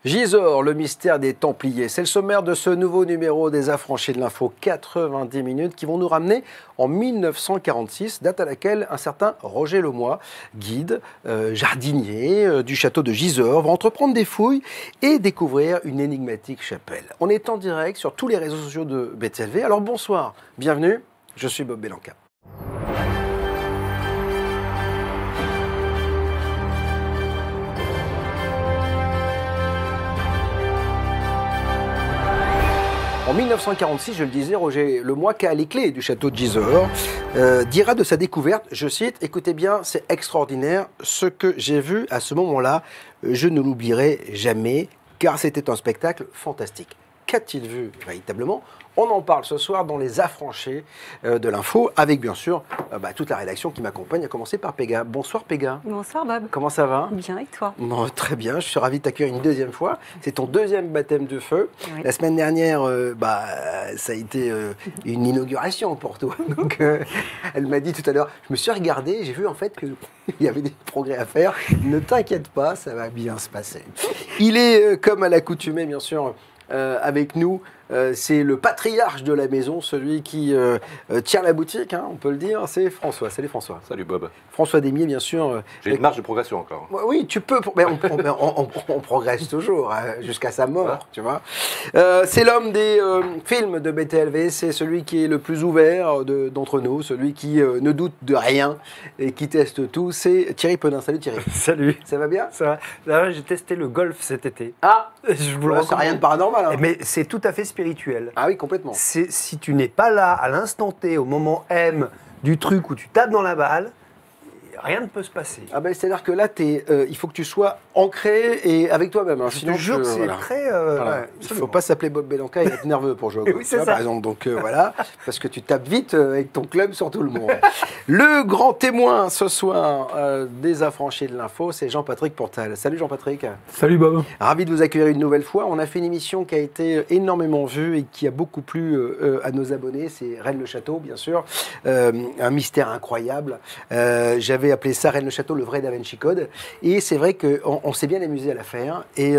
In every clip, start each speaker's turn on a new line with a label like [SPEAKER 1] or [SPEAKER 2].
[SPEAKER 1] Gisors, le mystère des Templiers. C'est le sommaire de ce nouveau numéro des Affranchis de l'Info, 90 minutes qui vont nous ramener en 1946, date à laquelle un certain Roger Lemoy, guide, jardinier du château de Gisors, va entreprendre des fouilles et découvrir une énigmatique chapelle. On est en direct sur tous les réseaux sociaux de BTLV. Alors bonsoir, bienvenue, je suis Bob Belanca. En 1946, je le disais, Roger Lemoy, qui a les clés du château de Gisors, dira de sa découverte, je cite, « Écoutez bien, c'est extraordinaire, ce que j'ai vu à ce moment-là, je ne l'oublierai jamais, car c'était un spectacle fantastique. » Qu'a-t-il vu véritablement? On en parle ce soir dans les Affranchis de l'Info, avec bien sûr toute la rédaction qui m'accompagne, à commencer par Péga. Bonsoir Péga.
[SPEAKER 2] Bonsoir Bob.
[SPEAKER 1] Comment ça va?
[SPEAKER 2] Bien, et toi?
[SPEAKER 1] Bon, très bien, je suis ravi de t'accueillir une deuxième fois. C'est ton deuxième baptême de feu. Oui. La semaine dernière, ça a été une inauguration pour toi. Donc, elle m'a dit tout à l'heure, je me suis regardé, j'ai vu en fait qu'il y avait des progrès à faire. Ne t'inquiète pas, ça va bien se passer. Il est, comme à l'accoutumée, bien sûr, avec nous, c'est le patriarche de la maison, celui qui tient la boutique, hein, on peut le dire, c'est François. Salut François.
[SPEAKER 3] Salut Bob.
[SPEAKER 1] François Desmier, bien sûr.
[SPEAKER 3] J'ai une marge de progression encore.
[SPEAKER 1] Oui, tu peux, mais on progresse toujours, hein, jusqu'à sa mort, tu vois. C'est l'homme des films de BTLV, c'est celui qui est le plus ouvert d'entre nous, celui qui ne doute de rien et qui teste tout, c'est Thierry Penin. Salut Thierry.
[SPEAKER 4] Salut.
[SPEAKER 1] Ça va bien?
[SPEAKER 4] Ça va. Là, j'ai testé le golf cet été.
[SPEAKER 1] Ah,
[SPEAKER 4] je vous le recommande.
[SPEAKER 1] C'est rien de paranormal. Hein.
[SPEAKER 4] Mais c'est tout à fait spirituel.
[SPEAKER 1] Ah oui, complètement.
[SPEAKER 4] Si tu n'es pas là, à l'instant T, au moment M du truc où tu tapes dans la balle, rien ne peut se passer.
[SPEAKER 1] Ah ben, c'est-à-dire que là, il faut que tu sois ancré et avec toi-même. Hein,
[SPEAKER 4] je te jure que c'est
[SPEAKER 1] voilà.
[SPEAKER 4] Très...
[SPEAKER 1] Voilà. Il ne faut pas s'appeler Bob Belanca et être nerveux pour jouer au golf.
[SPEAKER 4] Oui, c'est ça.
[SPEAKER 1] Par exemple. Donc voilà, parce que tu tapes vite avec ton club sur tout le monde. Le grand témoin ce soir des Affranchis de l'Info, c'est Jean-Patrick Portal. Salut Jean-Patrick.
[SPEAKER 5] Salut Bob.
[SPEAKER 1] Ravi de vous accueillir une nouvelle fois. On a fait une émission qui a été énormément vue et qui a beaucoup plu à nos abonnés. C'est Rennes le Château, bien sûr. Un mystère incroyable. J'avais appelé ça Rennes le Château, le vrai Da Vinci Code. Et c'est vrai qu'on s'est bien amusé à la faire. Et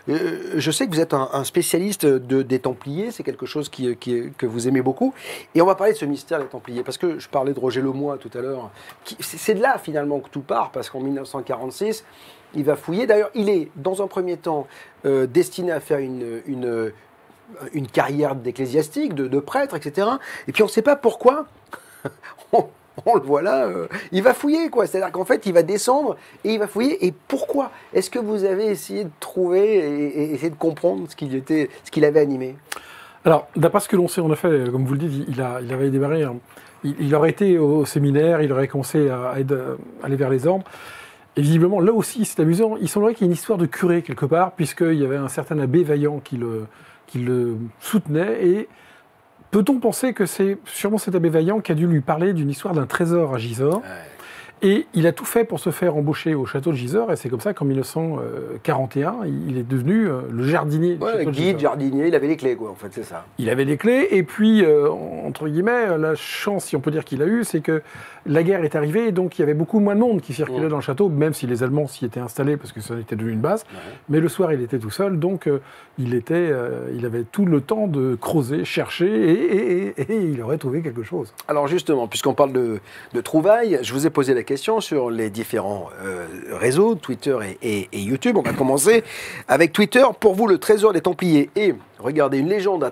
[SPEAKER 1] je sais que vous êtes un spécialiste des Templiers. C'est quelque chose que vous aimez beaucoup. Et on va parler de ce mystère des Templiers. Parce que je parlais de Roger Lemoy tout à l'heure. C'est de là, finalement, que tout part. Parce qu'en 1946, il va fouiller. D'ailleurs, il est, dans un premier temps, destiné à faire une carrière d'ecclésiastique, de prêtre, etc. Et puis, on ne sait pas pourquoi... On le voit là, il va fouiller, quoi. C'est-à-dire qu'en fait, il va descendre et il va fouiller. Et pourquoi? Est-ce que vous avez essayé de trouver et essayer de comprendre ce qu'il avait animé?
[SPEAKER 5] Alors, d'après ce que l'on sait, en effet, comme vous le dites, il avait démarré. Il aurait été au séminaire, il aurait commencé à aller vers les ordres. Et visiblement, là aussi, c'est amusant. Il semblerait qu'il y ait une histoire de curé quelque part, puisqu'il y avait un certain abbé Vaillant qui le soutenait. Et peut-on penser que c'est sûrement cet abbé Vaillant qui a dû lui parler d'une histoire d'un trésor à Gisors? Ouais. Et il a tout fait pour se faire embaucher au château de Gisors, et c'est comme ça qu'en 1941, il est devenu le jardinier du château de Gisors.
[SPEAKER 1] Guide, jardinier, il avait les clés, quoi, en fait, c'est ça.
[SPEAKER 5] Il avait les clés, et puis, entre guillemets, la chance, si on peut dire qu'il a eu, c'est que la guerre est arrivée, et donc il y avait beaucoup moins de monde qui circulait dans le château, même si les Allemands s'y étaient installés, parce que ça était devenu une base. Ouais. Mais le soir, il était tout seul, donc il avait tout le temps de creuser, chercher, et il aurait trouvé quelque chose.
[SPEAKER 1] Alors justement, puisqu'on parle de trouvailles, je vous ai posé la question sur les différents réseaux, Twitter et YouTube. On va commencer avec Twitter. Pour vous, le trésor des Templiers est, regardez, une légende à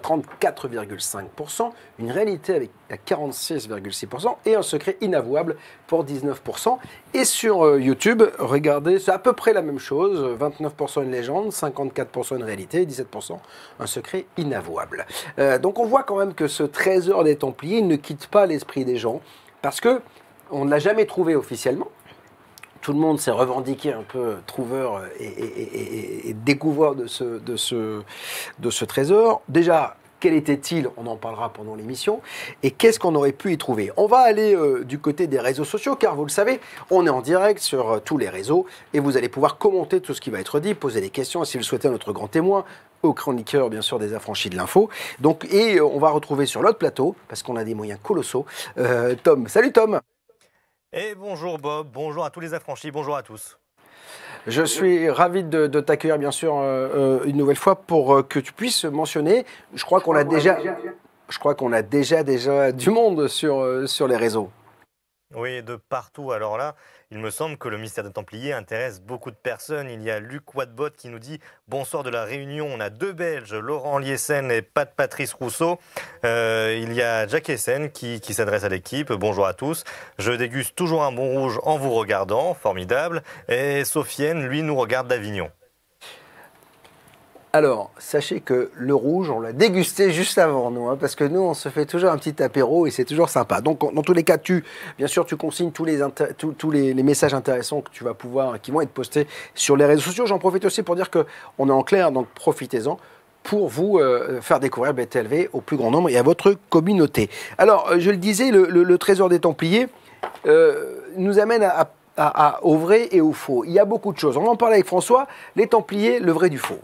[SPEAKER 1] 34,5%, une réalité à 46,6% et un secret inavouable pour 19%. Et sur YouTube, regardez, c'est à peu près la même chose, 29% une légende, 54% une réalité, 17% un secret inavouable. Donc on voit quand même que ce trésor des Templiers ne quitte pas l'esprit des gens, parce que on ne l'a jamais trouvé officiellement. Tout le monde s'est revendiqué un peu trouveur et découvreur de ce trésor. Déjà, quel était-il? On en parlera pendant l'émission. Et qu'est-ce qu'on aurait pu y trouver? On va aller du côté des réseaux sociaux, car vous le savez, on est en direct sur tous les réseaux et vous allez pouvoir commenter tout ce qui va être dit, poser des questions, si vous le souhaitez, à notre grand témoin, au chroniqueur, bien sûr, des Affranchis de l'Info. Et on va retrouver sur l'autre plateau, parce qu'on a des moyens colossaux, Tom. Salut Tom.
[SPEAKER 6] Et bonjour Bob, bonjour à tous les affranchis, bonjour à tous.
[SPEAKER 1] Je suis ravi de t'accueillir, bien sûr, une nouvelle fois pour que tu puisses mentionner. Je crois qu'on a déjà du monde sur les réseaux.
[SPEAKER 2] Oui, de partout. Alors là, il me semble que le mystère des Templiers intéresse beaucoup de personnes. Il y a Luc Wadbot qui nous dit « Bonsoir de la Réunion, on a 2 Belges, Laurent Liesen et Patrice Rousseau. Il y a Jack Essen qui s'adresse à l'équipe. Bonjour à tous. Je déguste toujours un bon rouge en vous regardant. Formidable. Et Sofiane, lui, nous regarde d'Avignon. »
[SPEAKER 1] Alors, sachez que le rouge, on l'a dégusté juste avant nous, parce que nous, on se fait toujours un petit apéro et c'est toujours sympa. Donc, dans tous les cas, bien sûr, tu consignes tous les messages intéressants que tu vas pouvoir, qui vont être postés sur les réseaux sociaux. J'en profite aussi pour dire qu'on est en clair, donc profitez-en pour vous faire découvrir BTLV au plus grand nombre et à votre communauté. Alors, je le disais, le trésor des Templiers nous amène au vrai et au faux. Il y a beaucoup de choses. On en parlait avec François, les Templiers, le vrai du faux.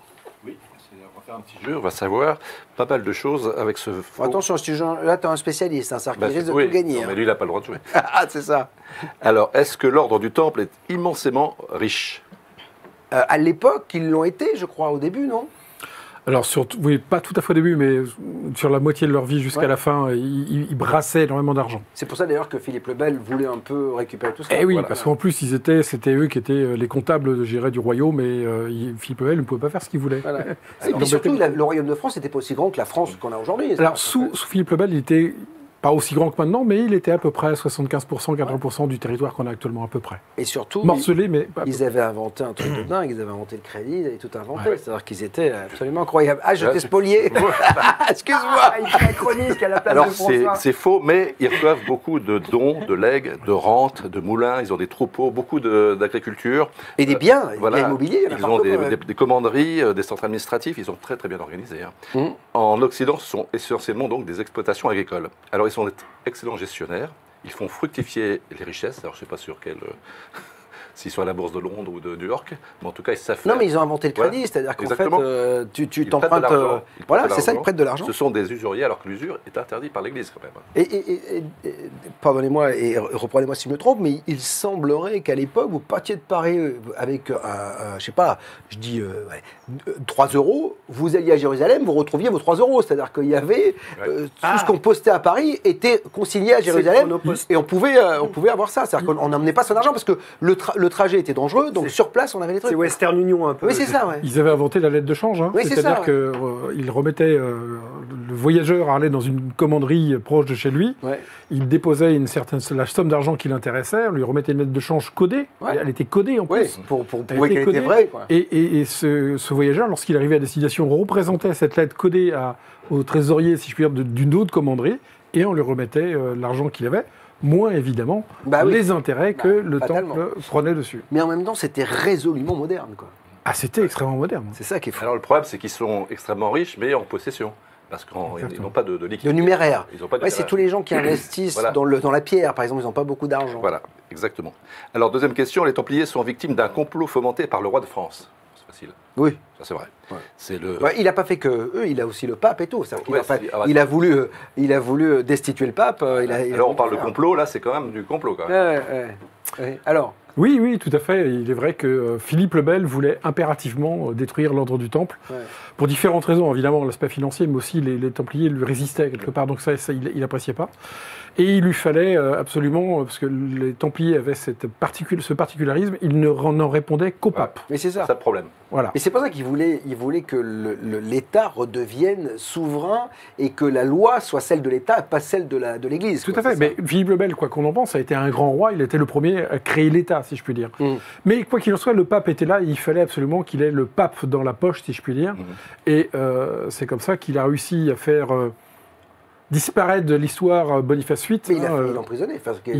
[SPEAKER 3] On va faire un petit jeu, on va savoir pas mal de choses avec ce faux.
[SPEAKER 1] Attention, là, tu es un spécialiste, c'est qu'il risque de tout gagner.
[SPEAKER 3] Non, mais lui, il n'a pas le droit de jouer.
[SPEAKER 1] Ah, c'est ça.
[SPEAKER 3] Alors, est-ce que l'ordre du Temple est immensément riche?
[SPEAKER 1] À l'époque, ils l'ont été, je crois, au début, non?
[SPEAKER 5] Alors, oui, pas tout à fait au début, mais sur la moitié de leur vie jusqu'à la fin, ils brassaient énormément d'argent.
[SPEAKER 1] C'est pour ça d'ailleurs que Philippe le Bel voulait un peu récupérer tout ça.
[SPEAKER 5] Eh oui, parce qu'en plus, c'était eux qui étaient les comptables, je dirais, du royaume, et Philippe le Bel ne pouvait pas faire ce qu'il voulait.
[SPEAKER 1] Voilà. Et surtout, le royaume de France n'était pas aussi grand que la France qu'on a aujourd'hui.
[SPEAKER 5] Alors, sous Philippe le Bel, il était pas aussi grand que maintenant, mais il était à peu près 75%, 80% du territoire qu'on a actuellement à peu près.
[SPEAKER 1] Et surtout,
[SPEAKER 5] morcelé, mais
[SPEAKER 1] ils avaient inventé un truc de dingue, ils avaient inventé le crédit, ils avaient tout inventé. Ouais. C'est-à-dire qu'ils étaient absolument incroyables. Ah, je t'ai spolié. Excuse-moi.
[SPEAKER 4] Il fait la chronique à la place
[SPEAKER 3] Alors,
[SPEAKER 4] de François.
[SPEAKER 3] c'est faux, mais ils reçoivent beaucoup de dons, de legs, de rentes, de moulins. Ils ont des troupeaux, beaucoup d'agriculture.
[SPEAKER 1] Et des biens,
[SPEAKER 3] voilà.
[SPEAKER 1] Biens immobiliers.
[SPEAKER 3] Ils ont des commanderies, des centres administratifs. Ils sont très très bien organisés. Hein. En Occident, ce sont essentiellement donc des exploitations agricoles. Alors, ils sont excellents gestionnaires. Ils font fructifier les richesses. Alors, je ne sais pas sur quel... s'ils sont à la bourse de Londres ou de New York, mais en tout cas, ils savent faire.
[SPEAKER 1] Non, mais ils ont inventé le crédit, c'est-à-dire qu'en fait, tu t'empruntes... Voilà, c'est ça, ils prêtent de l'argent.
[SPEAKER 3] Ce sont des usuriers, alors que l'usure est interdite par l'Église, quand même.
[SPEAKER 1] Et pardonnez-moi, et reprenez-moi si je me trompe, mais il semblerait qu'à l'époque, vous partiez de Paris avec, je sais pas, je dis 3 €, vous alliez à Jérusalem, vous retrouviez vos 3 €. C'est-à-dire qu'il y avait... tout ce qu'on postait à Paris était consigné à Jérusalem, et on pouvait avoir ça. C'est-à-dire qu'on n'emmenait pas son argent, parce que le trajet était dangereux, donc sur place, on avait les trucs.
[SPEAKER 4] C'est Western Union un peu.
[SPEAKER 1] Oui, c'est ça, ouais.
[SPEAKER 5] Ils avaient inventé la lettre de change, hein.
[SPEAKER 1] Oui,
[SPEAKER 5] c'est-à-dire qu'ils remettaient, le voyageur allait dans une commanderie proche de chez lui, il déposait la somme d'argent qui l'intéressait, on lui remettait une lettre de change codée, elle était codée en plus.
[SPEAKER 1] Pour prouver qu'elle était vraie. Quoi.
[SPEAKER 5] Et ce voyageur, lorsqu'il arrivait à destination, représentait cette lettre codée au trésorier, si je puis dire, d'une autre commanderie, et on lui remettait l'argent qu'il avait. Moins évidemment les intérêts que le Temple prenait dessus.
[SPEAKER 1] Mais en même temps, c'était résolument moderne, quoi.
[SPEAKER 5] Ah, c'était extrêmement moderne.
[SPEAKER 1] C'est ça qui est fou.
[SPEAKER 3] Alors le problème, c'est qu'ils sont extrêmement riches, mais en possession. Parce qu'ils n'ont pas de liquidité.
[SPEAKER 1] De numéraire.
[SPEAKER 3] Ils ont pas de
[SPEAKER 1] c'est tous les gens qui investissent dans la pierre, par exemple, ils n'ont pas beaucoup d'argent.
[SPEAKER 3] Voilà, exactement. Alors deuxième question, les Templiers sont victimes d'un complot fomenté par le roi de France. C'est facile.
[SPEAKER 1] Oui.
[SPEAKER 3] Ça, c'est vrai.
[SPEAKER 1] Ouais.
[SPEAKER 3] C'est le...
[SPEAKER 1] il n'a pas fait que eux, il a aussi le pape et tout. Il a voulu destituer le pape.
[SPEAKER 3] Alors on parle de complot, là c'est quand même du complot quand même.
[SPEAKER 1] Alors
[SPEAKER 5] oui, tout à fait. Il est vrai que Philippe le Bel voulait impérativement détruire l'ordre du Temple, pour différentes raisons, évidemment, l'aspect financier, mais aussi les Templiers lui résistaient quelque part, donc ça il n'appréciait pas. Et il lui fallait absolument, parce que les Templiers avaient ce particularisme, ils n'en répondaient qu'au pape.
[SPEAKER 1] Mais c'est ça.
[SPEAKER 3] C'est ça le problème.
[SPEAKER 1] Voilà. Et c'est pour ça qu'il voulait que l'État redevienne souverain et que la loi soit celle de l'État, pas celle de l'Église.
[SPEAKER 5] Tout à fait. Mais Philippe le Bel, quoi qu'on en pense, a été un grand roi. Il a été le premier à créer l'État, si je puis dire. Mais quoi qu'il en soit, le pape était là. Et il fallait absolument qu'il ait le pape dans la poche, si je puis dire. Et c'est comme ça qu'il a réussi à faire disparaître de l'histoire Boniface VIII.
[SPEAKER 1] Mais il a failli l'emprisonner.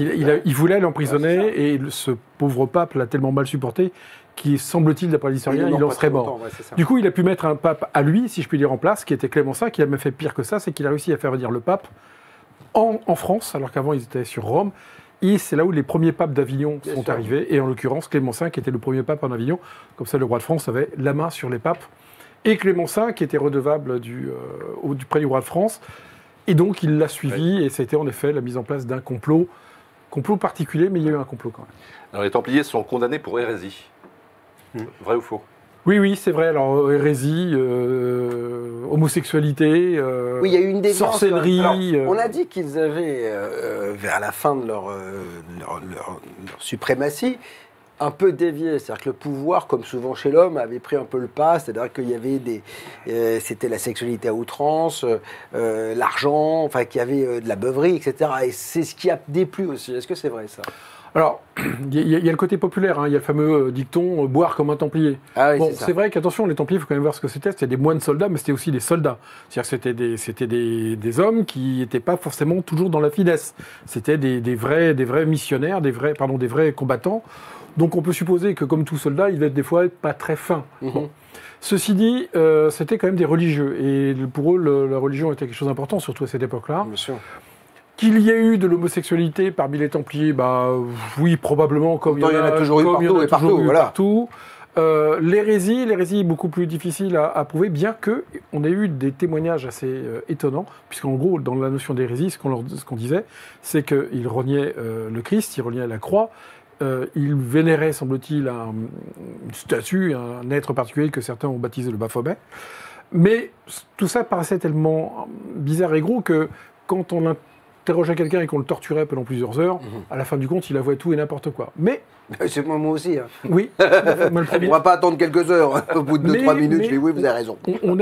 [SPEAKER 5] Il voulait l'emprisonner et ce pauvre pape l'a tellement mal supporté qui, semble-t-il, d'après les historiens, il en serait mort. Du coup, il a pu mettre un pape à lui, si je puis dire, en place, qui était Clément V, qui a même fait pire que ça, c'est qu'il a réussi à faire venir le pape en France, alors qu'avant, ils étaient sur Rome. Et c'est là où les premiers papes d'Avignon sont arrivés, et en l'occurrence, Clément V était le premier pape en Avignon. Comme ça, le roi de France avait la main sur les papes. Et Clément V, qui était redevable près du roi de France. Et donc, il l'a suivi, et c'était en effet la mise en place d'un complot particulier, mais il y a eu un complot quand même.
[SPEAKER 3] Alors, les Templiers sont condamnés pour hérésie. Vrai ou faux?
[SPEAKER 5] Oui, c'est vrai. Alors, hérésie, homosexualité,
[SPEAKER 1] Oui, il y a eu une déviance.
[SPEAKER 5] sorcellerie.
[SPEAKER 1] Alors, on a dit qu'ils avaient, vers la fin de leur suprématie, un peu dévié. C'est-à-dire que le pouvoir, comme souvent chez l'homme, avait pris un peu le pas. C'est-à-dire qu'il y avait c'était la sexualité à outrance, l'argent, enfin, qu'il y avait de la beuverie, etc. Et c'est ce qui a déplu aussi. Est-ce que c'est vrai, ça?
[SPEAKER 5] Alors, il y a le côté populaire, hein. Il y a le fameux dicton boire comme un Templier.
[SPEAKER 1] Ah oui,
[SPEAKER 5] Bon,
[SPEAKER 1] c'est ça.
[SPEAKER 5] c'est vrai qu'attention, les Templiers, il faut quand même voir ce que c'était. C'était des moines soldats, mais c'était aussi des soldats. C'est-à-dire que c'était des hommes qui n'étaient pas forcément toujours dans la finesse. C'était des vrais missionnaires, des vrais combattants. Donc on peut supposer que, comme tout soldat, il va être des fois pas très fin. Bon. Ceci dit, c'était quand même des religieux. Et pour eux, la religion était quelque chose d'important, surtout à cette époque-là.
[SPEAKER 1] Bien sûr.
[SPEAKER 5] Qu'il y ait eu de l'homosexualité parmi les Templiers, bah oui, probablement, comme il y en a
[SPEAKER 1] toujours eu
[SPEAKER 5] partout. L'hérésie est beaucoup plus difficile à prouver, bien qu'on ait eu des témoignages assez étonnants, puisqu'en gros, dans la notion d'hérésie, ce qu'on disait, c'est qu'ils reniaient le Christ, ils reniaient la croix, ils vénéraient, semble-t-il, une statue, un être particulier que certains ont baptisé le Baphomet. Mais tout ça paraissait tellement bizarre et gros que quand on interrogeait quelqu'un et qu'on le torturait pendant plusieurs heures, à la fin du compte, il avouait tout et n'importe quoi. Mais
[SPEAKER 1] c'est moi aussi. Hein.
[SPEAKER 5] oui,
[SPEAKER 1] On ne va pas attendre quelques heures. Au bout de 2-3 minutes, je dis oui, vous avez raison.
[SPEAKER 5] On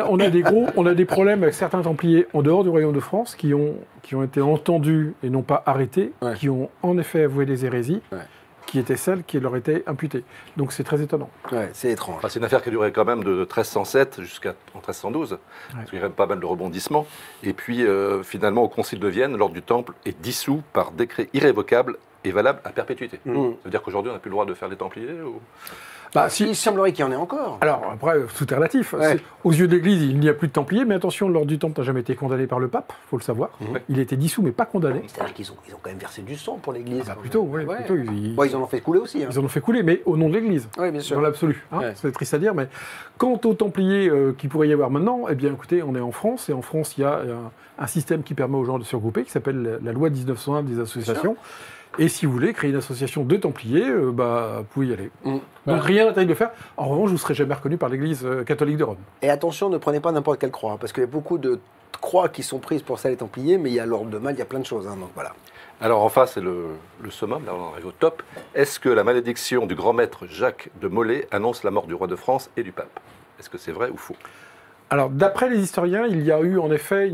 [SPEAKER 5] a des problèmes avec certains Templiers en dehors du Royaume de France qui ont été entendus et non pas arrêtés, qui ont en effet avoué des hérésies, qui étaient celles qui leur étaient imputées. Donc c'est très étonnant.
[SPEAKER 1] Ouais, c'est étrange.
[SPEAKER 3] Enfin, c'est une affaire qui a duré quand même de 1307 jusqu'à 1312, parce qu'il y a quand même pas mal de rebondissements. Et puis finalement, au Concile de Vienne, l'ordre du Temple est dissous par décret irrévocable et valable à perpétuité. Ça veut dire qu'aujourd'hui, on n'a plus le droit de faire les Templiers ou...
[SPEAKER 5] Bah,
[SPEAKER 1] Il semblerait qu'il y en ait encore.
[SPEAKER 5] Alors, après, tout est relatif.
[SPEAKER 1] Ouais.
[SPEAKER 5] Aux yeux de l'Église, il n'y a plus de Templiers, mais attention, l'ordre du Temple n'a jamais été condamné par le pape, il faut le savoir. Il a été dissous, mais pas condamné.
[SPEAKER 1] C'est-à-dire qu'ils ont quand même versé du sang pour l'Église.
[SPEAKER 5] Ah bah, plutôt, oui.
[SPEAKER 1] Ouais.
[SPEAKER 5] Plutôt,
[SPEAKER 1] Ils en ont fait couler aussi. Hein.
[SPEAKER 5] ils en ont fait couler, mais au nom de l'Église.
[SPEAKER 1] Oui, bien sûr.
[SPEAKER 5] Dans l'absolu. Hein,
[SPEAKER 1] Ouais.
[SPEAKER 5] c'est triste à dire, mais quant aux Templiers qui pourrait y avoir maintenant, eh bien, écoutez, on est en France, et en France, il y a un système qui permet aux gens de se regrouper, qui s'appelle la loi 1901 des associations. Et si vous voulez créer une association de Templiers, vous pouvez y aller. Donc rien n'interdit de le faire. En revanche, vous ne serez jamais reconnu par l'Église catholique de Rome.
[SPEAKER 1] Et attention, ne prenez pas n'importe quelle croix, parce qu'il y a beaucoup de croix qui sont prises pour ça les Templiers, mais il y a l'ordre de mal, il y a plein de choses. Hein, donc voilà.
[SPEAKER 3] Alors en face, c'est le summum, là on arrive au top. Est-ce que la malédiction du grand maître Jacques de Molay annonce la mort du roi de France et du pape? Est-ce que c'est vrai ou faux?
[SPEAKER 5] Alors, d'après les historiens, il y a eu en effet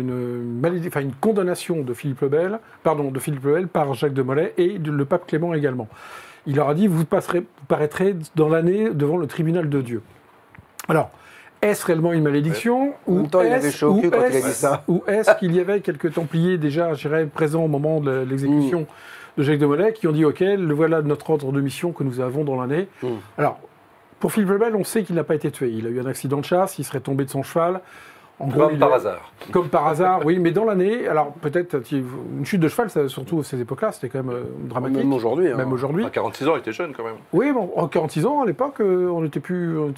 [SPEAKER 5] une condamnation de Philippe le Bel par Jacques de Molay et le pape Clément également. Il leur a dit, vous paraîtrez dans l'année devant le tribunal de Dieu. Alors, est-ce réellement une malédiction
[SPEAKER 1] En même temps, il avait chaud au cul quand il a dit ça.
[SPEAKER 5] Ou est-ce qu'il y avait quelques Templiers déjà, je dirais, présents au moment de l'exécution de Jacques de Molay qui ont dit, OK, voilà notre ordre de mission que nous avons dans l'année. Alors, pour Philippe le Bel, on sait qu'il n'a pas été tué. Il a eu un accident de chasse, il serait tombé de son cheval.
[SPEAKER 3] Comme par hasard.
[SPEAKER 5] Comme par hasard, oui, mais dans l'année, alors peut-être une chute de cheval, ça, surtout à ces époques-là, c'était quand même dramatique.
[SPEAKER 1] Même aujourd'hui. Hein.
[SPEAKER 5] Même aujourd'hui.
[SPEAKER 3] À 46 ans, il était jeune quand même.
[SPEAKER 5] Oui, bon, en 46 ans, à l'époque, on n'était plus un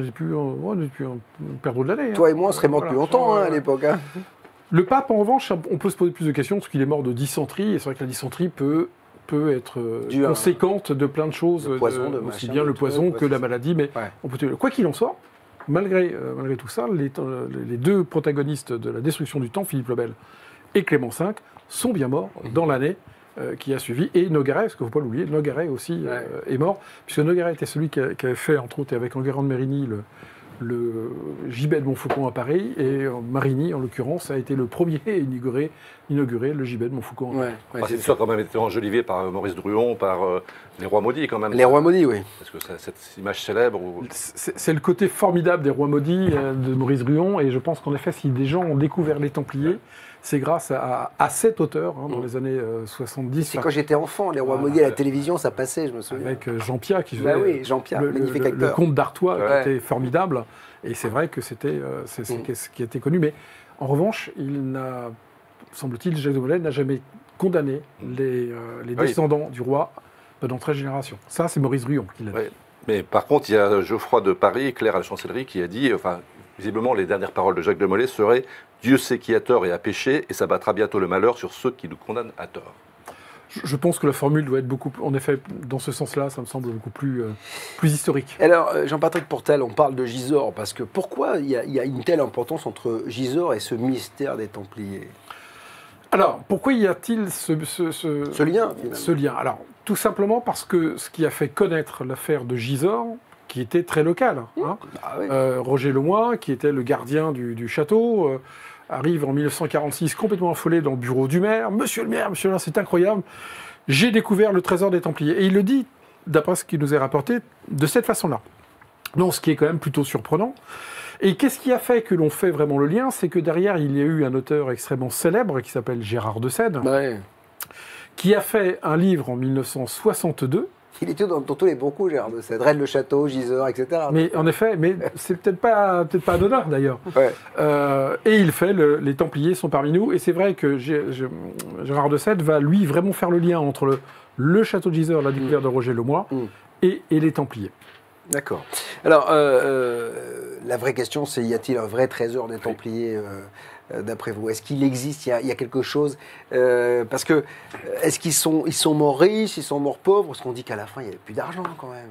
[SPEAKER 5] perdreau de l'année.
[SPEAKER 1] Toi et moi, on serait morts depuis longtemps à
[SPEAKER 5] Voilà.
[SPEAKER 1] l'époque. Hein.
[SPEAKER 5] Le pape, en revanche, on peut se poser plus de questions, parce qu'il est mort de dysenterie, et c'est vrai que la dysenterie peut être
[SPEAKER 1] Dû à
[SPEAKER 5] conséquente de plein de choses,
[SPEAKER 1] le poison, de
[SPEAKER 5] aussi
[SPEAKER 1] machin,
[SPEAKER 5] bien
[SPEAKER 1] de
[SPEAKER 5] le
[SPEAKER 1] trucs,
[SPEAKER 5] poison que
[SPEAKER 1] c'est
[SPEAKER 5] la
[SPEAKER 1] ça.
[SPEAKER 5] maladie, mais
[SPEAKER 1] Ouais.
[SPEAKER 5] on peut quoi qu'il en soit, malgré tout ça, les deux protagonistes de la destruction du temps, Philippe le Bel et Clément V, sont bien morts dans l'année qui a suivi. Et Nogaret, parce qu'il ne faut pas l'oublier, Nogaret aussi est mort, puisque Nogaret était celui qui avait fait, entre autres, avec Enguerrand de Mérigny, le gibet de Montfaucon à Paris, et Marigny, en l'occurrence, a été le premier à inaugurer le gibet de Montfaucon.
[SPEAKER 1] Ouais,
[SPEAKER 3] Enfin, cette histoire a quand même été enjolivée par Maurice Druon, par les Rois Maudits quand même.
[SPEAKER 1] Les Rois Maudits, oui.
[SPEAKER 3] Parce que cette image célèbre...
[SPEAKER 5] C'est le côté formidable des Rois Maudits de Maurice Druon, et je pense qu'en effet, si des gens ont découvert les Templiers, c'est grâce à cet auteur, dans les années 70.
[SPEAKER 1] C'est quand j'étais enfant, les Rois Maudits à la télévision, ça passait, je me souviens.
[SPEAKER 5] Avec Jean Pierre qui faisait
[SPEAKER 1] oui, Jean-Pierre, magnifique
[SPEAKER 5] le
[SPEAKER 1] acteur.
[SPEAKER 5] comte d'Artois,
[SPEAKER 1] Ouais.
[SPEAKER 5] qui était formidable, et c'est vrai que c'est ce qui a été connu, mais en revanche, semble-t-il, Jacques de Molay n'a jamais condamné les descendants du roi pendant 13 générations. Ça, c'est Maurice Druon qui l'a dit.
[SPEAKER 3] Ouais. Mais par contre, il y a Geoffroy de Paris, Claire à la Chancellerie, qui a dit, enfin, visiblement, les dernières paroles de Jacques de Molay seraient « Dieu sait qui a tort et a péché, et s'abattra bientôt le malheur sur ceux qui nous condamnent à tort ».
[SPEAKER 5] je pense que la formule doit être beaucoup, en effet, dans ce sens-là, ça me semble beaucoup plus historique.
[SPEAKER 1] Alors, Jean-Patrick Portal, on parle de Gisors, parce que pourquoi il y a une telle importance entre Gisors et ce mystère des Templiers?
[SPEAKER 5] Alors, pourquoi y a-t-il ce
[SPEAKER 1] lien, finalement.
[SPEAKER 5] Ce lien. Alors, tout simplement parce que ce qui a fait connaître l'affaire de Gisors, qui était très locale, hein,
[SPEAKER 1] Ah oui.
[SPEAKER 5] Roger Lemoine, qui était le gardien du château, arrive en 1946 complètement affolé dans le bureau du maire. Monsieur le maire, c'est incroyable, j'ai découvert le trésor des Templiers. Et il le dit, d'après ce qui nous est rapporté, de cette façon-là. Donc, ce qui est quand même plutôt surprenant. Et qu'est-ce qui a fait que l'on fait vraiment le lien? C'est que derrière, il y a eu un auteur extrêmement célèbre qui s'appelle Gérard de Sède,
[SPEAKER 1] Ouais.
[SPEAKER 5] qui a fait un livre en 1962.
[SPEAKER 1] Il était dans tous les bons coups, Gérard de Sède. Rennes le Château, Gisors, etc.
[SPEAKER 5] Mais en effet, mais c'est peut-être pas anodin d'ailleurs.
[SPEAKER 1] Ouais.
[SPEAKER 5] Et il fait les Templiers sont parmi nous. Et c'est vrai que Gérard de Sède va lui vraiment faire le lien entre le château de Gisors, la découverte de Roger Lemoine, et les Templiers.
[SPEAKER 1] D'accord. Alors, la vraie question, c'est y a-t-il un vrai trésor des Templiers d'après vous? Est-ce qu'il existe? Il y a quelque chose? Parce que, est-ce qu'ils sont morts riches? Ils sont morts pauvres? Parce qu'on dit qu'à la fin, il n'y avait plus d'argent quand même.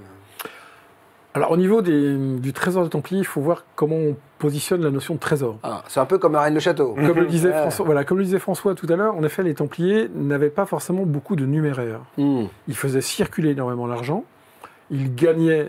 [SPEAKER 5] Alors, au niveau du trésor des Templiers, il faut voir comment on positionne la notion de trésor.
[SPEAKER 1] Ah, c'est un peu comme à Rennes le Château.
[SPEAKER 5] Comme le disait François tout à l'heure, en effet, les Templiers n'avaient pas forcément beaucoup de numéraires. Ils faisaient circuler énormément l'argent. Ils gagnaient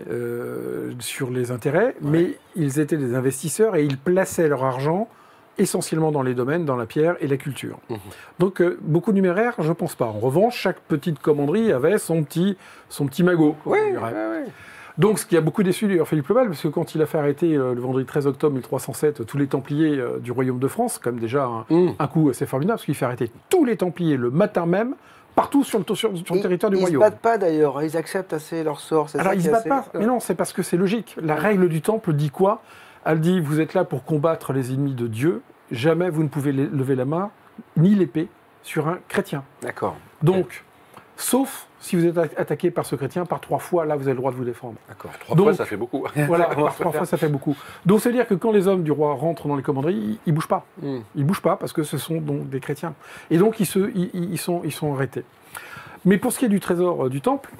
[SPEAKER 5] sur les intérêts, mais ils étaient des investisseurs et ils plaçaient leur argent essentiellement dans les domaines, dans la pierre et la culture. Donc, beaucoup de numéraires, je ne pense pas. En revanche, chaque petite commanderie avait son petit magot.
[SPEAKER 1] Oui.
[SPEAKER 5] Donc, ce qui a beaucoup déçu d'ailleurs Philippe le Bel, parce que quand il a fait arrêter le vendredi 13 octobre 1307 tous les Templiers du royaume de France, comme déjà un coup assez formidable, parce qu'il fait arrêter tous les Templiers le matin même, partout sur le territoire du royaume.
[SPEAKER 1] Ils ne se battent pas d'ailleurs, ils acceptent assez leur sort.
[SPEAKER 5] Alors ils ne se battent pas, mais non, c'est parce que c'est logique. La règle du temple dit quoi? Elle dit, vous êtes là pour combattre les ennemis de Dieu, jamais vous ne pouvez lever la main, ni l'épée, sur un chrétien.
[SPEAKER 1] D'accord.
[SPEAKER 5] Donc, sauf si vous êtes attaqué par ce chrétien, par 3 fois, là vous avez le droit de vous défendre.
[SPEAKER 1] D'accord.
[SPEAKER 3] 3 fois, ça fait beaucoup.
[SPEAKER 5] Voilà, par 3 fois ça fait beaucoup. Donc c'est-à-dire que quand les hommes du roi rentrent dans les commanderies, ils ne bougent pas. Ils ne bougent pas parce que ce sont donc des chrétiens. Et donc ils sont arrêtés. Mais pour ce qui est du trésor du temple,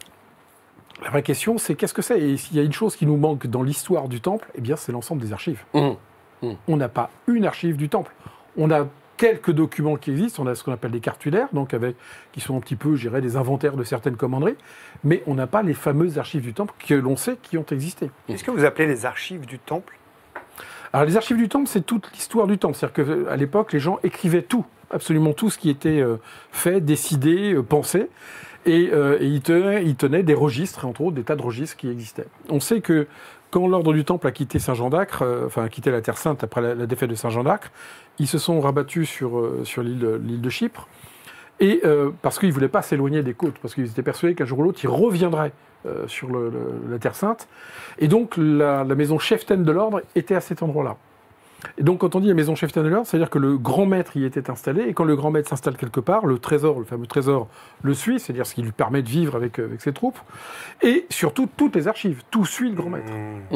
[SPEAKER 5] la vraie question c'est qu'est-ce que c'est? Et s'il y a une chose qui nous manque dans l'histoire du temple, eh bien c'est l'ensemble des archives. On n'a pas une archive du temple. On a quelques documents qui existent, on a ce qu'on appelle des cartulaires, donc qui sont un petit peu, je dirais, des inventaires de certaines commanderies, mais on n'a pas les fameuses archives du temple que l'on sait qui ont existé.
[SPEAKER 4] Qu'est-ce que vous appelez les archives du temple?
[SPEAKER 5] Alors les archives du temple, c'est toute l'histoire du temple. C'est-à-dire qu'à l'époque, les gens écrivaient tout, absolument tout ce qui était fait, décidé, pensé, et ils tenaient des registres, entre autres des tas de registres qui existaient. On sait que quand l'ordre du Temple a quitté Saint-Jean-d'Acre, a quitté la Terre Sainte après la défaite de Saint-Jean-d'Acre, ils se sont rabattus sur l'île de Chypre, et parce qu'ils ne voulaient pas s'éloigner des côtes, parce qu'ils étaient persuadés qu'un jour ou l'autre, ils reviendraient sur la Terre Sainte. Et donc, la maison cheftaine de l'ordre était à cet endroit-là. Et donc, quand on dit la maison cheftaine de l'ordre, c'est-à-dire que le grand maître y était installé, et quand le grand maître s'installe quelque part, le fameux trésor, le suit, c'est-à-dire ce qui lui permet de vivre avec ses troupes, et surtout toutes les archives, tout suit le grand maître.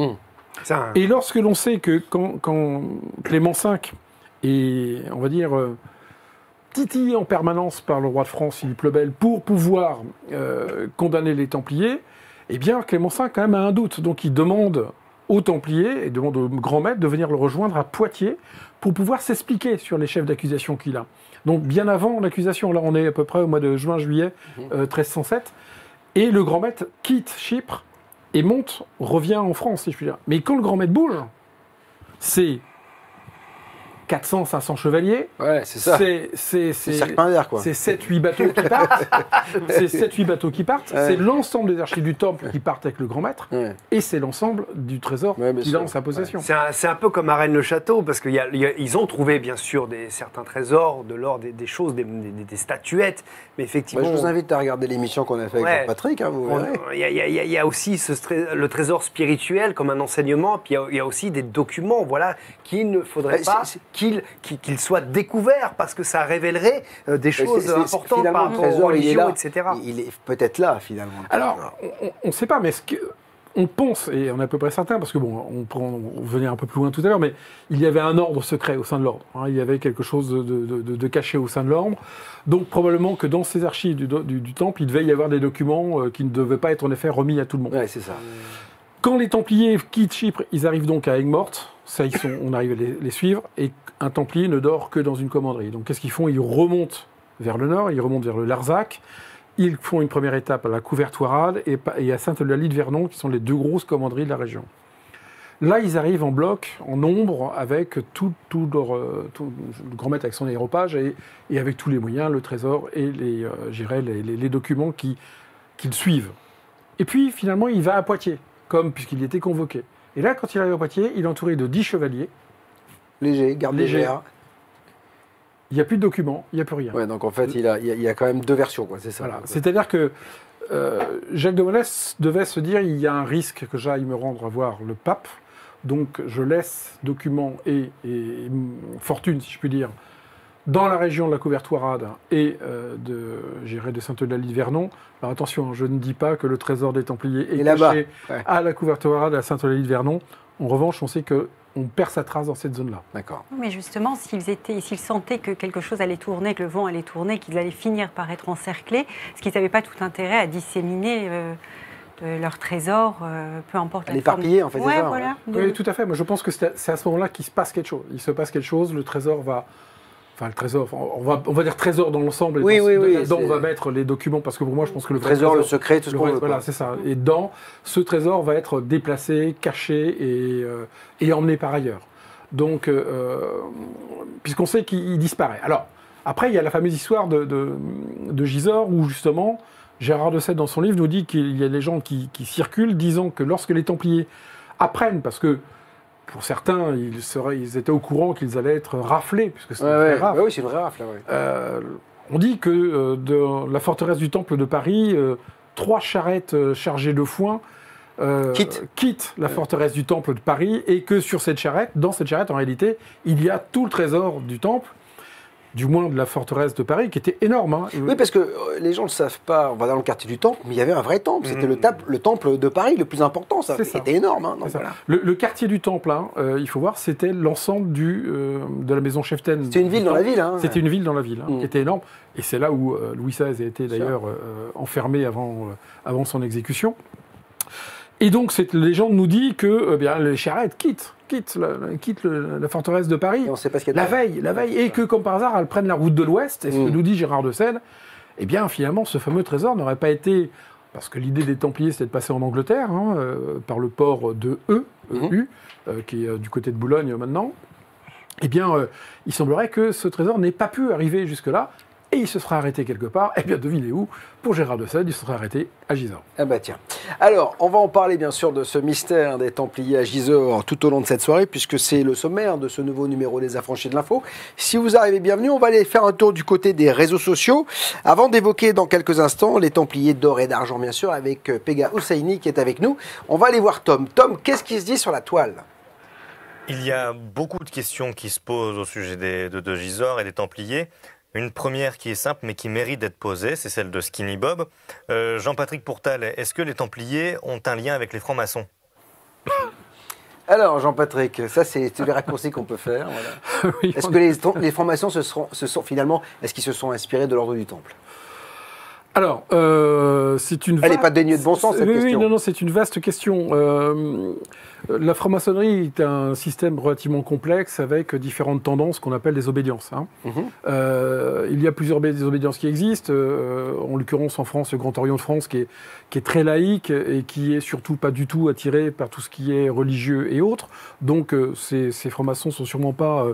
[SPEAKER 5] Et lorsque l'on sait que quand Clément V est, on va dire, titillé en permanence par le roi de France, Philippe le Bel, pour pouvoir condamner les Templiers, eh bien, Clément V, quand même, a un doute. Donc, il demande aux Templiers et demande au grand maître de venir le rejoindre à Poitiers pour pouvoir s'expliquer sur les chefs d'accusation qu'il a. Donc, bien avant l'accusation, là, on est à peu près au mois de juin-juillet 1307, et le grand maître quitte Chypre et revient en France, si je puis dire. Mais quand le grand maître bouge, c'est 400, 500 chevaliers.
[SPEAKER 1] Ouais, c'est ça. C'est Cirque Pindaire, quoi.
[SPEAKER 5] C'est 7-8 bateaux qui partent. C'est 7-8 bateaux qui partent.
[SPEAKER 1] Ouais.
[SPEAKER 5] C'est l'ensemble des archives du temple qui partent avec le grand maître. Ouais. Et c'est l'ensemble du trésor qu'il a en sa possession.
[SPEAKER 4] Ouais. C'est un peu comme à Rennes le Château, parce qu'ils ont trouvé, bien sûr, certains trésors, de l'or, des choses, des statuettes. Mais effectivement.
[SPEAKER 1] Je vous invite à regarder l'émission qu'on a fait avec Patrick. Hein,
[SPEAKER 4] il y a aussi le trésor spirituel comme un enseignement. Puis il y a aussi des documents, voilà, qu'il ne faudrait pas qu'il soit découvert, parce que ça révélerait des choses importantes par rapport aux religions, etc.
[SPEAKER 1] Il est peut-être là, finalement.
[SPEAKER 5] Alors, on ne sait pas, mais on pense, et on est à peu près certain, parce que bon, on venait un peu plus loin tout à l'heure, mais il y avait un ordre secret au sein de l'ordre. Il y avait quelque chose de caché au sein de l'ordre. Donc probablement que dans ces archives du temple, il devait y avoir des documents qui ne devaient pas être en effet remis à tout le monde.
[SPEAKER 1] Ouais, c'est ça.
[SPEAKER 5] Quand les Templiers quittent Chypre, ils arrivent donc à Aigues-Mortes. Ça, on arrive à les suivre. Et un Templier ne dort que dans une commanderie. Donc qu'est-ce qu'ils font? Ils remontent vers le nord, ils remontent vers le Larzac. Ils font une première étape à la Couvertoirade et à Sainte-Eulalie-de-Vernon, qui sont les 2 grosses commanderies de la région. Là, ils arrivent en bloc, en nombre, avec tout le grand maître avec son aéropage et avec tous les moyens, le trésor et les documents qui le suivent. Et puis, finalement, il va à Poitiers, puisqu'il était convoqué. Et là, quand il arrive à Poitiers, il est entouré de 10 chevaliers.
[SPEAKER 1] Léger, garde légère.
[SPEAKER 5] Il n'y a plus de documents, il n'y a plus rien.
[SPEAKER 1] Ouais, donc en fait, il y a quand même 2 versions, quoi, c'est ça.
[SPEAKER 5] Voilà. C'est-à-dire que Jacques de Molès devait se dire il y a un risque que j'aille me rendre à voir le pape, donc je laisse documents et fortune, si je puis dire, dans la région de la Couvertoirade et de Sainte-Eulalie-de-Vernon. Alors attention, je ne dis pas que le trésor des Templiers est caché à la Couvertoirade, à Sainte-Eulalie-de-Vernon. En revanche, on sait qu'on perd sa trace dans cette zone-là.
[SPEAKER 1] D'accord.
[SPEAKER 6] Mais justement, s'ils sentaient que quelque chose allait tourner, que le vent allait tourner, qu'ils allaient finir par être encerclés, est-ce qu'ils n'avaient pas tout intérêt à disséminer leur trésor, peu importe la forme.
[SPEAKER 1] L'éparpiller, en fait, c'est ça.
[SPEAKER 6] Voilà.
[SPEAKER 5] Oui, tout à fait. Moi, je pense que c'est à ce moment-là qu'il se passe quelque chose. Il se passe quelque chose, le trésor va... Enfin, le trésor, on va dire trésor dans l'ensemble.
[SPEAKER 1] Oui,
[SPEAKER 5] dedans, on va mettre les documents, parce que pour moi, je pense que le
[SPEAKER 1] trésor, le secret, tout ce qu'on veut.
[SPEAKER 5] Voilà, c'est ça. Et ce trésor va être déplacé, caché et emmené par ailleurs. Donc, puisqu'on sait qu'il disparaît. Alors, après, il y a la fameuse histoire de Gisors, où justement, Gérard de Sède, dans son livre, nous dit qu'il y a des gens qui circulent, disant que lorsque les Templiers apprennent, parce que pour certains, ils étaient au courant qu'ils allaient être raflés, puisque c'est une vraie rafle.
[SPEAKER 1] Oui, c'est une vraie rafle.
[SPEAKER 5] On dit que de la forteresse du Temple de Paris, 3 charrettes chargées de foin quittent la forteresse du Temple de Paris, et que dans cette charrette, en réalité, il y a tout le trésor du Temple, du moins de la forteresse de Paris, qui était énorme. Hein.
[SPEAKER 1] Oui, parce que les gens ne le savent pas, on va dans le quartier du Temple, mais il y avait un vrai temple. C'était le temple de Paris, le plus important. C'était énorme. Hein, donc voilà.
[SPEAKER 5] Le quartier du Temple, hein, il faut voir, c'était l'ensemble de la maison Cheftaine.
[SPEAKER 1] C'était une ville dans la ville. Hein,
[SPEAKER 5] c'était une ville dans la ville, qui était énorme. Et c'est là où Louis XVI a été d'ailleurs enfermé avant son exécution. Et donc, cette légende nous dit que les charrettes quittent la forteresse de Paris
[SPEAKER 1] et on sait pas ce qu'il y
[SPEAKER 5] a
[SPEAKER 1] la
[SPEAKER 5] veille, et que, comme par hasard, elles prennent la route de l'Ouest, et ce que nous dit Gérard de Sède, eh bien, finalement, ce fameux trésor n'aurait pas été... Parce que l'idée des Templiers, c'était de passer en Angleterre, par le port de EU, qui est du côté de Boulogne maintenant. Eh bien, il semblerait que ce trésor n'ait pas pu arriver jusque-là, et il se sera arrêté quelque part. Eh bien, devinez où? Pour Gérard de Sède, il se sera arrêté à Gisors.
[SPEAKER 1] Ah bah tiens. Alors, on va en parler bien sûr de ce mystère des Templiers à Gisors tout au long de cette soirée, puisque c'est le sommaire de ce nouveau numéro des Affranchis de l'Info. Si vous arrivez, bienvenue. On va aller faire un tour du côté des réseaux sociaux, avant d'évoquer dans quelques instants les Templiers d'or et d'argent, bien sûr, avec Pega Husseini qui est avec nous. On va aller voir Tom. Tom, qu'est-ce qui se dit sur la toile?
[SPEAKER 2] Il y a beaucoup de questions qui se posent au sujet de Gisors et des Templiers. Une première qui est simple mais qui mérite d'être posée, c'est celle de Skinny Bob. Jean-Patrick Pourtal, est-ce que les Templiers ont un lien avec les francs-maçons?
[SPEAKER 1] Alors, Jean-Patrick, ça c'est les raccourcis qu'on peut faire. Voilà. Oui, est-ce que les francs-maçons est-ce qu'ils se sont inspirés de l'ordre du Temple?
[SPEAKER 5] Alors, c'est une...
[SPEAKER 1] Elle n'est pas dénuée de bon sens, cette question.
[SPEAKER 5] Oui, non, c'est une vaste question. La franc-maçonnerie est un système relativement complexe avec différentes tendances qu'on appelle des obédiences. Hein. Il y a plusieurs des obédiences qui existent. En l'occurrence, en France, le Grand Orient de France, qui est très laïque et qui est surtout pas du tout attiré par tout ce qui est religieux et autres. Donc, ces francs-maçons sont sûrement pas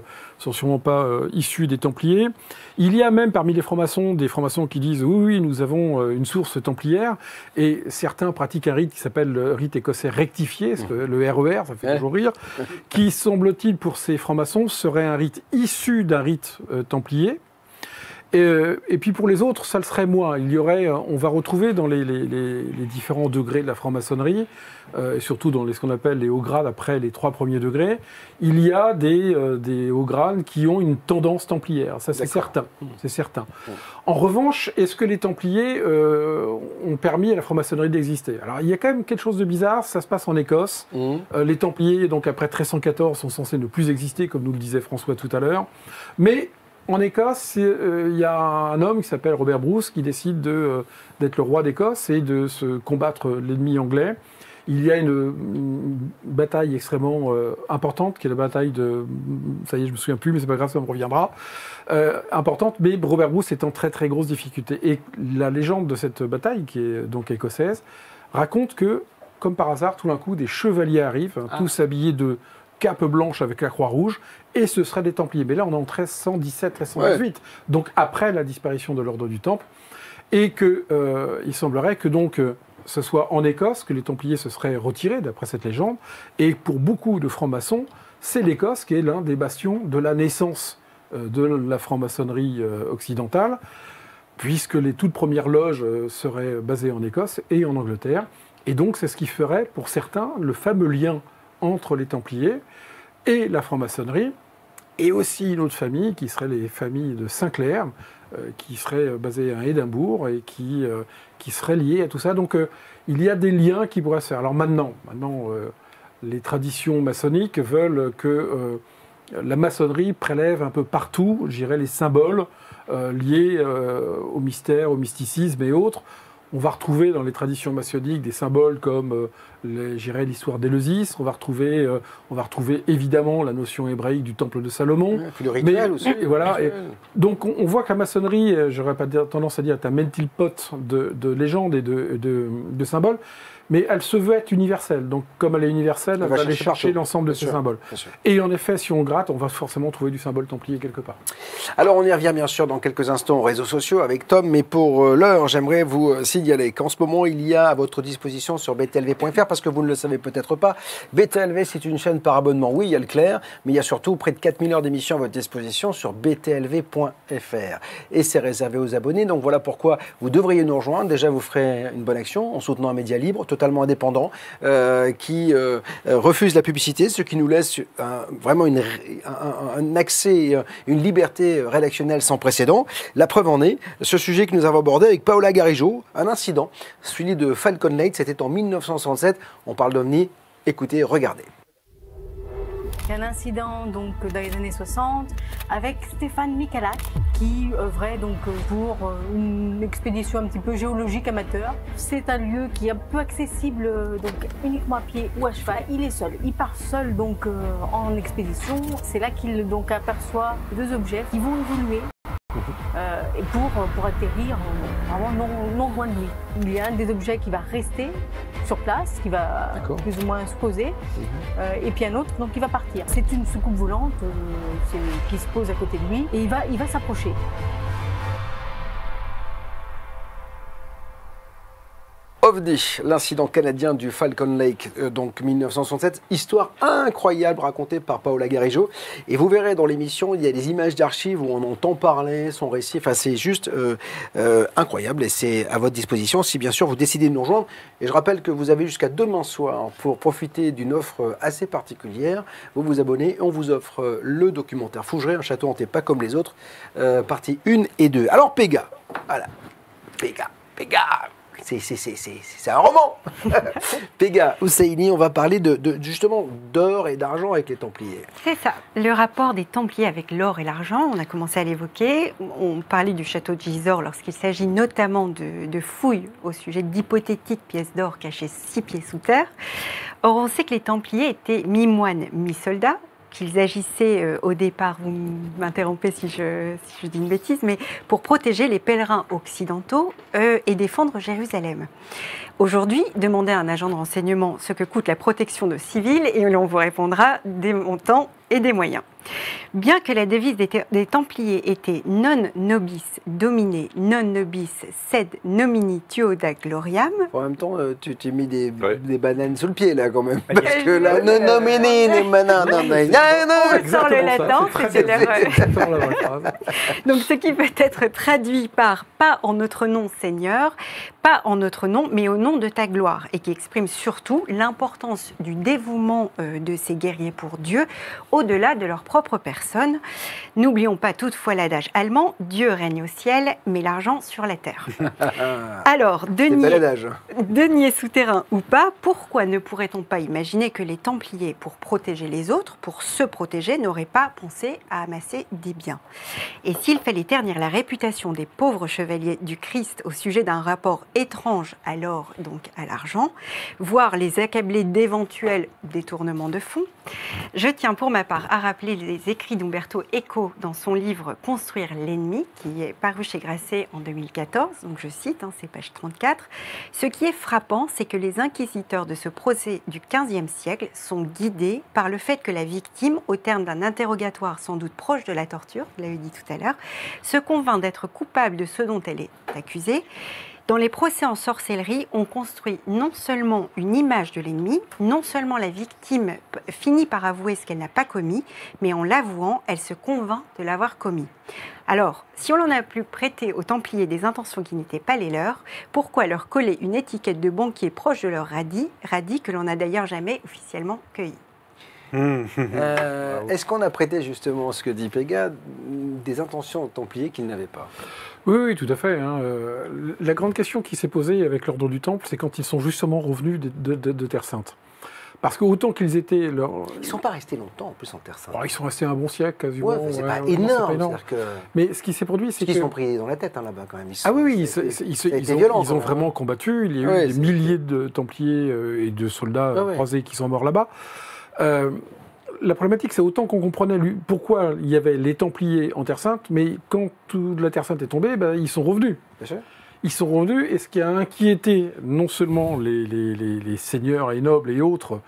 [SPEAKER 5] issus des Templiers. Il y a même parmi les francs-maçons des francs-maçons qui disent oui, nous avons une source templière, et certains pratiquent un rite qui s'appelle le rite écossais rectifié, le RER, ça fait toujours rire, qui, semble-t-il, pour ces francs-maçons, serait un rite issu d'un rite templier. Et puis pour les autres, ça le serait moins. On va retrouver dans les différents degrés de la franc-maçonnerie, et surtout dans ce qu'on appelle les hauts grades après les 3 premiers degrés, il y a des hauts grades qui ont une tendance templière. Ça, c'est certain. C'est certain. En revanche, est-ce que les Templiers ont permis à la franc-maçonnerie d'exister? Alors, il y a quand même quelque chose de bizarre. Ça se passe en Écosse. Les Templiers, donc après 1314, sont censés ne plus exister, comme nous le disait François tout à l'heure. Mais en Écosse, il y a un homme qui s'appelle Robert Bruce qui décide d'être le roi d'Écosse et de se combattre l'ennemi anglais. Il y a une bataille extrêmement importante, qui est la bataille de... Ça y est, je me souviens plus, mais c'est pas grave, ça me reviendra. Importante, mais Robert Bruce est en très très grosse difficulté. Et la légende de cette bataille, qui est donc écossaise, raconte que, comme par hasard, tout d'un coup, des chevaliers arrivent, tous habillés de cape blanche avec la croix rouge, et ce seraient des Templiers. Mais là, on est en 1317, 1318, donc après la disparition de l'ordre du Temple, et il semblerait que donc ce soit en Écosse que les Templiers se seraient retirés, d'après cette légende, et pour beaucoup de francs-maçons, c'est l'Écosse qui est l'un des bastions de la naissance de la franc-maçonnerie occidentale, puisque les toutes premières loges seraient basées en Écosse et en Angleterre, et donc c'est ce qui ferait, pour certains, le fameux lien entre les Templiers et la franc-maçonnerie, et aussi une autre famille qui serait les familles de Sinclair, qui seraient basées à Édimbourg et qui seraient liées à tout ça. Donc il y a des liens qui pourraient se faire. Alors maintenant les traditions maçonniques veulent que la maçonnerie prélève un peu partout, je dirais, les symboles liés au mystère, au mysticisme et autres. On va retrouver dans les traditions maçonniques des symboles comme l'histoire d'Éleusis. On va retrouver évidemment la notion hébraïque du temple de Salomon.
[SPEAKER 1] Puis le rituel aussi.
[SPEAKER 5] Et voilà. Et donc on voit que la maçonnerie, j'aurais pas tendance à dire, est un melting pot de légendes et de symboles, mais elle se veut être universelle. Donc comme elle est universelle, elle va aller chercher l'ensemble de ces symboles. Et en effet, si on gratte, on va forcément trouver du symbole templier quelque part.
[SPEAKER 1] Alors on y revient bien sûr dans quelques instants aux réseaux sociaux avec Tom, mais pour l'heure, j'aimerais vous signaler qu'en ce moment, il y a à votre disposition sur btlv.fr, parce que vous ne le savez peut-être pas, BTLV, c'est une chaîne par abonnement. Oui, il y a le clair, mais il y a surtout près de 4000 heures d'émission à votre disposition sur btlv.fr. Et c'est réservé aux abonnés, donc voilà pourquoi vous devriez nous rejoindre. Déjà, vous ferez une bonne action en soutenant un média libre, totalement indépendant, qui refuse la publicité, ce qui nous laisse vraiment un accès, une liberté rédactionnelle sans précédent. La preuve en est, ce sujet que nous avons abordé avec Paola Garijo, un incident, celui de Falcon Lake, c'était en 1967, on parle d'OVNI, écoutez, regardez.
[SPEAKER 7] Il y a un incident donc dans les années 60 avec Stéphane Michalak qui œuvrait donc pour une expédition un petit peu géologique amateur. C'est un lieu qui est peu accessible donc uniquement à pied ou à cheval. Il est seul, il part seul donc en expédition. C'est là qu'il donc aperçoit 2 objets qui vont évoluer. Et pour atterrir vraiment non loin de lui. Il y a un des objets qui va rester sur place, qui va plus ou moins se poser, et puis un autre donc qui va partir. C'est une soucoupe volante qui se pose à côté de lui et il va s'approcher.
[SPEAKER 1] OVNI, l'incident canadien du Falcon Lake, donc 1967, histoire incroyable racontée par Paola Garijo. Et vous verrez dans l'émission, il y a des images d'archives où on entend parler son récit. Enfin, c'est juste incroyable et c'est à votre disposition si bien sûr vous décidez de nous rejoindre. Et je rappelle que vous avez jusqu'à demain soir pour profiter d'une offre assez particulière. Vous vous abonnez et on vous offre le documentaire Fougeray, un château hanté pas comme les autres, parties 1 et 2. Alors Péga, voilà, Péga. C'est un roman. Péga Husseini, on va parler justement d'or et d'argent avec les Templiers.
[SPEAKER 6] C'est ça, le rapport des Templiers avec l'or et l'argent, on a commencé à l'évoquer. On parlait du château de Gisors lorsqu'il s'agit notamment de fouilles au sujet d'hypothétiques pièces d'or cachées 6 pieds sous terre. Or, on sait que les Templiers étaient mi-moines, mi-soldats, qu'ils agissaient au départ, vous m'interrompez si je dis une bêtise, mais pour protéger les pèlerins occidentaux et défendre Jérusalem. Aujourd'hui, demandez à un agent de renseignement ce que coûte la protection de civils et on vous répondra des montants et des moyens. Bien que la devise des Templiers était non nobis domine, non nobis sed nomini tuoda gloriam.
[SPEAKER 1] En même temps, tu t'es mis des bananes sous le pied là quand même. Parce que là, non nomini,
[SPEAKER 6] on sort le latin, c'est donc ce qui peut être traduit par pas en notre nom Seigneur, pas en notre nom, mais au nom de ta gloire, et qui exprime surtout l'importance du dévouement de ces guerriers pour Dieu, au-delà de leur propre personne. N'oublions pas toutefois l'adage allemand, Dieu règne au ciel, mais l'argent sur la terre. Alors, denier souterrain ou pas, pourquoi ne pourrait-on pas imaginer que les Templiers, pour protéger les autres, pour se protéger, n'auraient pas pensé à amasser des biens? Et s'il fallait ternir la réputation des pauvres chevaliers du Christ au sujet d'un rapport étrange à l'or, donc à l'argent, voire les accabler d'éventuels détournements de fonds, je tiens pour ma part à rappeler les écrits d'Umberto Eco dans son livre « Construire l'ennemi » qui est paru chez Grasset en 2014, donc je cite, c'est page 34. « Ce qui est frappant, c'est que les inquisiteurs de ce procès du XVe siècle sont guidés par le fait que la victime, au terme d'un interrogatoire sans doute proche de la torture, vous l'avez dit tout à l'heure, se convainc d'être coupable de ce dont elle est accusée. Dans les procès en sorcellerie, on construit non seulement une image de l'ennemi, non seulement la victime finit par avouer ce qu'elle n'a pas commis, mais en l'avouant, elle se convainc de l'avoir commis. Alors, si on en a pu prêter aux Templiers des intentions qui n'étaient pas les leurs, pourquoi leur coller une étiquette de banquier proche de leur radis que l'on n'a d'ailleurs jamais officiellement cueilli?
[SPEAKER 1] Est-ce qu'on a prêté justement ce que dit Péga des intentions aux Templiers qu'ils n'avaient pas?
[SPEAKER 5] Oui, tout à fait. La grande question qui s'est posée avec l'ordre du Temple, c'est quand ils sont justement revenus de Terre Sainte. Parce que autant qu'ils étaient...
[SPEAKER 1] Ils ne sont pas restés longtemps en plus en Terre Sainte.
[SPEAKER 5] Ils sont restés un bon siècle quasiment.
[SPEAKER 1] C'est pas énorme.
[SPEAKER 5] Mais ce qui s'est produit, c'est
[SPEAKER 1] qu'ils sont pris dans la tête là-bas quand même.
[SPEAKER 5] Ils ont vraiment combattu. Il y a eu des milliers de Templiers et de soldats croisés qui sont morts là-bas. La problématique, c'est autant qu'on comprenait pourquoi il y avait les Templiers en Terre Sainte, mais quand toute la Terre Sainte est tombée, ils sont revenus.
[SPEAKER 1] Bien sûr.
[SPEAKER 5] Ils sont revenus, et ce qui a inquiété non seulement les seigneurs et nobles et autres,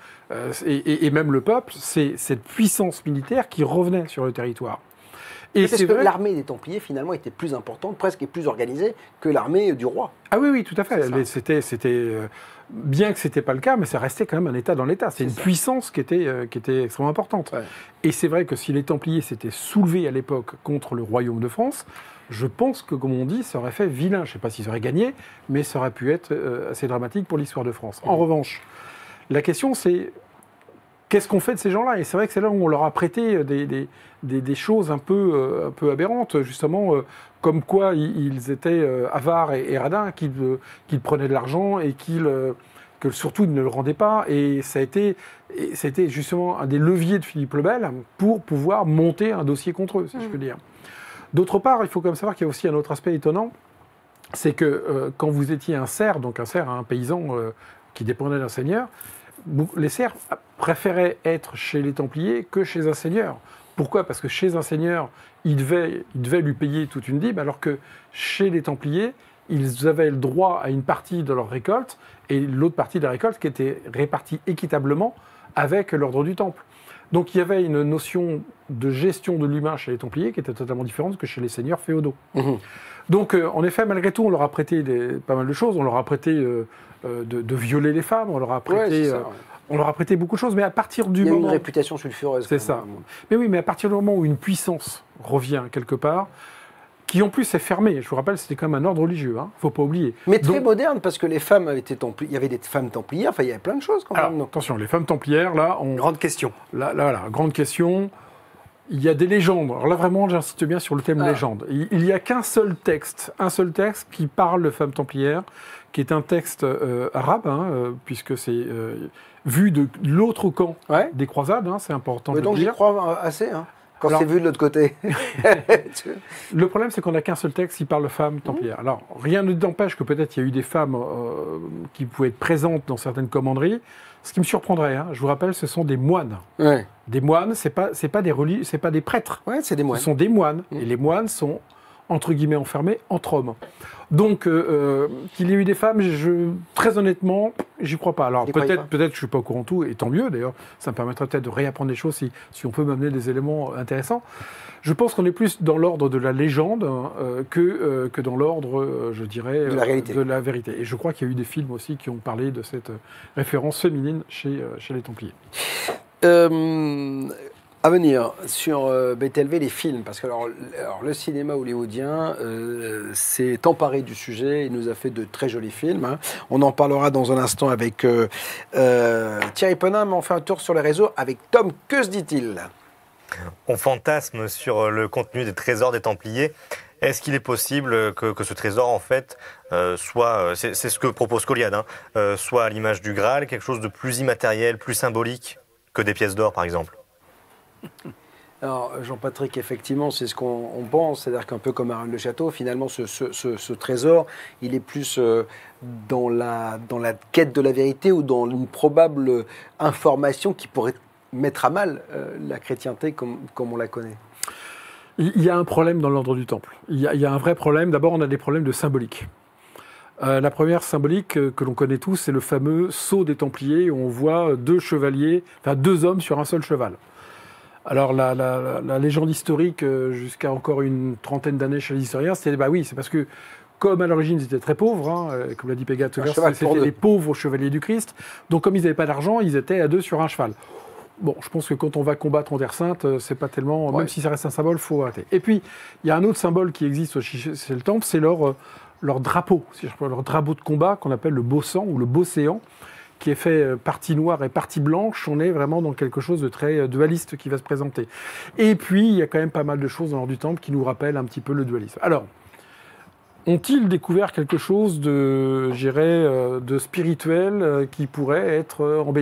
[SPEAKER 5] et même le peuple, c'est cette puissance militaire qui revenait sur le territoire.
[SPEAKER 1] Et c'est que l'armée des Templiers, finalement, était plus importante, presque et plus organisée que l'armée du roi.
[SPEAKER 5] Ah oui, tout à fait. C'était bien que ce n'était pas le cas, mais ça restait quand même un État dans l'État. C'est une puissance qui était extrêmement importante. Ouais. Et c'est vrai que si les Templiers s'étaient soulevés à l'époque contre le royaume de France, je pense que, comme on dit, ça aurait fait vilain. Je ne sais pas s'ils auraient gagné, mais ça aurait pu être assez dramatique pour l'histoire de France. En revanche, la question, c'est qu'est-ce qu'on fait de ces gens-là? Et c'est vrai que c'est là où on leur a prêté des choses un peu aberrantes, justement, comme quoi ils étaient avares et radins, qu'ils prenaient de l'argent et que surtout ils ne le rendaient pas. Et ça a été justement un des leviers de Philippe le Bel pour pouvoir monter un dossier contre eux, si je peux dire. D'autre part, il faut quand même savoir qu'il y a aussi un autre aspect étonnant, c'est que quand vous étiez un serf, donc un paysan qui dépendait d'un seigneur, les serfs préféraient être chez les Templiers que chez un seigneur. Pourquoi? Parce que chez un seigneur, il devait lui payer toute une dîme, alors que chez les Templiers, ils avaient le droit à une partie de leur récolte, et l'autre partie de la récolte qui était répartie équitablement avec l'ordre du Temple. Donc il y avait une notion de gestion de l'humain chez les Templiers qui était totalement différente que chez les seigneurs féodaux. Donc en effet, malgré tout, on leur a prêté pas mal de choses. On leur a prêté de violer les femmes, on leur a prêté... On leur a prêté beaucoup de choses, mais à partir du moment...
[SPEAKER 1] Il y a une réputation sulfureuse.
[SPEAKER 5] C'est ça. Mais oui, mais à partir du moment où une puissance revient quelque part, qui en plus est fermée, je vous rappelle, c'était quand même un ordre religieux, il ne faut pas oublier.
[SPEAKER 1] Mais très moderne, parce que les femmes avaient été il y avait des femmes templières, il y avait plein de choses quand même.
[SPEAKER 5] Alors, attention, les femmes templières, là...
[SPEAKER 4] Grande question.
[SPEAKER 5] Là, voilà, grande question. Il y a des légendes. Alors là, vraiment, j'insiste bien sur le thème légende. Il n'y a qu'un seul texte qui parle de femmes templières, qui est un texte arabe, puisque c'est vu de l'autre camp des croisades, c'est important de le dire.
[SPEAKER 1] Donc j'y crois assez, quand c'est vu de l'autre côté.
[SPEAKER 5] Le problème, c'est qu'on n'a qu'un seul texte qui parle de femmes templières. Alors, rien ne n'empêche que peut-être il y a eu des femmes qui pouvaient être présentes dans certaines commanderies. Ce qui me surprendrait, je vous rappelle, ce sont des moines.
[SPEAKER 1] Ouais.
[SPEAKER 5] Des moines, c'est pas des prêtres.
[SPEAKER 1] Ouais, c'est des moines.
[SPEAKER 5] Ce sont des moines. Et les moines sont entre guillemets enfermés, entre hommes. Donc, qu'il y ait eu des femmes, très honnêtement, j'y crois pas. Alors peut-être que je suis pas au courant de tout, et tant mieux d'ailleurs, ça me permettrait peut-être de réapprendre des choses si on peut m'amener des éléments intéressants. Je pense qu'on est plus dans l'ordre de la légende que dans l'ordre, je dirais, de la vérité. Et je crois qu'il y a eu des films aussi qui ont parlé de cette référence féminine chez les Templiers.
[SPEAKER 1] À venir sur BTLV, les films, parce que alors, le cinéma hollywoodien s'est emparé du sujet et nous a fait de très jolis films. Hein. On en parlera dans un instant avec Thierry Penin, mais on fait un tour sur les réseaux avec Tom. Que se dit-il ?
[SPEAKER 2] On fantasme sur le contenu des trésors des Templiers. Est-ce qu'il est possible que ce trésor, en fait, soit, c'est ce que propose Goliad, hein, soit à l'image du Graal, quelque chose de plus immatériel, plus symbolique que des pièces d'or, par exemple ?
[SPEAKER 1] Alors, Jean-Patrick, effectivement, c'est ce qu'on pense, c'est-à-dire qu'un peu comme Arles le Château, finalement, ce trésor, il est plus dans la quête de la vérité ou dans une probable information qui pourrait mettre à mal la chrétienté comme on la connaît.
[SPEAKER 5] Il y a un problème dans l'ordre du Temple. Il y a un vrai problème. D'abord, on a des problèmes de symbolique. La première symbolique que l'on connaît tous, c'est le fameux sceau des Templiers, où on voit deux hommes sur un seul cheval. Alors la légende historique, jusqu'à encore une trentaine d'années chez les historiens, c'est parce que, comme à l'origine ils étaient très pauvres, hein, comme l'a dit Pégat, c'était les pauvres chevaliers du Christ, donc comme ils n'avaient pas d'argent, ils étaient à deux sur un cheval. Bon, je pense que quand on va combattre en Terre Sainte, c'est pas tellement, même si ça reste un symbole, il faut arrêter. Et puis, il y a un autre symbole qui existe chez le Temple, c'est leur drapeau, leur drapeau de combat qu'on appelle le beau sang ou le beau séant, qui est fait partie noire et partie blanche. On est vraiment dans quelque chose de très dualiste qui va se présenter. Et puis, il y a quand même pas mal de choses dans l'ordre du Temple qui nous rappellent un petit peu le dualisme. Alors, ont-ils découvert quelque chose de spirituel qui pourrait être embêtant ?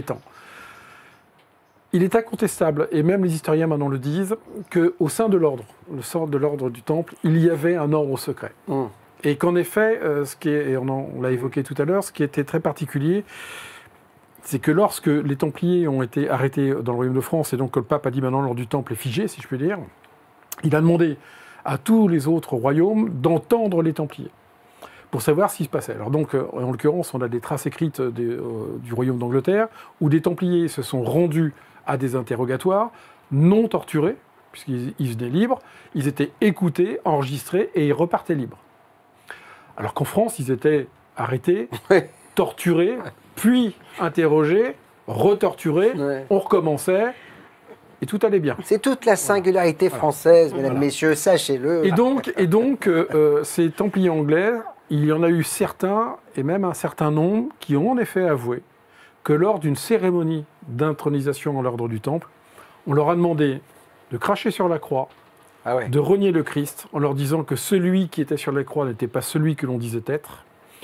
[SPEAKER 5] Il est incontestable, et même les historiens maintenant le disent, qu'au sein de l'ordre, le sort de l'ordre du Temple, il y avait un ordre secret. Et qu'en effet, on l'a évoqué tout à l'heure, ce qui était très particulier, c'est que lorsque les Templiers ont été arrêtés dans le Royaume de France, et donc que le pape a dit maintenant l'ordre du Temple est figé, si je puis dire, il a demandé à tous les autres royaumes d'entendre les Templiers, pour savoir ce qui se passait. Alors donc, en l'occurrence, on a des traces écrites du Royaume d'Angleterre, où des Templiers se sont rendus à des interrogatoires, non torturés, puisqu'ils venaient libres, ils étaient écoutés, enregistrés, et ils repartaient libres. Alors qu'en France, ils étaient arrêtés, torturés, puis interrogés, retorturés, on recommençait, et tout allait bien.
[SPEAKER 1] C'est toute la singularité française, mesdames, messieurs, sachez-le.
[SPEAKER 5] Et donc ces Templiers anglais, il y en a eu certains, et même un certain nombre, qui ont en effet avoué que lors d'une cérémonie d'intronisation dans l'ordre du Temple, on leur a demandé de cracher sur la croix, de renier le Christ, en leur disant que celui qui était sur la croix n'était pas celui que l'on disait être,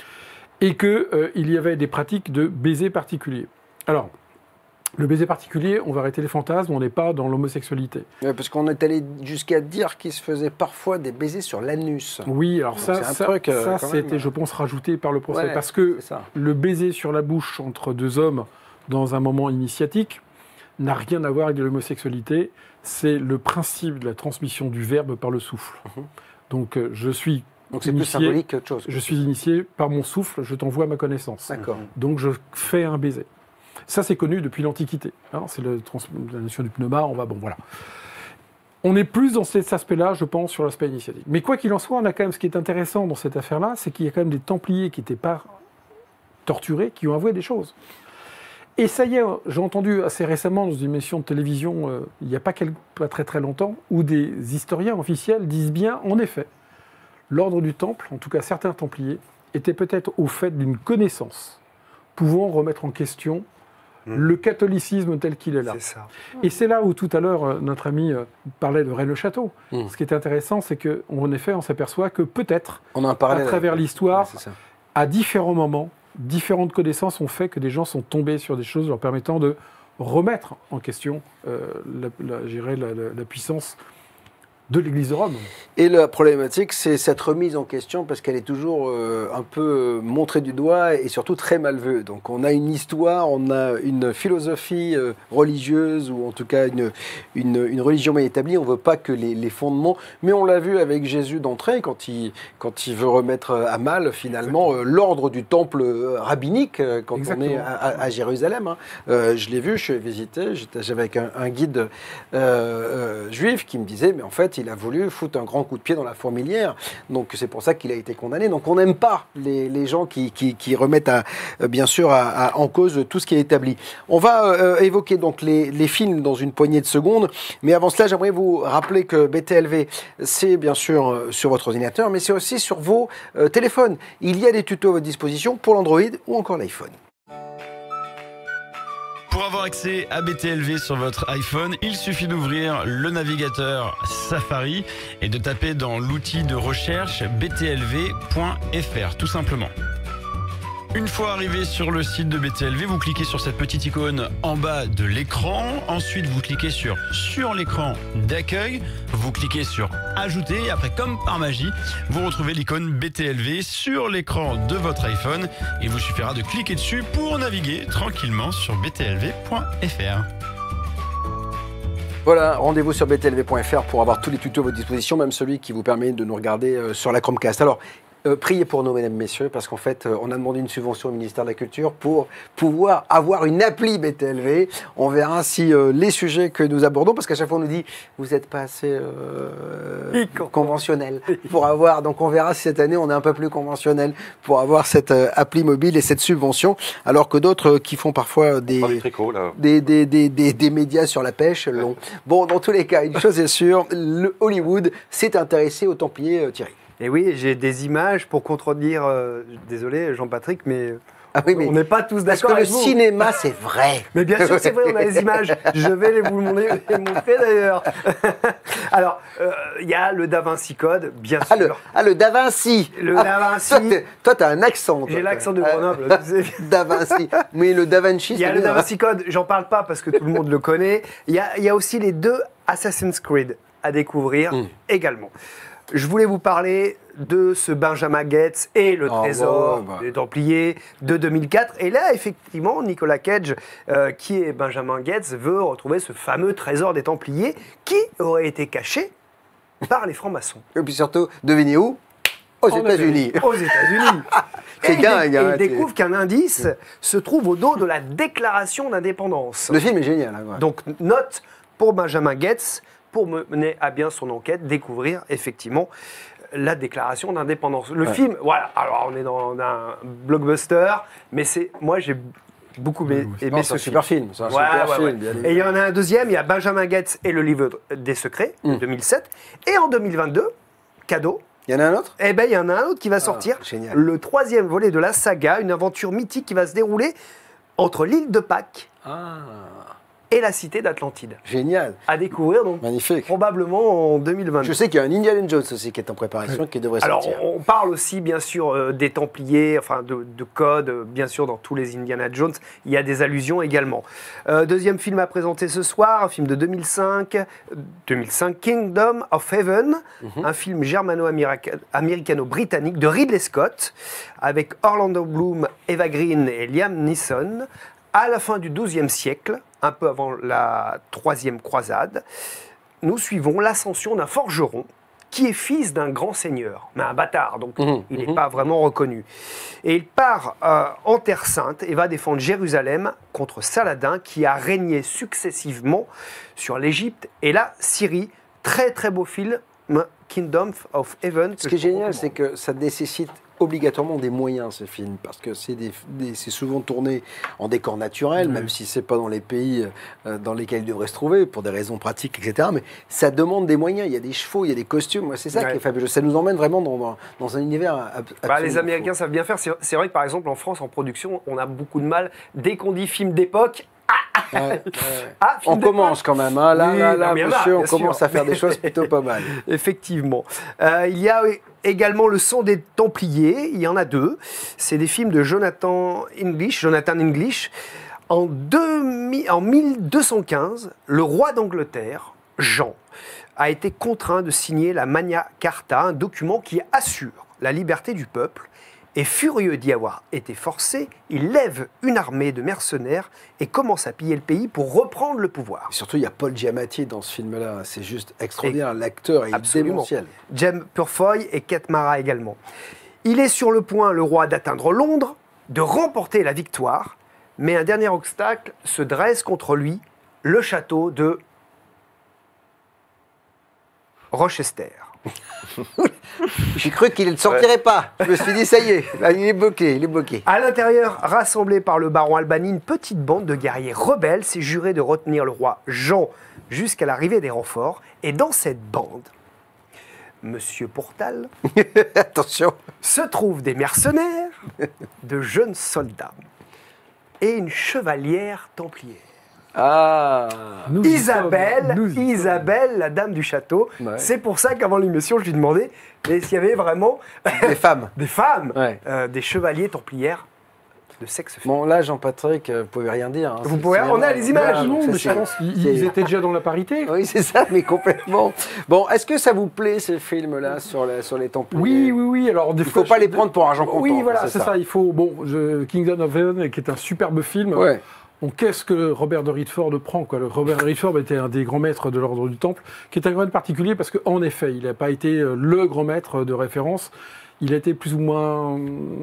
[SPEAKER 5] et qu'il y avait des pratiques de baiser particuliers. Alors, le baiser particulier, on va arrêter les fantasmes, on n'est pas dans l'homosexualité.
[SPEAKER 1] Parce qu'on est allé jusqu'à dire qu'il se faisait parfois des baisers sur l'anus.
[SPEAKER 5] Oui, alors ça c'était, je pense, rajouté par le procès. Parce que le baiser sur la bouche entre deux hommes dans un moment initiatique n'a rien à voir avec de l'homosexualité. C'est le principe de la transmission du verbe par le souffle. Donc
[SPEAKER 1] c'est plus symbolique qu'autre chose.
[SPEAKER 5] Je suis initié par mon souffle, je t'envoie ma connaissance.
[SPEAKER 1] D'accord.
[SPEAKER 5] Donc je fais un baiser. Ça, c'est connu depuis l'Antiquité. Hein, c'est la notion du pneuma, voilà. On est plus dans cet aspect-là, je pense, sur l'aspect initiatique. Mais quoi qu'il en soit, on a quand même ce qui est intéressant dans cette affaire-là, c'est qu'il y a quand même des Templiers qui n'étaient pas torturés, qui ont avoué des choses. Et ça y est, j'ai entendu assez récemment dans une émission de télévision, il n'y a pas très très longtemps, où des historiens officiels disent bien, en effet, l'ordre du Temple, en tout cas certains Templiers, étaient peut-être au fait d'une connaissance pouvant remettre en question le catholicisme tel qu'il est là.
[SPEAKER 4] C'est ça.
[SPEAKER 5] Et c'est là où tout à l'heure notre ami parlait de Rennes-le-Château. Ce qui est intéressant, c'est qu'en effet, on s'aperçoit que peut-être, à travers l'histoire, à différents moments, différentes connaissances ont fait que des gens sont tombés sur des choses leur permettant de remettre en question la puissance de l'Église de Rome.
[SPEAKER 1] Et la problématique, c'est cette remise en question parce qu'elle est toujours un peu montrée du doigt et surtout très mal vue. Donc on a une histoire, on a une philosophie religieuse ou en tout cas une religion bien établie. On ne veut pas que les fondements... Mais on l'a vu avec Jésus d'entrée quand il veut remettre à mal finalement l'ordre du temple rabbinique quand on est à Jérusalem. Hein. Je l'ai vu, je suis visité, j'avais avec un guide juif qui me disait mais en fait il a voulu foutre un grand coup de pied dans la fourmilière, donc c'est pour ça qu'il a été condamné. Donc on n'aime pas les gens qui remettent bien sûr en cause tout ce qui est établi. On va évoquer donc les films dans une poignée de secondes, mais avant cela j'aimerais vous rappeler que BTLV c'est bien sûr sur votre ordinateur, mais c'est aussi sur vos téléphones. Il y a des tutos à votre disposition pour l'Android ou encore l'iPhone.
[SPEAKER 8] Pour avoir accès à BTLV sur votre iPhone, il suffit d'ouvrir le navigateur Safari et de taper dans l'outil de recherche btlv.fr, tout simplement. Une fois arrivé sur le site de BTLV, vous cliquez sur cette petite icône en bas de l'écran. Ensuite, vous cliquez sur l'écran d'accueil. Vous cliquez sur Ajouter. Et après, comme par magie, vous retrouvez l'icône BTLV sur l'écran de votre iPhone. Il vous suffira de cliquer dessus pour naviguer tranquillement sur btlv.fr.
[SPEAKER 1] Voilà, rendez-vous sur btlv.fr pour avoir tous les tutos à votre disposition, même celui qui vous permet de nous regarder sur la Chromecast. Alors, priez pour nous, mesdames, messieurs, parce qu'en fait, on a demandé une subvention au ministère de la Culture pour pouvoir avoir une appli BTLV. On verra si les sujets que nous abordons, parce qu'à chaque fois on nous dit, vous n'êtes pas assez conventionnel pour avoir. Donc on verra si cette année on est un peu plus conventionnel pour avoir cette appli mobile et cette subvention, alors que d'autres qui font parfois des médias sur la pêche l'ont. Bon, dans tous les cas, une chose est sûre, le Hollywood s'est intéressé aux Templiers, Thierry.
[SPEAKER 4] Et oui, j'ai des images pour contredire, désolé Jean-Patrick, mais,
[SPEAKER 1] mais
[SPEAKER 4] on n'est pas tous d'accord
[SPEAKER 1] avec
[SPEAKER 4] vous.
[SPEAKER 1] Parce que le cinéma, c'est vrai.
[SPEAKER 4] Mais bien sûr, c'est vrai, on a les images. Je vais vous les montrer d'ailleurs. Alors, il y a le Da Vinci Code, bien sûr.
[SPEAKER 1] Le Da Vinci.
[SPEAKER 4] Da Vinci.
[SPEAKER 1] Toi, tu as un accent.
[SPEAKER 4] J'ai l'accent de Grenoble.
[SPEAKER 1] Da Vinci. Mais le Da Vinci,
[SPEAKER 4] il y a le Da Vinci Code, j'en parle pas parce que tout le monde le connaît. Il y a aussi les 2 Assassin's Creed à découvrir également. Je voulais vous parler de ce Benjamin Gates et le trésor des Templiers de 2004. Et là, effectivement, Nicolas Cage, qui est Benjamin Gates, veut retrouver ce fameux trésor des Templiers qui aurait été caché par les francs-maçons.
[SPEAKER 1] Et puis surtout, devinez où ? Aux États-Unis.
[SPEAKER 4] Aux États-Unis.
[SPEAKER 1] C'est dingue.
[SPEAKER 4] Et il découvre qu'un indice se trouve au dos de la déclaration d'indépendance.
[SPEAKER 1] Le film est génial. Hein,
[SPEAKER 4] donc, note pour Benjamin Gates, pour mener à bien son enquête, découvrir effectivement la déclaration d'indépendance. Le film, voilà, alors on est dans un blockbuster, mais moi j'ai beaucoup aimé ce
[SPEAKER 1] super film. C'est un super film.
[SPEAKER 4] Et il y en a un deuxième, il y a Benjamin Gates et le livre des secrets, de 2007. Et en 2022, cadeau.
[SPEAKER 1] Il y en a un autre ?
[SPEAKER 4] Eh bien, il y en a un autre qui va sortir.
[SPEAKER 1] Génial.
[SPEAKER 4] Le 3e volet de la saga, une aventure mythique qui va se dérouler entre l'île de Pâques et la cité d'Atlantide.
[SPEAKER 1] Génial.
[SPEAKER 4] À découvrir, donc,
[SPEAKER 1] magnifique.
[SPEAKER 4] Probablement en 2022.
[SPEAKER 1] Je sais qu'il y a un Indiana Jones aussi qui est en préparation, qui devrait sortir.
[SPEAKER 4] Alors, on parle aussi, bien sûr, des Templiers, enfin, de code, bien sûr, dans tous les Indiana Jones. Il y a des allusions également. Deuxième film à présenter ce soir, un film de 2005, Kingdom of Heaven, un film germano-américano-britannique de Ridley Scott, avec Orlando Bloom, Eva Green et Liam Neeson, à la fin du XIIe siècle, un peu avant la troisième croisade. Nous suivons l'ascension d'un forgeron qui est fils d'un grand seigneur, mais un bâtard, donc il n'est pas vraiment reconnu. Et il part en Terre Sainte et va défendre Jérusalem contre Saladin, qui a régné successivement sur l'Égypte et la Syrie. Très très beau film, Kingdom of Heaven.
[SPEAKER 1] Ce qui est génial, c'est que ça nécessite obligatoirement des moyens, ces films, parce que c'est souvent tourné en décor naturel, même si c'est pas dans les pays dans lesquels il devrait se trouver, pour des raisons pratiques, etc. Mais ça demande des moyens, il y a des chevaux, il y a des costumes, c'est ça qui est fabuleux. Ça nous emmène vraiment dans un univers absolument
[SPEAKER 4] les Américains savent bien faire. C'est vrai que par exemple en France, en production, on a beaucoup de mal, dès qu'on dit film d'époque,
[SPEAKER 1] on commence quand même, hein. Monsieur, on commence à faire des choses plutôt pas mal.
[SPEAKER 4] Effectivement. Il y a également Le Sang des Templiers, il y en a 2. C'est des films de Jonathan English. En 1215, le roi d'Angleterre, Jean, a été contraint de signer la Magna Carta, un document qui assure la liberté du peuple. Et furieux d'y avoir été forcé, il lève une armée de mercenaires et commence à piller le pays pour reprendre le pouvoir.
[SPEAKER 1] Et surtout, il y a Paul Giamatti dans ce film-là. C'est juste extraordinaire. L'acteur est démentiel.
[SPEAKER 4] Jem Purfoy et Kate Mara également. Il est sur le point, le roi, d'atteindre Londres, de remporter la victoire, mais un dernier obstacle se dresse contre lui, le château de Rochester.
[SPEAKER 1] J'ai cru qu'il ne sortirait pas. Je me suis dit, ça y est, là, il est bloqué.
[SPEAKER 4] À l'intérieur, rassemblé par le baron Albani, une petite bande de guerriers rebelles s'est juré de retenir le roi Jean jusqu'à l'arrivée des renforts. Et dans cette bande, Monsieur Portal,
[SPEAKER 1] attention,
[SPEAKER 4] se trouvent des mercenaires, de jeunes soldats et une chevalière templière.
[SPEAKER 1] Ah,
[SPEAKER 4] Isabelle, la dame du château. Ouais. C'est pour ça qu'avant l'émission, je lui demandais s'il y avait vraiment
[SPEAKER 1] des femmes,
[SPEAKER 4] ouais. Des chevaliers templières de sexe féminin.
[SPEAKER 1] Bon, là, Jean-Patrick, vous pouvez rien dire. Hein,
[SPEAKER 4] vous pouvez, on a les images.
[SPEAKER 5] Non, mais je pense qu'ils étaient déjà dans la parité.
[SPEAKER 1] Oui, c'est ça, mais complètement. Bon, est-ce que ça vous plaît, ces films-là, sur les templiers?
[SPEAKER 5] Oui. Alors,
[SPEAKER 1] il ne faut pas les prendre pour argent comptant.
[SPEAKER 5] Oui, voilà, c'est ça. Il faut. Bon, Kingdom of Heaven, qui est un superbe film.
[SPEAKER 1] Ouais.
[SPEAKER 5] Donc, qu'est-ce que Robert de Redford prend, quoi? Robert de Redford était un des grands maîtres de l'ordre du Temple, qui est un grand maître particulier parce qu'en effet, il n'a pas été le grand maître de référence. Il a été plus ou moins.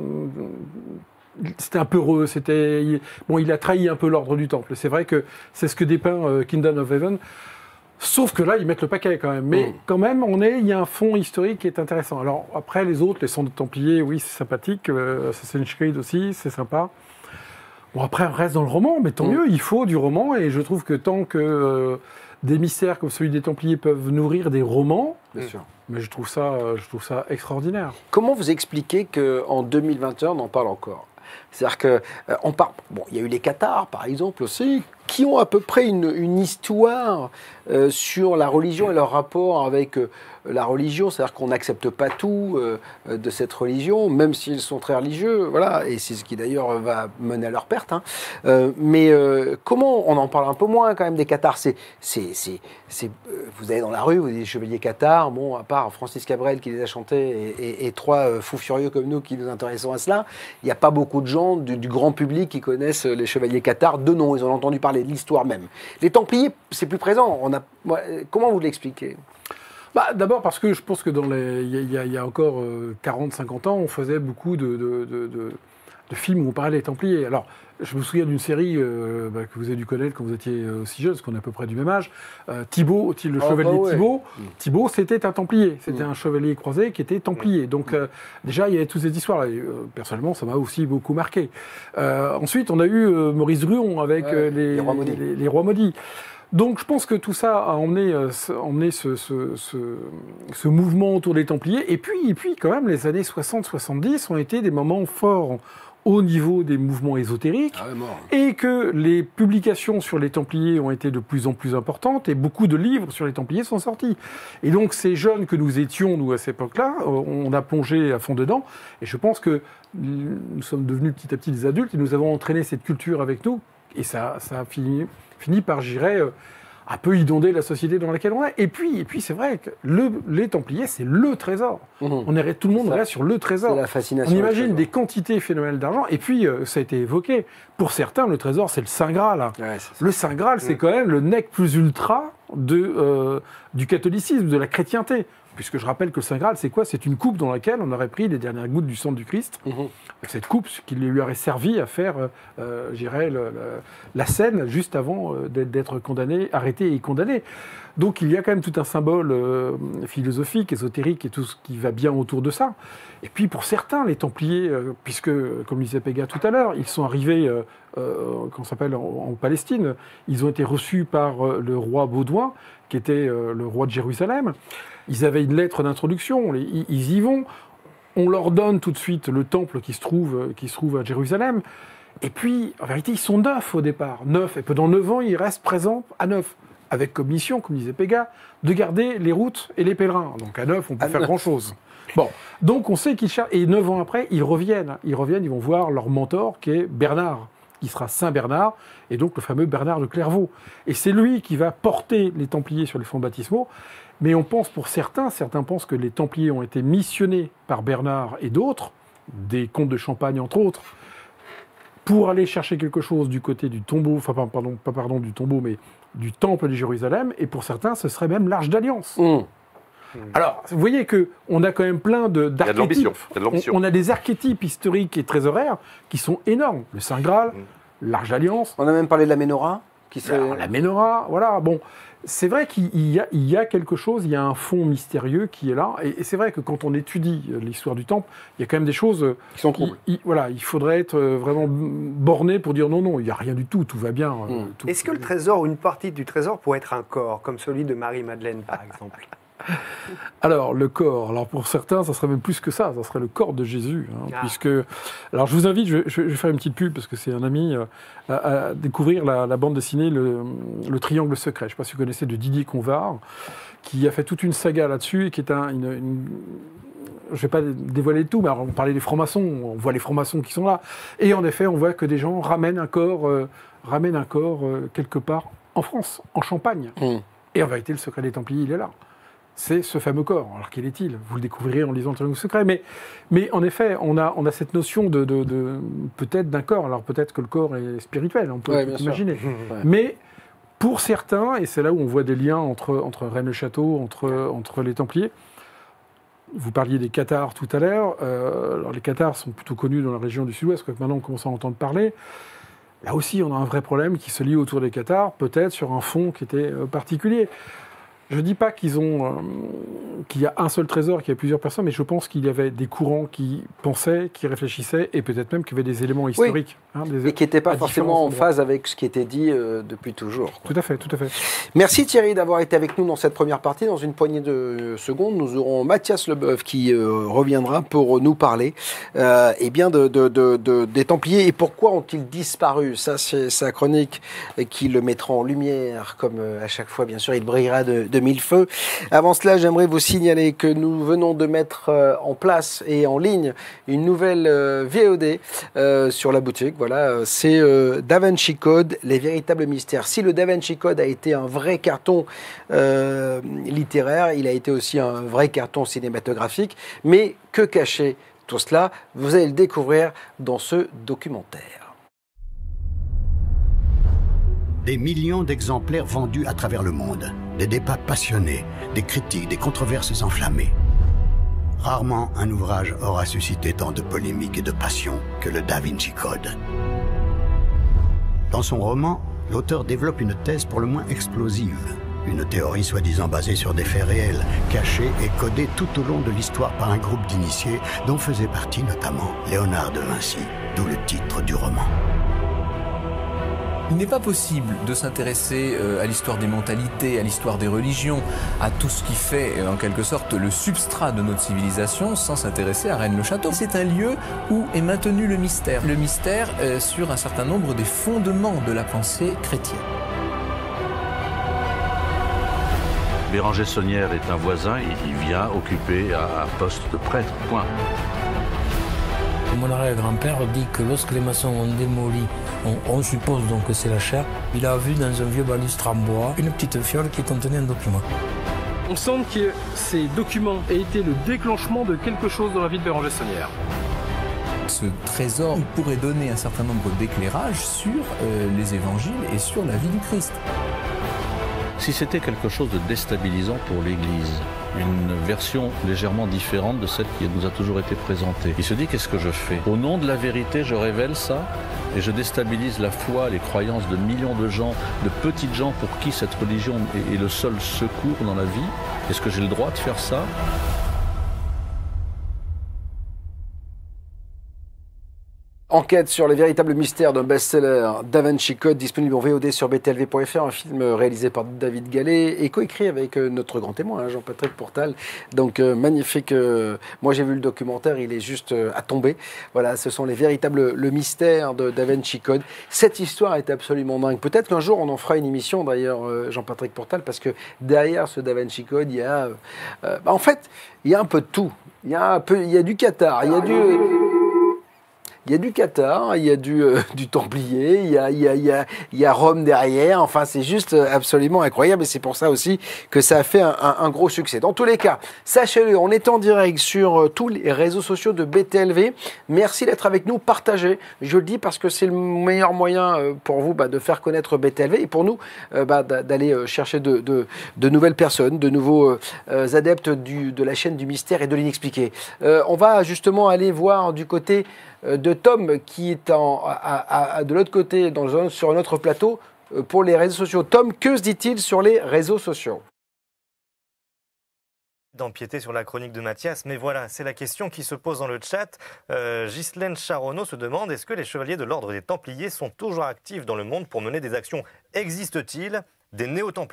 [SPEAKER 5] C'était un peu heureux. Il a trahi un peu l'ordre du Temple. C'est vrai que c'est ce que dépeint Kingdom of Heaven. Sauf que là, ils mettent le paquet quand même. Mais quand même, il y a un fond historique qui est intéressant. Alors après, les autres, les Cendres de Templiers, oui, c'est sympathique. Assassin's Creed aussi, c'est sympa. Bon, après, on reste dans le roman, mais tant mieux, il faut du roman, et je trouve que tant que des mystères comme celui des Templiers peuvent nourrir des romans,
[SPEAKER 1] bien sûr.
[SPEAKER 5] Mais je trouve ça extraordinaire.
[SPEAKER 1] Comment vous expliquez qu'en 2021, on en parle encore? C'est-à-dire qu'on parle. Bon, il y a eu les Cathares, par exemple, aussi, qui ont à peu près une histoire sur la religion et leur rapport avec la religion. C'est-à-dire qu'on n'accepte pas tout de cette religion, même s'ils sont très religieux. Voilà, et c'est ce qui d'ailleurs va mener à leur perte. Hein. Mais comment on en parle un peu moins quand même des Cathares? Vous allez dans la rue, vous avez des chevaliers cathares, bon, à part Francis Cabrel qui les a chantés et trois fous furieux comme nous qui nous intéressons à cela, il n'y a pas beaucoup de gens du grand public qui connaissent les chevaliers cathares de nom. Ils ont entendu parler de l'histoire même. Les Templiers, c'est plus présent. Comment vous l'expliquez?
[SPEAKER 5] D'abord parce que je pense que il y a encore 40-50 ans, on faisait beaucoup de films où on parlait des Templiers. Alors, je me souviens d'une série que vous avez dû connaître quand vous étiez aussi jeune, parce qu'on est à peu près du même âge. Thibaut, le chevalier Thibaut. Thibaut, c'était un Templier. C'était un chevalier croisé qui était Templier. Donc, déjà, il y avait toutes ces histoires-là. Personnellement, ça m'a aussi beaucoup marqué. Ensuite, on a eu Maurice Druon avec les Rois Maudits. Donc je pense que tout ça a emmené ce mouvement autour des Templiers. Et puis quand même, les années 60-70 ont été des moments forts au niveau des mouvements ésotériques, et que les publications sur les Templiers ont été de plus en plus importantes, et beaucoup de livres sur les Templiers sont sortis. Et donc ces jeunes que nous étions, nous, à cette époque-là, on a plongé à fond dedans, et je pense que nous sommes devenus petit à petit des adultes, et nous avons entraîné cette culture avec nous, et ça a fini par, j'irais, un peu inonder la société dans laquelle on est. Et puis c'est vrai que les Templiers, c'est le trésor. Tout le monde reste sur le trésor.
[SPEAKER 1] C'est la fascination.
[SPEAKER 5] On imagine des quantités phénoménales d'argent. Et puis, ça a été évoqué. Pour certains, le trésor, c'est le Saint Graal. Ouais, le Saint Graal, c'est quand même le nec plus ultra du catholicisme, de la chrétienté. Puisque je rappelle que le Saint Graal, c'est quoi? C'est une coupe dans laquelle on aurait pris les dernières gouttes du sang du Christ. Cette coupe qui lui aurait servi à faire, j'irais, la scène juste avant d'être condamné, arrêté et condamné. Donc il y a quand même tout un symbole philosophique, ésotérique et tout ce qui va bien autour de ça. Et puis pour certains, les Templiers, puisque, comme disait Péga tout à l'heure, ils sont arrivés en Palestine, ils ont été reçus par le roi Baudouin, qui était le roi de Jérusalem. Ils avaient une lettre d'introduction, ils y vont. On leur donne tout de suite le temple qui se trouve à Jérusalem. Et puis, en vérité, ils sont 9 au départ. 9. Et pendant 9 ans, ils restent présents à 9. Avec comme mission, comme disait Péga, de garder les routes et les pèlerins. Donc à 9, on peut faire grand-chose. Bon, donc on sait qu'ils cherchent. Et 9 ans après, ils reviennent. Ils vont voir leur mentor, qui est Bernard. Il sera Saint Bernard, et donc le fameux Bernard de Clairvaux. Et c'est lui qui va porter les Templiers sur les fonds baptismaux. Mais on pense pour certains pensent que les Templiers ont été missionnés par Bernard et d'autres, des comtes de Champagne entre autres, pour aller chercher quelque chose du côté du tombeau, enfin pardon du tombeau, mais du temple de Jérusalem, et pour certains, ce serait même l'Arche d'Alliance. Alors, vous voyez qu'on a quand même plein d'archétypes. On a des archétypes historiques et trésoraires qui sont énormes. Le Saint Graal, l'Arche d'Alliance.
[SPEAKER 1] On a même parlé de la Ménorah.
[SPEAKER 5] La Ménorah, voilà. Bon, c'est vrai qu'il y a quelque chose, il y a un fond mystérieux qui est là. Et c'est vrai que quand on étudie l'histoire du Temple, il y a quand même des choses
[SPEAKER 1] qui sont troubles.
[SPEAKER 5] Voilà, il faudrait être vraiment borné pour dire non, il n'y a rien du tout, tout va bien.
[SPEAKER 4] Est-ce que le trésor ou une partie du trésor pourrait être un corps, comme celui de Marie-Madeleine, par exemple?
[SPEAKER 5] Alors, le corps, alors pour certains, ça serait même plus que ça serait le corps de Jésus. Puisque, alors je vous invite, je vais faire une petite pub, parce que c'est un ami, à découvrir la bande dessinée le Triangle secret. Je ne sais pas si vous connaissez, de Didier Convard, qui a fait toute une saga là-dessus, et qui est je ne vais pas dévoiler tout, mais alors on parlait des francs-maçons, on voit les francs-maçons qui sont là. Et en effet, on voit que des gens ramènent un corps quelque part en France, en Champagne. Et en vérité, le secret des Templiers, il est là. C'est ce fameux corps. Alors, quel est-il? Vous le découvrirez en lisant le Triangle secret. Mais en effet, on a cette notion de peut-être d'un corps. Alors, peut-être que le corps est spirituel, on peut imaginer. Mais pour certains, et c'est là où on voit des liens entre Rennes-le-Château, entre les Templiers. Vous parliez des Cathares tout à l'heure. Alors, les Cathares sont plutôt connus dans la région du Sud-Ouest, quoique maintenant on commence à en entendre parler. Là aussi, on a un vrai problème qui se lie autour des Cathares, peut-être sur un fond qui était particulier. Je ne dis pas qu'il y a un seul trésor, qu'il y a plusieurs personnes, mais je pense qu'il y avait des courants qui pensaient, qui réfléchissaient, et peut-être même qu'il y avait des éléments historiques.
[SPEAKER 1] Et qui n'étaient pas forcément en phase avec ce qui était dit depuis toujours.
[SPEAKER 5] Tout à fait.
[SPEAKER 1] Merci Thierry d'avoir été avec nous dans cette première partie. Dans une poignée de secondes, nous aurons Mathias Leboeuf qui reviendra pour nous parler des Templiers et pourquoi ont-ils disparu. Ça, c'est sa chronique qui le mettra en lumière, comme à chaque fois, bien sûr, il brillera de mille feux. Avant cela, j'aimerais vous signaler que nous venons de mettre en place et en ligne une nouvelle VOD sur la boutique. Voilà, c'est Da Vinci Code, les véritables mystères. Si le Da Vinci Code a été un vrai carton littéraire, il a été aussi un vrai carton cinématographique. Mais que cachait tout cela? Vous allez le découvrir dans ce documentaire.
[SPEAKER 9] Des millions d'exemplaires vendus à travers le monde, des débats passionnés, des critiques, des controverses enflammées. Rarement un ouvrage aura suscité tant de polémiques et de passion que le Da Vinci Code. Dans son roman, l'auteur développe une thèse pour le moins explosive. Une théorie soi-disant basée sur des faits réels, cachés et codés tout au long de l'histoire par un groupe d'initiés dont faisait partie notamment Léonard de Vinci, d'où le titre du roman.
[SPEAKER 10] Il n'est pas possible de s'intéresser à l'histoire des mentalités, à l'histoire des religions, à tout ce qui fait en quelque sorte le substrat de notre civilisation sans s'intéresser à Rennes-le-Château. C'est un lieu où est maintenu le mystère. Le mystère sur un certain nombre des fondements de la pensée chrétienne.
[SPEAKER 3] Béranger Saunière est un voisin, il vient occuper un poste de prêtre, point.
[SPEAKER 11] Mon arrière-grand-père dit que lorsque les maçons ont démoli, on suppose donc que c'est la chaire, il a vu dans un vieux balustre en bois une petite fiole qui contenait un document.
[SPEAKER 5] On sent que ces documents aient été le déclenchement de quelque chose dans la vie de Béranger Saunière.
[SPEAKER 10] Ce trésor pourrait donner un certain nombre d'éclairages sur les évangiles et sur la vie du Christ.
[SPEAKER 3] Si c'était quelque chose de déstabilisant pour l'Église, une version légèrement différente de celle qui nous a toujours été présentée, il se dit qu'est-ce que je fais? Au nom de la vérité, je révèle ça et je déstabilise la foi, les croyances de millions de gens, de petites gens pour qui cette religion est le seul secours dans la vie. Est-ce que j'ai le droit de faire ça?
[SPEAKER 1] Enquête sur les véritables mystères d'un best-seller, Da Vinci Code, disponible en VOD sur btlv.fr, un film réalisé par David Gallet et coécrit avec notre grand témoin, Jean-Patrick Portal. Donc magnifique. Moi j'ai vu le documentaire, il est juste à tomber. Voilà, ce sont les véritables mystères de Da Vinci Code. Cette histoire est absolument dingue. Peut-être qu'un jour on en fera une émission d'ailleurs, Jean-Patrick Portal, parce que derrière ce Da Vinci Code, il y a, en fait, il y a un peu de tout. Il y a du Qatar, il y a du... il y a du Qatar, il y a du Templier, il y a Rome derrière. Enfin, c'est juste absolument incroyable et c'est pour ça aussi que ça a fait un gros succès. Dans tous les cas, sachez-le, on est en direct sur tous les réseaux sociaux de BTLV. Merci d'être avec nous, partagez. Je le dis parce que c'est le meilleur moyen pour vous de faire connaître BTLV et pour nous d'aller chercher de nouvelles personnes, de nouveaux adeptes de la chaîne du mystère et de l'inexpliqué. On va justement aller voir du côté de Tom qui est de l'autre côté sur un autre plateau pour les réseaux sociaux. Tom, que se dit-il sur les réseaux sociaux ?
[SPEAKER 2] D'empiéter sur la chronique de Mathias, mais voilà, c'est la question qui se pose dans le chat. Ghislaine Charonneau se demande, est-ce que les chevaliers de l'ordre des Templiers sont toujours actifs dans le monde pour mener des actions ? Existe-t-il des néo-templiers ?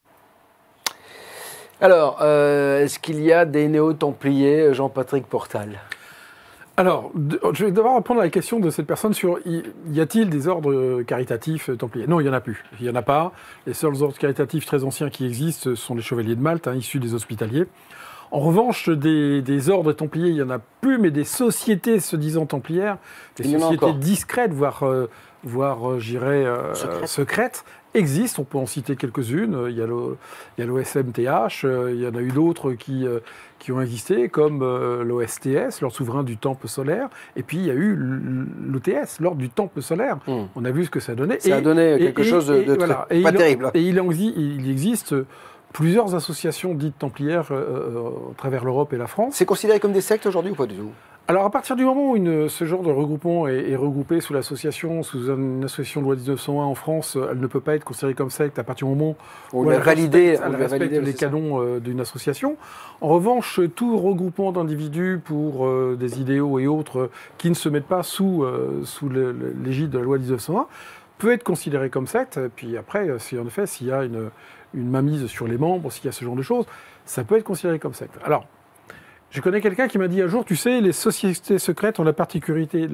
[SPEAKER 1] Alors, est-ce qu'il y a des néo-templiers, Jean-Patrick Portal ?
[SPEAKER 5] Alors, je vais d'abord répondre à la question de cette personne sur y a-t-il des ordres caritatifs templiers ? Non, il n'y en a plus. Il n'y en a pas. Les seuls ordres caritatifs très anciens qui existent sont les chevaliers de Malte, issus des hospitaliers. En revanche, des ordres templiers, il n'y en a plus, mais des sociétés se disant templières, des sociétés discrètes, voire j'irais, secrètes, existent. On peut en citer quelques-unes. Il y a l'OSMTH, il y en a eu d'autres qui ont existé, comme l'OSTS, l'ordre souverain du temple solaire, et puis il y a eu l'OTS, l'ordre du temple solaire. On a vu ce que ça donnait.
[SPEAKER 1] Ça a donné quelque chose de pas terrible.
[SPEAKER 5] Et il existe plusieurs associations dites templières à travers l'Europe et la France.
[SPEAKER 1] C'est considéré comme des sectes aujourd'hui ou pas du tout ?
[SPEAKER 5] Alors, à partir du moment où ce genre de regroupement est regroupé sous une association de loi 1901 en France, elle ne peut pas être considérée comme secte à partir du moment où elle respecte les canons d'une association. En revanche, tout regroupement d'individus pour des idéaux et autres qui ne se mettent pas sous l'égide de la loi 1901 peut être considéré comme secte. Puis après, s'il y a une mainmise sur les membres, s'il y a ce genre de choses, ça peut être considéré comme secte. Alors, je connais quelqu'un qui m'a dit un jour, tu sais, les sociétés secrètes ont la particularité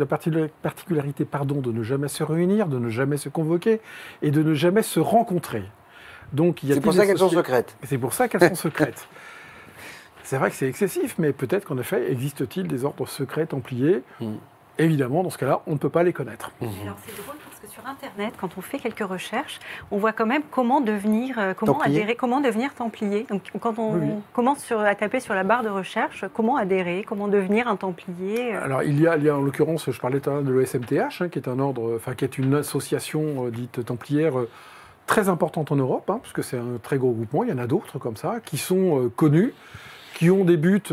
[SPEAKER 5] de ne jamais se réunir, de ne jamais se convoquer et de ne jamais se rencontrer. Donc,
[SPEAKER 1] c'est pour ça qu'elles sont secrètes.
[SPEAKER 5] C'est pour ça qu'elles sont secrètes. C'est vrai que c'est excessif, mais peut-être qu'en effet, existe-t-il des ordres secrets templiers ? Évidemment, dans ce cas-là, on ne peut pas les connaître.
[SPEAKER 6] Alors c'est drôle parce que sur Internet, quand on fait quelques recherches, on voit quand même comment devenir, adhérer, comment devenir templier. Donc quand on commence à taper sur la barre de recherche, comment adhérer, comment devenir un templier.
[SPEAKER 5] Alors il y a en l'occurrence, je parlais de l'OSMTH, qui est un ordre, qui est une association dite templière très importante en Europe, puisque c'est un très gros groupement. Il y en a d'autres comme ça qui sont connus, qui ont des buts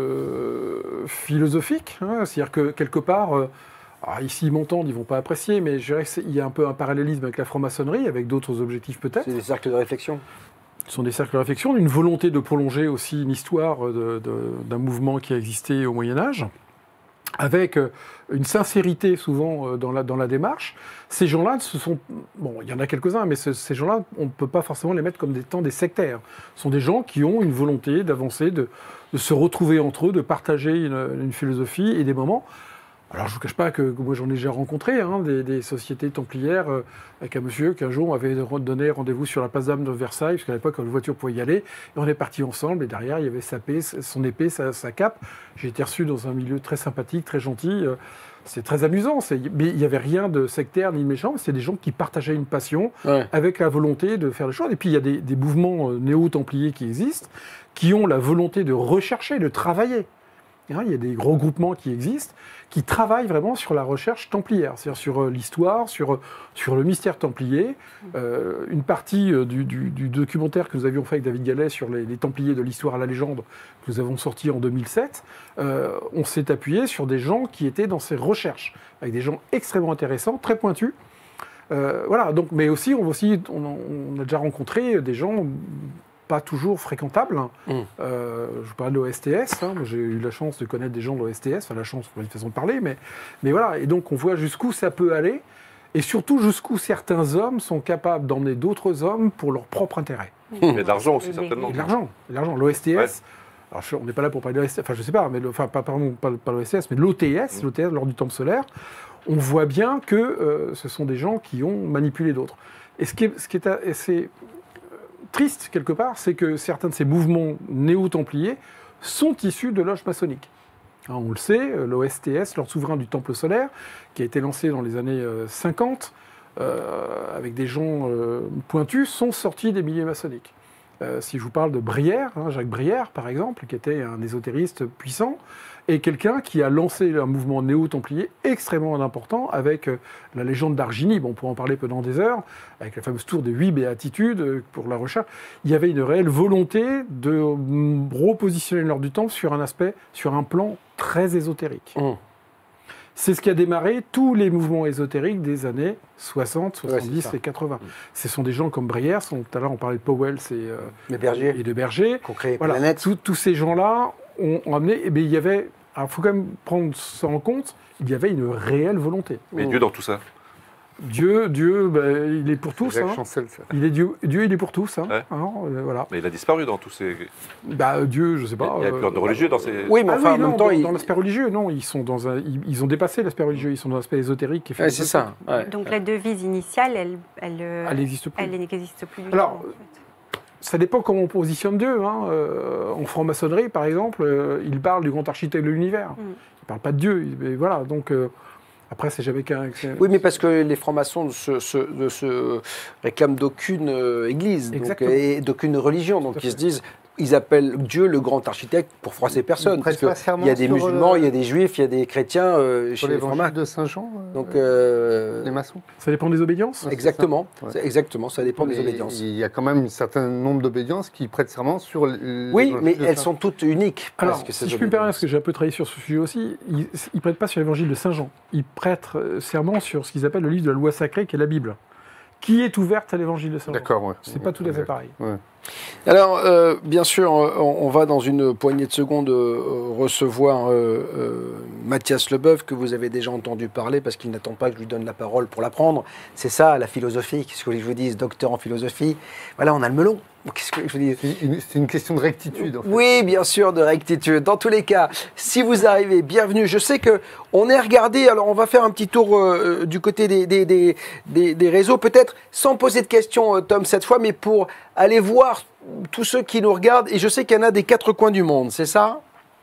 [SPEAKER 5] philosophiques, c'est-à-dire que quelque part, ici ils m'entendent, ils ne vont pas apprécier, mais je dirais qu'il y a un peu un parallélisme avec la franc-maçonnerie, avec d'autres objectifs peut-être.
[SPEAKER 1] C'est des cercles de réflexion.
[SPEAKER 5] Ce sont des cercles de réflexion, une volonté de prolonger aussi une histoire d'un mouvement qui a existé au Moyen-Âge, avec une sincérité souvent dans la démarche. Ces gens-là, il y en a quelques-uns, mais ces gens-là, on ne peut pas forcément les mettre comme des sectaires. Ce sont des gens qui ont une volonté d'avancer, de se retrouver entre eux, de partager une philosophie et des moments. Alors, je ne vous cache pas que moi, j'en ai déjà rencontré des sociétés templières avec un monsieur qui, un jour, m'avait donné rendez-vous sur la place d'Armes de Versailles, parce qu'à l'époque, une voiture pouvait y aller, et on est partis ensemble, et derrière, il y avait son épée, sa cape. J'ai été reçu dans un milieu très sympathique, très gentil. C'est très amusant. Mais il n'y avait rien de sectaire ni de méchant, c'est des gens qui partageaient une passion avec la volonté de faire les choses. Et puis, il y a des mouvements néo-templiers qui existent, qui ont la volonté de rechercher, de travailler. Il y a des gros groupements qui existent, qui travaillent vraiment sur la recherche templière, c'est-à-dire sur l'histoire, sur le mystère templier. Une partie du documentaire que nous avions fait avec David Gallet sur les Templiers de l'histoire à la légende, que nous avons sorti en 2007, on s'est appuyé sur des gens qui étaient dans ces recherches, avec des gens extrêmement intéressants, très pointus. Donc, mais aussi, on a déjà rencontré des gens pas toujours fréquentables. Je parle de l'OSTS, j'ai eu la chance de connaître des gens de l'OSTS, enfin la chance, c'est une façon de parler, mais voilà, et donc on voit jusqu'où ça peut aller, et surtout jusqu'où certains hommes sont capables d'emmener d'autres hommes pour leur propre intérêt.
[SPEAKER 3] Il y a de l'argent aussi, certainement.
[SPEAKER 5] Et de l'argent. l'OSTS, alors on n'est pas là pour parler de l'OSTS, enfin je sais pas, mais pas l'OSTS, mais l'OTS, lors du temple solaire, on voit bien que ce sont des gens qui ont manipulé d'autres. Et ce qui est assez triste, quelque part, c'est que certains de ces mouvements néo-templiers sont issus de loges maçonniques. On le sait, l'OSTS, l'ordre souverain du Temple solaire, qui a été lancé dans les années 50, avec des gens pointus, sont sortis des milieux maçonniques. Si je vous parle de Brière, Jacques Brière par exemple, qui était un ésotériste puissant, et quelqu'un qui a lancé un mouvement néo-templier extrêmement important avec la légende d'Argini, on pourra en parler pendant des heures, avec la fameuse tour des 8 béatitudes pour la recherche. Il y avait une réelle volonté de repositionner l'ordre du Temple sur un aspect, sur un plan très ésotérique. C'est ce qui a démarré tous les mouvements ésotériques des années 60, 70 et 80. Ce sont des gens comme Brière, tout à l'heure on parlait de Powell et de Berger. Voilà, tous ces gens-là ont amené, il y avait, alors il faut quand même prendre ça en compte, il y avait une réelle volonté.
[SPEAKER 3] Mais Dieu dans tout ça
[SPEAKER 5] Dieu, il est pour tous. Il est Dieu, il est pour tous. Voilà.
[SPEAKER 3] Mais il a disparu dans tous ces...
[SPEAKER 5] Dieu, je sais pas.
[SPEAKER 3] Il n'y a plus de religieux dans ces...
[SPEAKER 5] Oui, mais enfin, en même temps... Dans l'aspect religieux, non, ils ont dépassé l'aspect religieux, ils sont dans l'aspect ésotérique.
[SPEAKER 1] C'est ça.
[SPEAKER 6] Donc la devise initiale, elle
[SPEAKER 5] n'existe plus.
[SPEAKER 6] Elle n'existe plus du
[SPEAKER 5] tout.
[SPEAKER 6] En fait.
[SPEAKER 5] Ça dépend comment on positionne Dieu. En franc-maçonnerie, par exemple, il parle du grand architecte de l'univers. Il ne parle pas de Dieu. Mais voilà, donc... Après, c'est jamais qu'un...
[SPEAKER 1] Oui, mais parce que les francs-maçons ne se réclament d'aucune église et d'aucune religion. Donc ils se disent... Ils appellent Dieu le grand architecte pour froisser personne. Parce il y a des musulmans, il y a des juifs, il y a des chrétiens chez les francs-maçons.
[SPEAKER 12] De Saint-Jean,
[SPEAKER 1] les
[SPEAKER 12] maçons.
[SPEAKER 5] Ça dépend des obédiences.
[SPEAKER 1] Exactement. Exactement, ça dépend des obédiences.
[SPEAKER 12] Il y a quand même un certain nombre d'obédiences qui prêtent serment sur...
[SPEAKER 1] Oui, mais elles sont toutes uniques.
[SPEAKER 5] Alors, si je puis me permettre, parce que j'ai un peu travaillé sur ce sujet aussi, ils ne prêtent pas sur l'évangile de Saint-Jean. Ils prêtent serment sur ce qu'ils appellent le livre de la loi sacrée, qui est la Bible, qui est ouverte à l'évangile de Saint-Jean.
[SPEAKER 12] D'accord,
[SPEAKER 5] C'est pas tout à fait pareil.
[SPEAKER 1] Alors, bien sûr, on va dans une poignée de secondes recevoir Mathias Leboeuf, que vous avez déjà entendu parler, parce qu'il n'attend pas que je lui donne la parole pour l'apprendre. C'est ça, la philosophie. Qu'est-ce que je vous dise, docteur en philosophie. Voilà, on a le melon. Qu'est-ce que je vous dis ?
[SPEAKER 12] C'est une question de rectitude. En fait.
[SPEAKER 1] Oui, bien sûr, de rectitude. Dans tous les cas, si vous arrivez, bienvenue. Je sais qu'on est regardé, alors on va faire un petit tour du côté des réseaux, peut-être sans poser de questions, Tom, cette fois, mais pour aller voir tous ceux qui nous regardent. Et je sais qu'il y en a des quatre coins du monde, c'est ça ?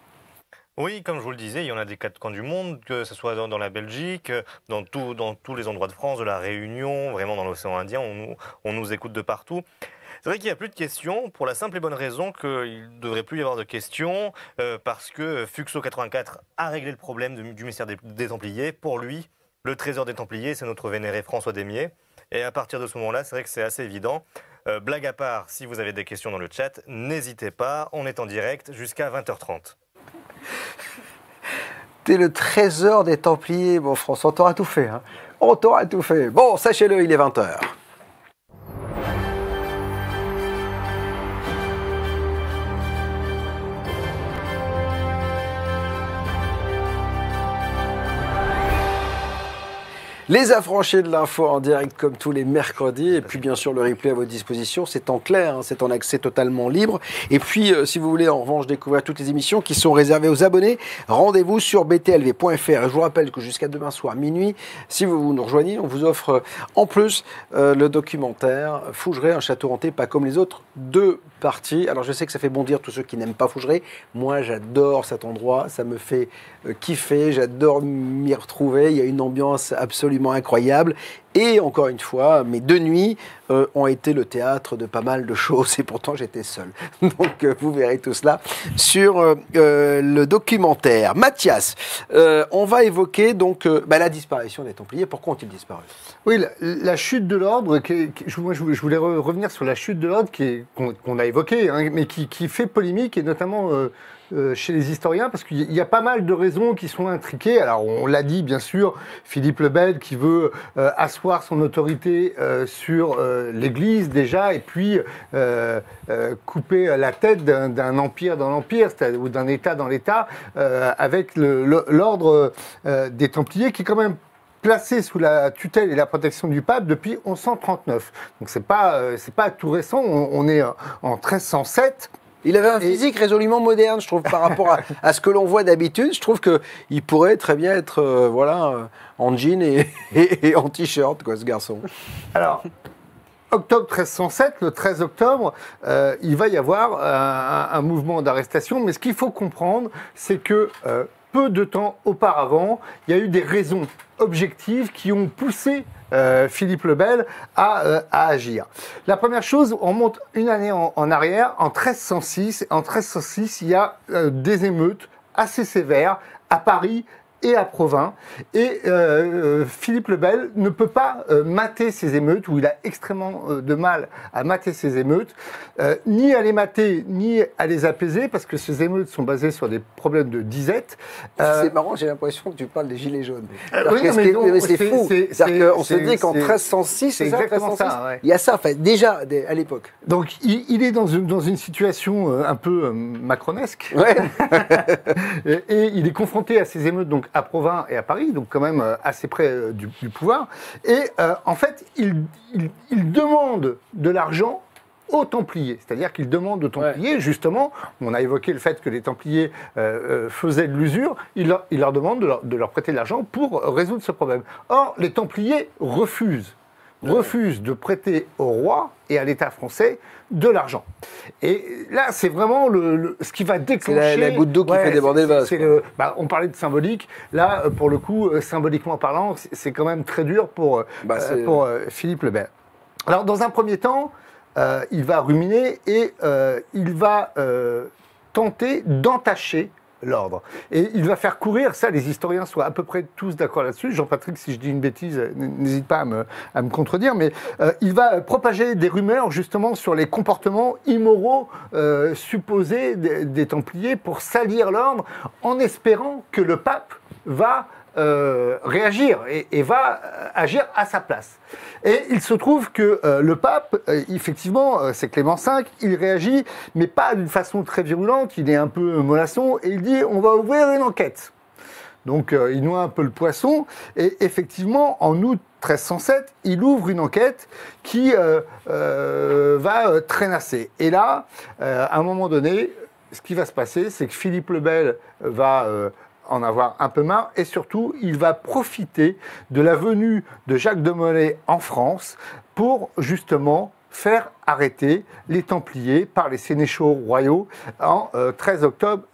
[SPEAKER 2] Oui, comme je vous le disais, il y en a des quatre coins du monde, que ce soit dans la Belgique, dans tous les endroits de France, de la Réunion, vraiment dans l'océan Indien, on nous écoute de partout. C'est vrai qu'il n'y a plus de questions, pour la simple et bonne raison qu'il ne devrait plus y avoir de questions, parce que Fuxo 84 a réglé le problème du mystère des Templiers. Pour lui, le trésor des Templiers, c'est notre vénéré François Démier. Et à partir de ce moment-là, c'est vrai que c'est assez évident. Blague à part, si vous avez des questions dans le chat, n'hésitez pas, on est en direct jusqu'à 20h30.
[SPEAKER 1] T'es le trésor des Templiers, bon François, on t'aura tout fait. On t'aura tout fait. Bon, sachez-le, il est 20h. Les affranchis de l'info en direct comme tous les mercredis, et puis bien sûr le replay à votre disposition, c'est en clair, c'est en accès totalement libre. Et puis si vous voulez en revanche découvrir toutes les émissions qui sont réservées aux abonnés, rendez-vous sur btlv.fr. Et je vous rappelle que jusqu'à demain soir minuit, si vous nous rejoignez, on vous offre en plus le documentaire Fougeray, un château hanté pas comme les autres, 2 parties. Alors je sais que ça fait bondir tous ceux qui n'aiment pas Fougeray. Moi j'adore cet endroit, ça me fait kiffer, j'adore m'y retrouver, il y a une ambiance absolument incroyable. Et encore une fois, mes 2 nuits ont été le théâtre de pas mal de choses et pourtant j'étais seul. Donc vous verrez tout cela sur le documentaire. Mathias, on va évoquer donc la disparition des Templiers. Pourquoi ont-ils disparu ?
[SPEAKER 12] Oui, la chute de l'ordre, je voulais revenir sur la chute de l'ordre qu'on a évoquée, mais qui fait polémique et notamment chez les historiens, parce qu'il y a pas mal de raisons qui sont intriquées. Alors, on l'a dit, bien sûr, Philippe le Bel qui veut asseoir son autorité sur l'Église, déjà, et puis couper la tête d'un empire dans l'empire, ou d'un État dans l'État, avec l'ordre des Templiers, qui est quand même placé sous la tutelle et la protection du pape depuis 1139. Donc, c'est pas tout récent, on est en 1307.
[SPEAKER 1] Il avait un physique résolument moderne, je trouve, par rapport à ce que l'on voit d'habitude. Je trouve qu'il pourrait très bien être en jean et en t-shirt, ce garçon.
[SPEAKER 12] Alors, octobre 1307, le 13 octobre, il va y avoir un mouvement d'arrestation. Mais ce qu'il faut comprendre, c'est que peu de temps auparavant, il y a eu des raisons objectives qui ont poussé Philippe le Bel à agir. La première chose, on monte une année en arrière, en 1306. En 1306, il y a des émeutes assez sévères à Paris et à Provins. Et Philippe le Bel ne peut pas mater ces émeutes, ou il a extrêmement de mal à mater ces émeutes, ni à les mater, ni à les apaiser, parce que ces émeutes sont basées sur des problèmes de disette.
[SPEAKER 1] C'est marrant, j'ai l'impression que tu parles des Gilets jaunes.
[SPEAKER 12] Oui,
[SPEAKER 1] mais c'est fou. C'est-à-dire qu'on se dit qu'en 1306,
[SPEAKER 12] c'est exactement ça. Ouais.
[SPEAKER 1] Il y a ça, enfin, déjà à l'époque.
[SPEAKER 12] Donc il est dans une situation un peu macronesque.
[SPEAKER 1] Ouais.
[SPEAKER 12] Et il est confronté à ces émeutes donc, à Provins et à Paris, donc quand même assez près du pouvoir. Et en fait, il demande de l'argent aux Templiers. C'est-à-dire qu'il demande aux Templiers, justement, on a évoqué le fait que les Templiers faisaient de l'usure, il leur demande de leur prêter de l'argent pour résoudre ce problème. Or, les Templiers refusent de prêter au roi et à l'État français de l'argent. Et là, c'est vraiment ce qui va déclencher...
[SPEAKER 1] C'est la goutte d'eau qui fait déborder le vase.
[SPEAKER 12] On parlait de symbolique. Là, pour le coup, symboliquement parlant, c'est quand même très dur pour Philippe le Bel. Alors, dans un premier temps, il va ruminer et il va tenter d'entacher l'ordre. Et il va faire courir, ça les historiens sont à peu près tous d'accord là-dessus, Jean-Patrick, si je dis une bêtise, n'hésite pas à me contredire, mais il va propager des rumeurs justement sur les comportements immoraux supposés des Templiers pour salir l'ordre, en espérant que le pape va réagir et va agir à sa place. Et il se trouve que le pape, effectivement, c'est Clément V, il réagit, mais pas d'une façon très virulente, il est un peu mollasson, et il dit « on va ouvrir une enquête ». Donc il noie un peu le poisson, et effectivement, en août 1307, il ouvre une enquête qui va traînasser. Et là, à un moment donné, ce qui va se passer, c'est que Philippe le Bel va... en avoir un peu marre, et surtout, il va profiter de la venue de Jacques de Molay en France pour justement faire arrêter les Templiers par les sénéchaux royaux le 13 octobre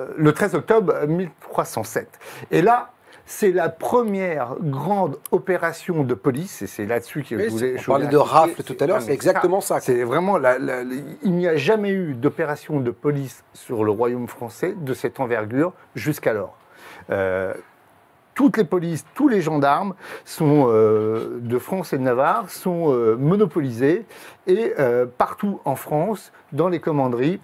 [SPEAKER 12] 1307. Et là, c'est la première grande opération de police, et c'est là-dessus que je voulais...
[SPEAKER 1] On parlait de rafle tout à l'heure, c'est exactement ça.
[SPEAKER 12] C'est vraiment... il n'y a jamais eu d'opération de police sur le royaume français de cette envergure jusqu'alors. Toutes les polices, tous les gendarmes sont, de France et de Navarre sont monopolisés, et partout en France, dans les commanderies,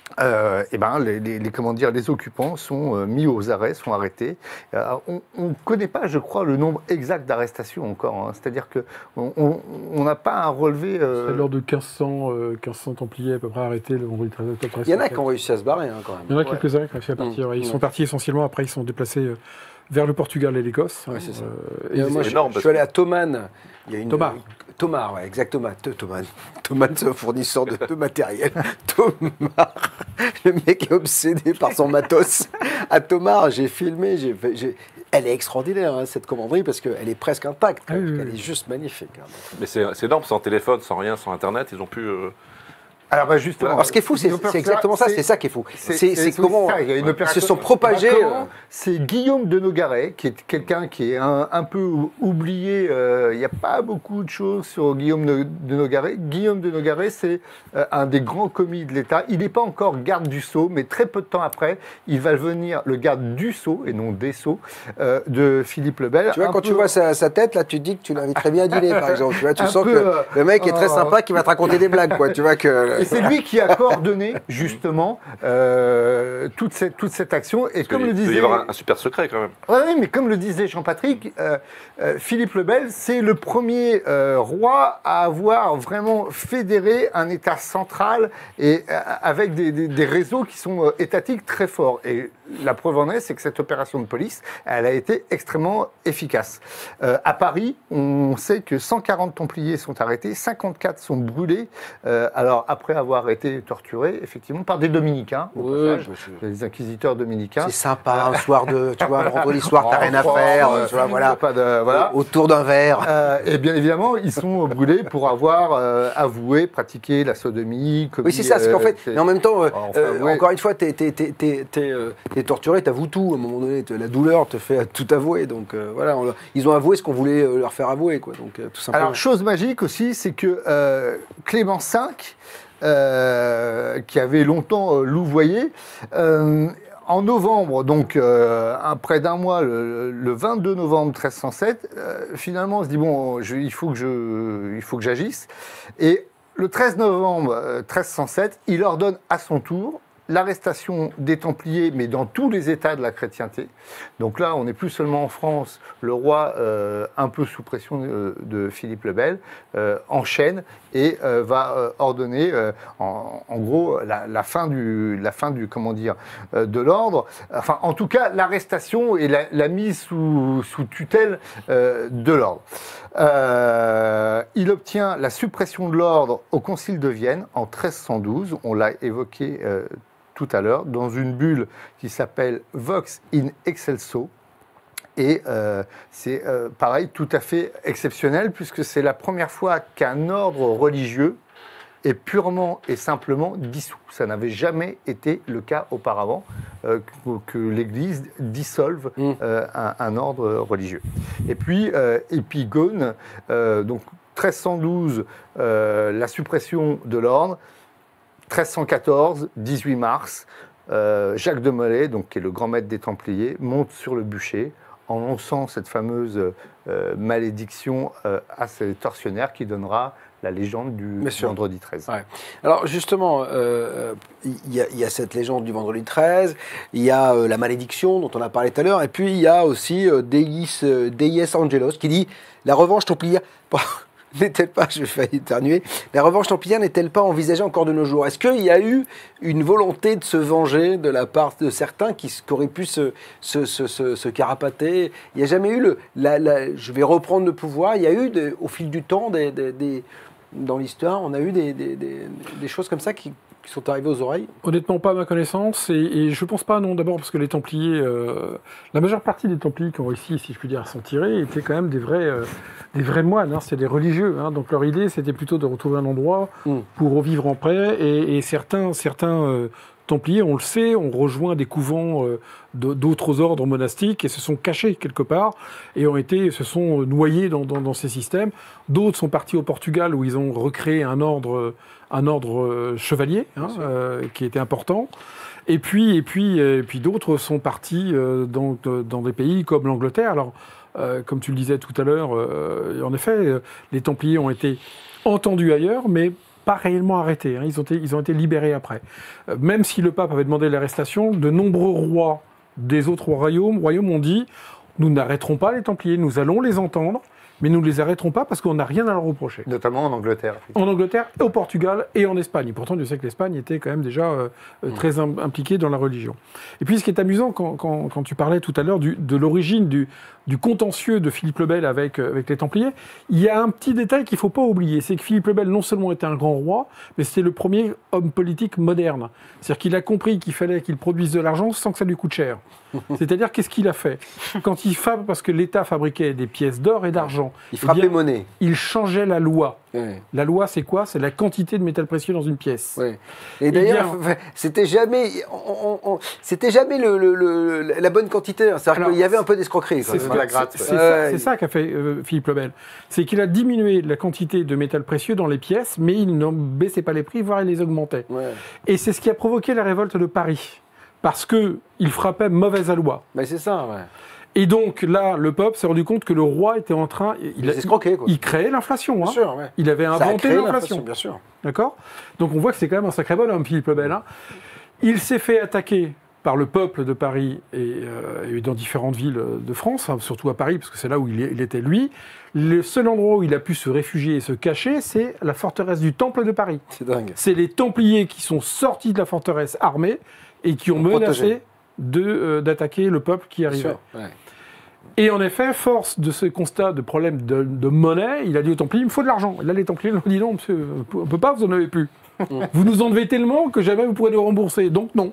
[SPEAKER 12] les occupants sont mis aux arrêts, sont arrêtés. On ne connaît pas, je crois, le nombre exact d'arrestations encore. Hein. C'est-à-dire qu'on n'a pas un relevé...
[SPEAKER 5] C'est lors de 1500 Templiers à peu près arrêtés le vendredi 13 octobre.
[SPEAKER 1] Il y en a qui ont réussi à se barrer quand même.
[SPEAKER 5] Il y en a quelques-uns qui ont réussi à partir. Ils sont partis essentiellement, après ils sont déplacés vers le Portugal et l'Écosse.
[SPEAKER 1] Ouais, c'est ça. Moi, je suis allé à Thomann. Il y a une... Thomas, ouais, exactement. Thomann, c'est un fournisseur de matériel. Thomas, le mec est obsédé par son matos. À Thomas, j'ai filmé, elle est extraordinaire, hein, cette commanderie, parce qu'elle est presque intacte. Elle est juste magnifique. Hein.
[SPEAKER 3] Mais c'est énorme, sans téléphone, sans rien, sans Internet, ils ont pu...
[SPEAKER 12] Alors justement,
[SPEAKER 1] alors, ce qui est fou, c'est exactement ça, c'est ça qui est fou. C'est comment ils se sont propagés.
[SPEAKER 12] C'est Guillaume de Nogaret, qui est quelqu'un qui est un peu oublié. Il n'y a pas beaucoup de choses sur Guillaume de Nogaret. Guillaume de Nogaret, c'est un des grands commis de l'État. Il n'est pas encore garde du sceau, mais très peu de temps après, il va devenir le garde du sceau, et non des sceaux, de Philippe le Bel.
[SPEAKER 1] Tu vois, quand tu vois sa tête, là, tu te dis que tu l'inviterais bien à dîner, par exemple. Tu vois, tu sens que le mec est très sympa, qui va te raconter des blagues, quoi. Tu vois que...
[SPEAKER 12] Et c'est lui qui a coordonné, justement, toute cette action. Et comme le disait...
[SPEAKER 3] Il doit y avoir un super secret, quand même.
[SPEAKER 12] Oui, mais comme le disait Jean-Patrick, Philippe le Bel, c'est le premier roi à avoir vraiment fédéré un État central, et avec des réseaux qui sont étatiques très forts. Et la preuve en est, c'est que cette opération de police, elle a été extrêmement efficace. À Paris, on sait que 140 Templiers sont arrêtés, 54 sont brûlés. Alors après après avoir été torturé, effectivement, par des dominicains, des inquisiteurs dominicains.
[SPEAKER 1] C'est sympa, un soir tu vois, vendredi soir, t'as rien à faire, tu vois, voilà, autour d'un verre.
[SPEAKER 12] Et bien évidemment, ils sont brûlés pour avoir avoué, pratiqué la sodomie.
[SPEAKER 1] Oui, c'est ça, parce qu'en fait, mais en même temps, encore une fois, t'es torturé, t'avoues tout. À un moment donné, la douleur te fait tout avouer. Donc voilà, ils ont avoué ce qu'on voulait leur faire avouer, quoi. Donc tout simplement.
[SPEAKER 12] Alors, chose magique aussi, c'est que Clément V, qui avait longtemps louvoyé, en novembre, donc près d'un mois, le 22 novembre 1307, finalement, on se dit bon, il faut que j'agisse. Et le 13 novembre 1307, il ordonne à son tour l'arrestation des Templiers, mais dans tous les États de la chrétienté. Donc là, on n'est plus seulement en France. Le roi, un peu sous pression de Philippe le Bel, enchaîne et va ordonner, en gros, la fin du comment dire, de l'ordre. Enfin, en tout cas, l'arrestation et la mise sous tutelle de l'ordre. Il obtient la suppression de l'ordre au Concile de Vienne en 1312. On l'a évoqué tout à l'heure, dans une bulle qui s'appelle Vox in Excelso. Et c'est pareil, tout à fait exceptionnel, puisque c'est la première fois qu'un ordre religieux est purement et simplement dissous. Ça n'avait jamais été le cas auparavant, que l'Église dissolve un ordre religieux. Et puis, Épigone, donc 1312, la suppression de l'ordre. 1314, 18 mars, Jacques de Molay, donc, qui est le grand maître des Templiers, monte sur le bûcher en lançant cette fameuse malédiction à ces tortionnaires qui donnera la légende du vendredi 13.
[SPEAKER 1] Ouais. Alors justement, il y a cette légende du vendredi 13, il y a la malédiction dont on a parlé tout à l'heure, et puis il y a aussi Deis Angelos qui dit « La revanche templière » n'est-elle pas, je vais faillir éternuer, la revanche templière n'est-elle pas envisagée encore de nos jours? Est-ce qu'il y a eu une volonté de se venger de la part de certains qui auraient pu se carapater? Il n'y a jamais eu je vais reprendre le pouvoir, il y a eu au fil du temps, dans l'histoire, on a eu des choses comme ça qui sont arrivés aux oreilles?
[SPEAKER 5] Honnêtement, pas à ma connaissance, et je pense pas, non, d'abord parce que les Templiers, la majeure partie des Templiers qui ont réussi, si je puis dire, à s'en tirer, étaient quand même des vrais moines, hein, c'était des religieux, hein, donc leur idée c'était plutôt de retrouver un endroit pour revivre en paix, et certains Templiers, on le sait, ont rejoint des couvents d'autres ordres monastiques et se sont cachés quelque part et se sont noyés dans ces systèmes. D'autres sont partis au Portugal où ils ont recréé un ordre chevalier, hein, qui était important. Et puis d'autres sont partis dans des pays comme l'Angleterre. Alors, comme tu le disais tout à l'heure, en effet, les Templiers ont été entendus ailleurs, mais pas réellement arrêtés. Hein. Ils ont été libérés après. Même si le pape avait demandé l'arrestation, de nombreux rois des autres royaumes ont dit « Nous n'arrêterons pas les Templiers, nous allons les entendre, mais nous ne les arrêterons pas parce qu'on n'a rien à leur reprocher. »
[SPEAKER 12] Notamment en Angleterre.
[SPEAKER 5] En Angleterre, au Portugal et en Espagne. Et pourtant, je sais que l'Espagne était quand même déjà très impliquée dans la religion. Et puis, ce qui est amusant, quand tu parlais tout à l'heure de l'origine du contentieux de Philippe le Bel avec les Templiers, il y a un petit détail qu'il ne faut pas oublier, c'est que Philippe le Bel non seulement était un grand roi, mais c'était le premier homme politique moderne. C'est-à-dire qu'il a compris qu'il fallait qu'il produise de l'argent sans que ça lui coûte cher. C'est-à-dire, qu'est-ce qu'il a fait? Parce que l'État fabriquait des pièces d'or et d'argent.
[SPEAKER 1] Il frappait monnaie.
[SPEAKER 5] Il changeait la loi.
[SPEAKER 1] Ouais.
[SPEAKER 5] La loi, c'est quoi? C'est la quantité de métal précieux dans une pièce.
[SPEAKER 1] Ouais. Et d'ailleurs, c'était jamais la bonne quantité. C'est-à-dire qu'il y avait un peu d'escroquerie.
[SPEAKER 5] C'est ça qu'a fait Philippe le Bel. C'est qu'il a diminué la quantité de métal précieux dans les pièces, mais il ne baissait pas les prix, voire il les augmentait. Ouais. Et c'est ce qui a provoqué la révolte de Paris. Parce qu'il frappait mauvaise à loi.
[SPEAKER 1] Mais c'est ça, ouais.
[SPEAKER 5] Et donc là, le peuple s'est rendu compte que le roi était en train... Il créait l'inflation. Bien sûr, ouais. Il avait inventé l'inflation.
[SPEAKER 1] Bien sûr.
[SPEAKER 5] D'accord? Donc on voit que c'est quand même un sacré bonhomme, Philippe le Bel. Hein. Il s'est fait attaquer par le peuple de Paris et dans différentes villes de France, hein, surtout à Paris, parce que c'est là où il était lui. Le seul endroit où il a pu se réfugier et se cacher, c'est la forteresse du Temple de Paris.
[SPEAKER 1] C'est dingue.
[SPEAKER 5] C'est les Templiers qui sont sortis de la forteresse armés et qui ont menacé d'attaquer le peuple qui arrivait. Ouais. Et en effet, force de ce constat de problème de monnaie, il a dit aux Templiers, il me faut de l'argent. Et là, les Templiers lui ont dit, non, monsieur, on ne peut pas, vous n'en avez plus. Vous nous en devez tellement que jamais vous pourrez nous rembourser. Donc non.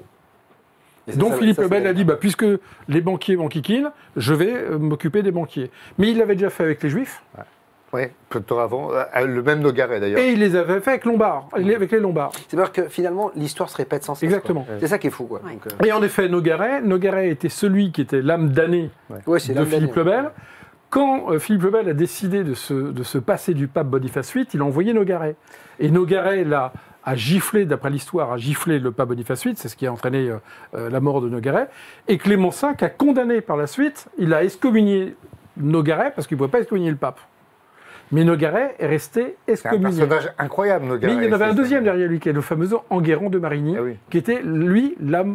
[SPEAKER 5] Donc Philippe le Bel a dit, puisque les banquiers m'enquiquinent, je vais m'occuper des banquiers. Mais il l'avait déjà fait avec les Juifs.
[SPEAKER 12] Oui, peu de temps avant, le même Nogaret d'ailleurs.
[SPEAKER 5] Et il les avait fait avec avec les Lombards.
[SPEAKER 1] C'est-à-dire que finalement, l'histoire se répète sans cesse.
[SPEAKER 5] Exactement.
[SPEAKER 1] C'est ça qui est fou. Quoi.
[SPEAKER 6] Ouais.
[SPEAKER 1] Donc,
[SPEAKER 5] Et en effet, Nogaret était celui qui était l'âme damnée de Philippe le Bel. Quand Philippe le Bel a décidé de se passer du pape Boniface VIII, il a envoyé Nogaret. Et Nogaret a giflé, d'après l'histoire, a giflé le pape Boniface VIII, c'est ce qui a entraîné la mort de Nogaret. Et Clément V a condamné par la suite, il a excommunié Nogaret parce qu'il ne pouvait pas excommunier le pape. Mais Nogaret est resté excommunié.
[SPEAKER 12] C'est un personnage incroyable, Nogaret.
[SPEAKER 5] Mais il y en avait un deuxième derrière lui, qui est le fameux Enguerrand de Marigny, qui était, lui,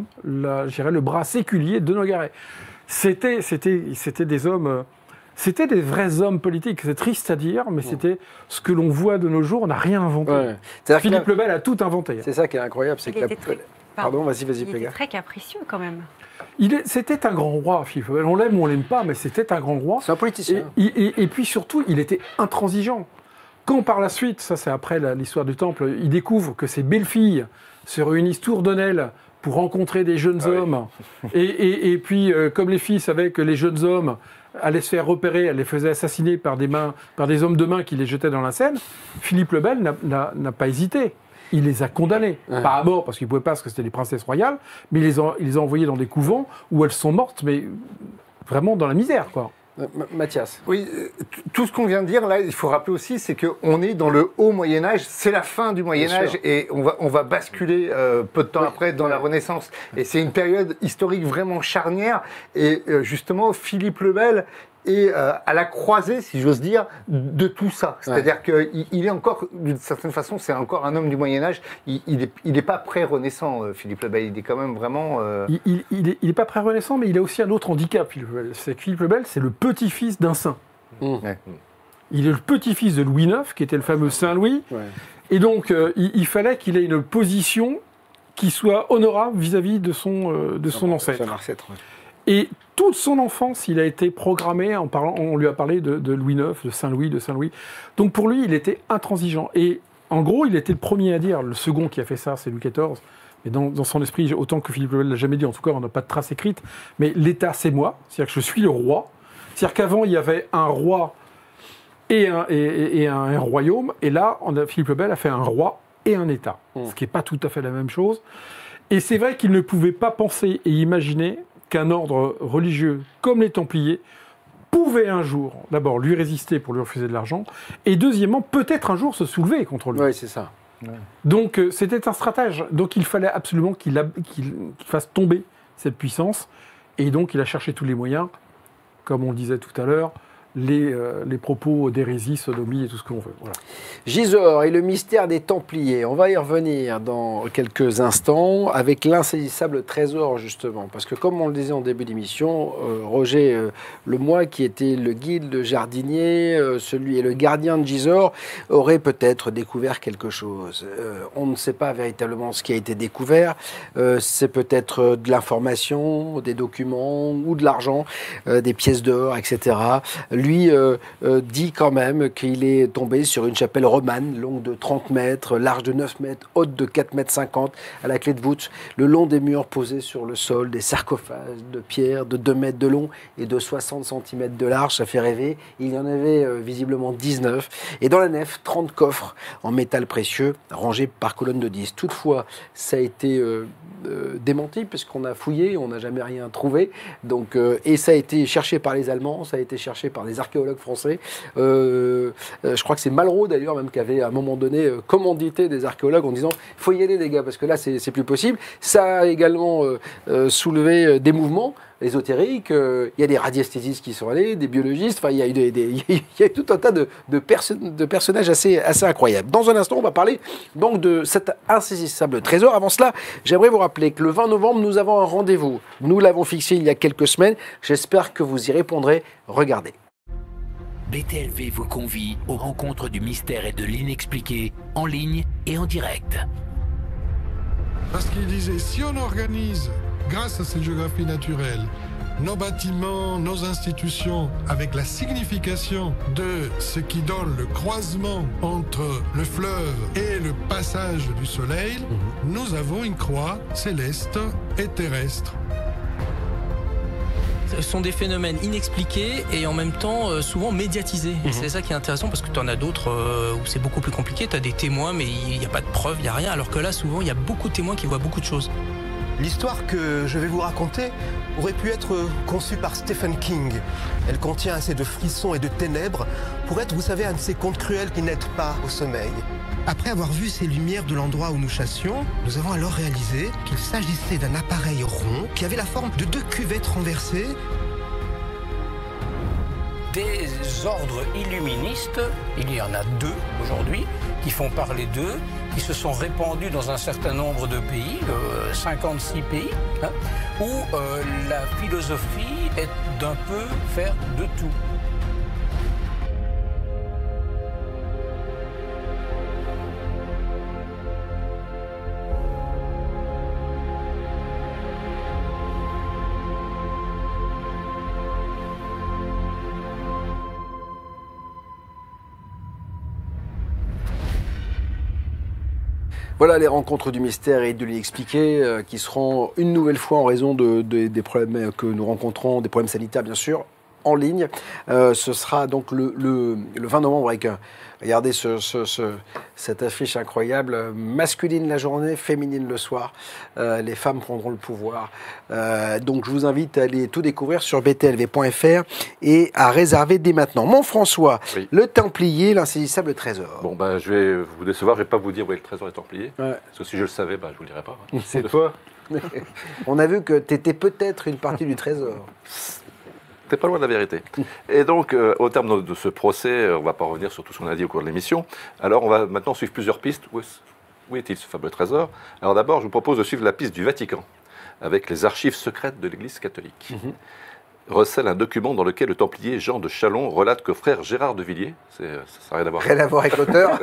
[SPEAKER 5] je dirais, le bras séculier de Nogaret. C'était des hommes... C'était des vrais hommes politiques. C'est triste à dire, mais c'était ce que l'on voit de nos jours. On n'a rien inventé.
[SPEAKER 1] Ouais.
[SPEAKER 5] Philippe le Bel a tout inventé.
[SPEAKER 1] C'est ça qui est incroyable. C'est que Pardon, vas-y,
[SPEAKER 6] Il
[SPEAKER 1] Péga.
[SPEAKER 6] était très capricieux quand même.
[SPEAKER 5] C'était un grand roi, Philippe le Bel. On l'aime ou on l'aime pas, mais c'était un grand roi.
[SPEAKER 1] C'est un politicien.
[SPEAKER 5] Et puis surtout, il était intransigeant. Quand par la suite, ça c'est après l'histoire du Temple, il découvre que ses belles-filles se réunissent tour d'Honnel pour rencontrer des jeunes hommes. Et puis, comme les filles savaient que les jeunes hommes allaient se faire repérer, elles les faisaient assassiner par des hommes de main qui les jetaient dans la Seine, Philippe le Bel n'a pas hésité. Il les a condamnées. Pas à mort, parce qu'il ne pouvait pas, parce que c'était des princesses royales, mais il les a envoyées dans des couvents où elles sont mortes, mais vraiment dans la misère, quoi.
[SPEAKER 1] Mathias.
[SPEAKER 12] Oui, tout ce qu'on vient de dire, là, il faut rappeler aussi, c'est qu'on est dans le haut Moyen-Âge, c'est la fin du Moyen-Âge, et on va basculer peu de temps après dans la Renaissance. Et c'est une période historique vraiment charnière, et justement, Philippe le Bel est à la croisée, si j'ose dire, de tout ça. C'est-à-dire qu'il est encore, d'une certaine façon, c'est encore un homme du Moyen-Âge. Il est pas pré-renaissant, Philippe le Bel. Il est quand même vraiment...
[SPEAKER 5] Il est pas pré-renaissant, mais il a aussi un autre handicap, Philippe le Bel. C'est que Philippe le Bel, c'est le petit-fils d'un saint. Il est le petit-fils de Louis IX, qui était le fameux Saint Louis. Et donc, il fallait qu'il ait une position qui soit honorable vis-à-vis de son ancêtre. Et toute son enfance, il a été programmé on lui a parlé de Louis IX, de Saint Louis. Donc pour lui, il était intransigeant. Et en gros, il était le premier à dire, le second qui a fait ça, c'est Louis XIV. Mais dans son esprit, autant que Philippe le Bel l'a jamais dit, en tout cas, on n'a pas de trace écrite. Mais l'État, c'est moi. C'est-à-dire que je suis le roi. C'est-à-dire qu'avant, il y avait un roi et un royaume. Et là, Philippe le Bel a fait un roi et un État. Ce qui n'est pas tout à fait la même chose. Et c'est vrai qu'il ne pouvait pas penser et imaginer qu'un ordre religieux comme les Templiers pouvait un jour, d'abord, lui résister pour lui refuser de l'argent, et deuxièmement, peut-être un jour se soulever contre lui.
[SPEAKER 1] Oui, c'est ça.
[SPEAKER 5] Donc, c'était un stratège. Donc, il fallait absolument qu'il fasse tomber cette puissance, et donc, il a cherché tous les moyens, comme on le disait tout à l'heure, les propos d'hérésie, sodomie et tout ce qu'on veut. Voilà.
[SPEAKER 1] Gisors et le mystère des Templiers. On va y revenir dans quelques instants avec l'insaisissable trésor, justement. Parce que comme on le disait en début d'émission, Roger Lemoy, qui était le guide, le jardinier, celui et le gardien de Gisors, aurait peut-être découvert quelque chose. On ne sait pas véritablement ce qui a été découvert. C'est peut-être de l'information, des documents ou de l'argent, des pièces d'or, etc. Lui dit quand même qu'il est tombé sur une chapelle romane, longue de 30 mètres, large de 9 mètres, haute de 4,50 mètres, à la clé de voûte, le long des murs posés sur le sol, des sarcophages de pierre de 2 mètres de long et de 60 cm de large, ça fait rêver. Il y en avait visiblement 19. Et dans la nef, 30 coffres en métal précieux, rangés par colonnes de 10. Toutefois, ça a été démenti, puisqu'on a fouillé, on n'a jamais rien trouvé. Donc, et ça a été cherché par les Allemands, ça a été cherché par des archéologues français. Je crois que c'est Malraux d'ailleurs même qui avait à un moment donné commandité des archéologues en disant il faut y aller les gars parce que là c'est plus possible. Ça a également soulevé des mouvements ésotériques. Il y a des radiesthésistes qui sont allés, des biologistes. Enfin il y a eu il y a tout un tas de personnages assez incroyables. Dans un instant on va parler donc de cet insaisissable trésor. Avant cela j'aimerais vous rappeler que le 20 novembre nous avons un rendez-vous. Nous l'avons fixé il y a quelques semaines. J'espère que vous y répondrez. Regardez.
[SPEAKER 13] BTLV vous convie aux rencontres du mystère et de l'inexpliqué, en ligne et en direct.
[SPEAKER 14] Parce qu'il disait, si on organise, grâce à cette géographie naturelle, nos bâtiments, nos institutions, avec la signification de ce qui donne le croisement entre le fleuve et le passage du soleil, nous avons une croix céleste et terrestre.
[SPEAKER 15] Ce sont des phénomènes inexpliqués et en même temps souvent médiatisés. Et c'est ça qui est intéressant parce que tu en as d'autres où c'est beaucoup plus compliqué. Tu as des témoins mais il n'y a pas de preuves, il n'y a rien. Alors que là, souvent, il y a beaucoup de témoins qui voient beaucoup de choses.
[SPEAKER 16] L'histoire que je vais vous raconter aurait pu être conçue par Stephen King. Elle contient assez de frissons et de ténèbres pour être, vous savez, un de ces contes cruels qui n'aident pas au sommeil. Après avoir vu ces lumières de l'endroit où nous chassions, nous avons alors réalisé qu'il s'agissait d'un appareil rond qui avait la forme de 2 cuvettes renversées.
[SPEAKER 11] Des ordres illuministes, il y en a 2 aujourd'hui, qui font parler d'eux, qui se sont répandus dans un certain nombre de pays, 56 pays, hein, où la philosophie est d'un peu faire de tout.
[SPEAKER 1] Voilà les rencontres du mystère et de l'inexpliqué qui seront une nouvelle fois en raison des problèmes que nous rencontrons, des problèmes sanitaires bien sûr, en ligne. Ce sera donc le 20 novembre avec regardez cette affiche incroyable, masculine la journée, féminine le soir. Les femmes prendront le pouvoir. Donc je vous invite à aller tout découvrir sur btlv.fr et à réserver dès maintenant. Mon François, oui. Le Templier, l'insaisissable trésor.
[SPEAKER 3] Bon, je vais vous décevoir, je ne vais pas vous dire où est le trésor des Templiers. Ouais. Parce que si je le savais, je ne vous le dirais pas.
[SPEAKER 1] C'est toi. On a vu que tu étais peut-être une partie du trésor.
[SPEAKER 3] T'es pas loin de la vérité. Et donc, au terme de ce procès, on ne va pas revenir sur tout ce qu'on a dit au cours de l'émission. Alors, on va maintenant suivre plusieurs pistes. Où est-il ce fameux trésor? Alors d'abord, je vous propose de suivre la piste du Vatican, avec les archives secrètes de l'Église catholique. Recèle un document dans lequel le Templier Jean de Chalon relate que frère Gérard de Villiers, ça n'a rien à voir.
[SPEAKER 1] Rien à voir avec l'auteur.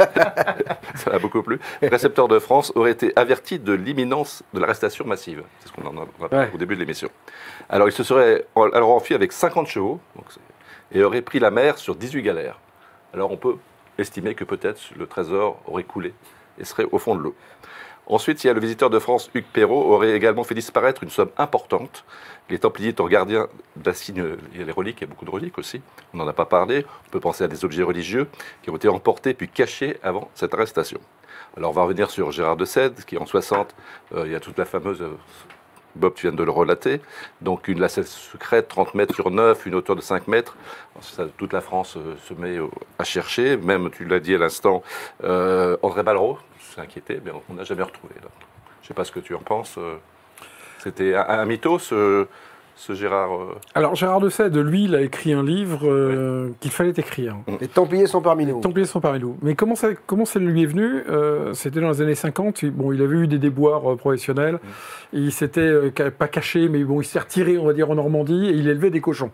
[SPEAKER 3] Ça m'a beaucoup plu. Précepteur de France aurait été averti de l'imminence de l'arrestation massive. C'est ce qu'on en a parlé au début de l'émission. Alors il se serait enfui avec 50 chevaux et aurait pris la mer sur 18 galères. Alors on peut estimer que peut-être le trésor aurait coulé et serait au fond de l'eau. Ensuite, il y a le visiteur de France, Hugues Perrault, aurait également fait disparaître une somme importante. Les Templiers étant gardiens d'un signe, il y a les reliques, il y a beaucoup de reliques aussi, on n'en a pas parlé, on peut penser à des objets religieux qui ont été emportés puis cachés avant cette arrestation. Alors on va revenir sur Gérard de Sède, qui en 60, il y a toute la fameuse, Bob tu viens de le relater, donc une lacette secrète, 30 mètres sur 9, une hauteur de 5 mètres, toute la France se met à chercher, même tu l'as dit à l'instant, André Ballereau s'est inquiété, mais on n'a jamais retrouvé. Là. Je ne sais pas ce que tu en penses. C'était un mythos, ce Gérard.
[SPEAKER 5] Alors Gérard de Sède, lui, il a écrit un livre qu'il fallait écrire.
[SPEAKER 1] Les Templiers sont parmi nous.
[SPEAKER 5] Les Templiers sont parmi nous. Mais comment ça lui est venu? C'était dans les années 50. Bon, il avait eu des déboires professionnels. Il s'était pas caché, mais bon, il s'est retiré, on va dire, en Normandie et il élevait des cochons.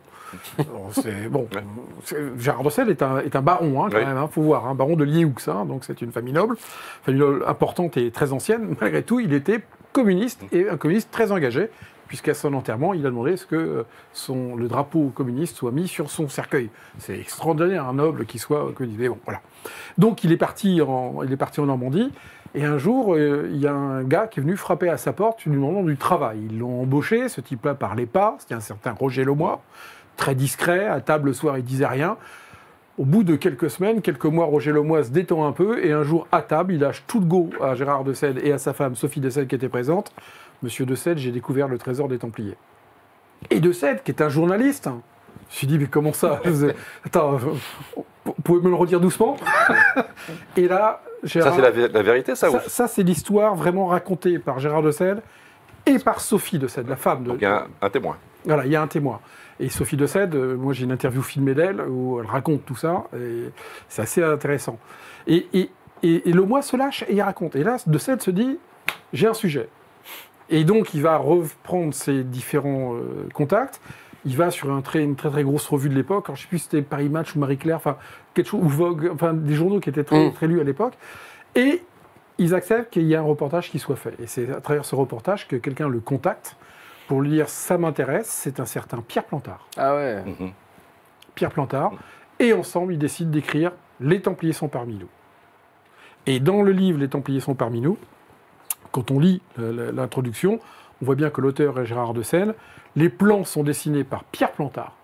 [SPEAKER 5] Gérard de Sède est un baron, quand même, faut voir, un baron de Liéhoux, donc c'est une famille noble importante et très ancienne. Malgré tout, il était communiste et un communiste très engagé, puisqu'à son enterrement, il a demandé que le drapeau communiste soit mis sur son cercueil. C'est extraordinaire, un noble qui soit communiste. Mais bon, voilà. Donc il est parti en Normandie. Et un jour, il y a un gars qui est venu frapper à sa porte lui demandant du travail. Ils l'ont embauché, ce type-là parlait pas, c'était un certain Roger Lemoy, très discret, à table le soir il disait rien. Au bout de quelques semaines, quelques mois, Roger Lemoy se détend un peu et un jour à table, il lâche tout de go à Gérard de Sède et à sa femme Sophie de Sède qui était présente. Monsieur de Sède, j'ai découvert le trésor des Templiers. Et de Sède, qui est un journaliste, je me suis dit mais comment ça? Attends, vous pouvez me le redire doucement? Et là, Gérard...
[SPEAKER 3] Ça c'est la vérité, ça?
[SPEAKER 5] Ça c'est l'histoire vraiment racontée par Gérard de Sède et par Sophie de Sède, la femme de...
[SPEAKER 3] Donc il y a un témoin.
[SPEAKER 5] Voilà, il y a un témoin. Et Sophie de Sède, moi j'ai une interview filmée d'elle où elle raconte tout ça, et c'est assez intéressant. Et Lemoy se lâche et il raconte. Et là, de Sède se dit, j'ai un sujet. Et donc il va reprendre ses différents contacts, il va sur une très très grosse revue de l'époque, alors je ne sais plus si c'était Paris Match ou Marie-Claire, enfin quelque chose, ou Vogue, enfin des journaux qui étaient très lus à l'époque, et ils acceptent qu'il y ait un reportage qui soit fait. Et c'est à travers ce reportage que quelqu'un le contacte pour lire Ça m'intéresse, c'est un certain Pierre Plantard.
[SPEAKER 1] Ah ouais.
[SPEAKER 5] Pierre Plantard. Et ensemble, ils décident d'écrire Les Templiers sont parmi nous. Et dans le livre Les Templiers sont parmi nous, quand on lit l'introduction, on voit bien que l'auteur est Gérard de Selle. Les plans sont dessinés par Pierre Plantard.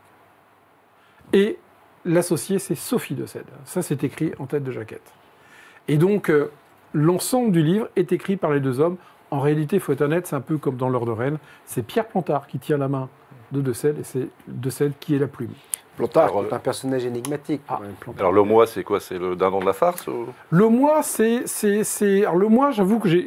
[SPEAKER 5] Et l'associé, c'est Sophie de Selle. Ça, c'est écrit en tête de jaquette. Et donc, l'ensemble du livre est écrit par les deux hommes. En réalité, il faut être honnête, c'est un peu comme dans L'Heure de Rennes. C'est Pierre Plantard qui tient la main de Selle et c'est de Selle qui est la plume.
[SPEAKER 1] Plantard est un personnage énigmatique.
[SPEAKER 3] Alors le moi, c'est quoi? C'est le dindon de la farce ou...
[SPEAKER 5] Le moi, alors le moi, j'avoue que j'ai...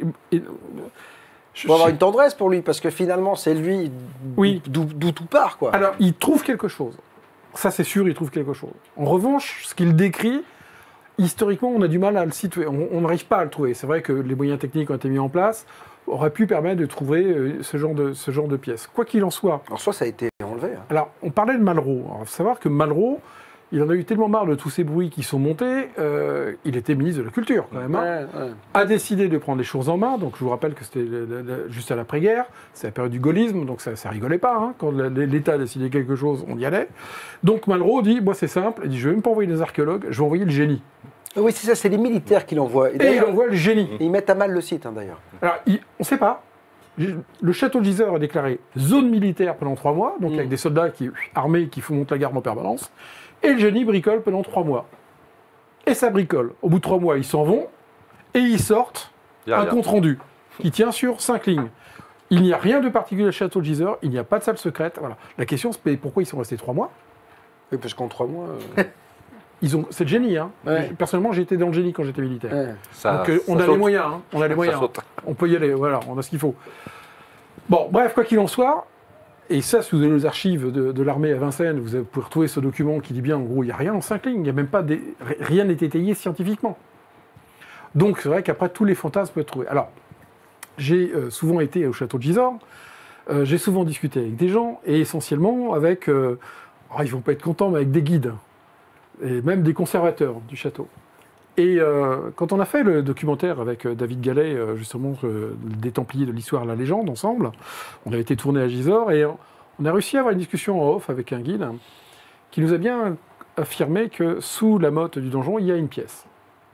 [SPEAKER 1] Je peux avoir une tendresse pour lui, parce que finalement, c'est lui d'où tout part, quoi.
[SPEAKER 5] Alors, il trouve quelque chose. Ça, c'est sûr, il trouve quelque chose. En revanche, ce qu'il décrit, historiquement, on a du mal à le situer. On n'arrive pas à le trouver. C'est vrai que les moyens techniques ont été mis en place, auraient pu permettre de trouver ce genre de pièces. Quoi qu'il en soit...
[SPEAKER 1] En soi, ça a été enlevé. Hein.
[SPEAKER 5] Alors, on parlait de Malraux. Il faut savoir que Malraux, il en a eu tellement marre de tous ces bruits qui sont montés, il était ministre de la Culture, quand même, a décidé de prendre les choses en main. Donc, je vous rappelle que c'était juste à l'après-guerre, c'est la période du gaullisme, donc ça rigolait pas. Hein. Quand l'État décidait quelque chose, on y allait. Donc, Malraux dit, moi, c'est simple, il dit, je vais même pas envoyer des archéologues, je vais envoyer le génie.
[SPEAKER 1] Oui, c'est ça, c'est les militaires qui l'envoient.
[SPEAKER 5] Et il envoie le génie.
[SPEAKER 1] Ils mettent à mal le site, hein, d'ailleurs.
[SPEAKER 5] Alors, on ne sait pas. Le château de Gisors est déclaré zone militaire pendant 3 mois, donc avec des soldats armés qui montent la garde en permanence. Et le génie bricole pendant 3 mois. Et ça bricole. Au bout de 3 mois, ils s'en vont et ils sortent un compte-rendu qui tient sur 5 lignes. Il n'y a rien de particulier au château de Gisors, il n'y a pas de salle secrète. Voilà. La question, c'est pourquoi ils sont restés 3 mois?
[SPEAKER 1] Oui, parce qu'en 3 mois...
[SPEAKER 5] C'est le génie. Hein. Ouais. Personnellement, j'étais dans le génie quand j'étais militaire. Ouais.
[SPEAKER 3] Donc,
[SPEAKER 5] on a les moyens. Hein. On a les moyens. On peut y aller. Voilà, on a ce qu'il faut. Bon, bref, quoi qu'il en soit, et ça, si vous avez les archives de l'armée à Vincennes, vous pouvez retrouver ce document qui dit bien, en gros, il n'y a rien en 5 lignes. Il n'y a même pas rien n'est étayé scientifiquement. Donc, c'est vrai qu'après, tous les fantasmes peuvent être trouvés. Alors, j'ai souvent été au château de Gisors. J'ai souvent discuté avec des gens, et essentiellement avec... ils ne vont pas être contents, mais avec des guides. Et même des conservateurs du château. Et quand on a fait le documentaire avec David Gallet, justement, des Templiers de l'histoire et la légende, ensemble, on avait été tourné à Gisors, et on a réussi à avoir une discussion en off avec un guide qui nous a bien affirmé que sous la motte du donjon, il y a une pièce.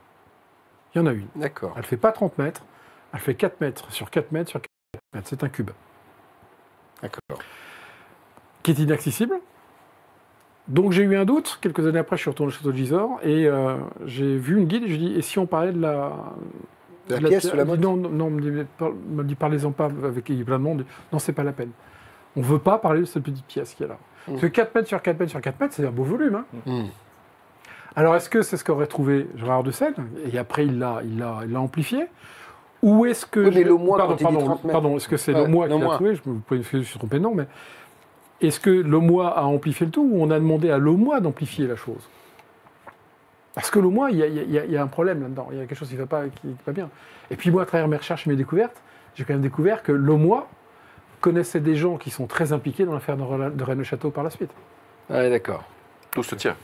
[SPEAKER 5] Il y en a une.
[SPEAKER 1] D'accord.
[SPEAKER 5] Elle ne fait pas 30 mètres, elle fait 4 mètres sur 4 mètres sur 4 mètres. C'est un cube.
[SPEAKER 1] D'accord.
[SPEAKER 5] Qui est inaccessible. Donc j'ai eu un doute, quelques années après je suis retourné au château de Gisors, et j'ai vu une guide et je lui ai dit, et si on parlait de la
[SPEAKER 1] pièce sous la motte?
[SPEAKER 5] Non, me dit parlez-en pas avec plein de monde. Non, c'est pas la peine. On ne veut pas parler de cette petite pièce qui est là. Parce que 4 mètres sur 4 mètres sur 4 mètres, c'est un beau volume. Hein. Alors est-ce que c'est ce qu'aurait trouvé Gérard de Selle, et après il l'a amplifié? Ou est-ce que...
[SPEAKER 1] Oui, mais le moi,
[SPEAKER 5] pardon, est-ce que c'est le moi qui l'a trouvé? Je me suis trompé, non, mais... Est-ce que le moi a amplifié le tout ou on a demandé à le moi d'amplifier la chose? Parce que le moi, il y a un problème là-dedans. Il y a quelque chose qui ne va pas bien. Et puis moi, à travers mes recherches et mes découvertes, j'ai quand même découvert que le moi connaissait des gens qui sont très impliqués dans l'affaire de Rennes-le-Château par la suite.
[SPEAKER 1] Ah, d'accord.
[SPEAKER 3] Tout se tient.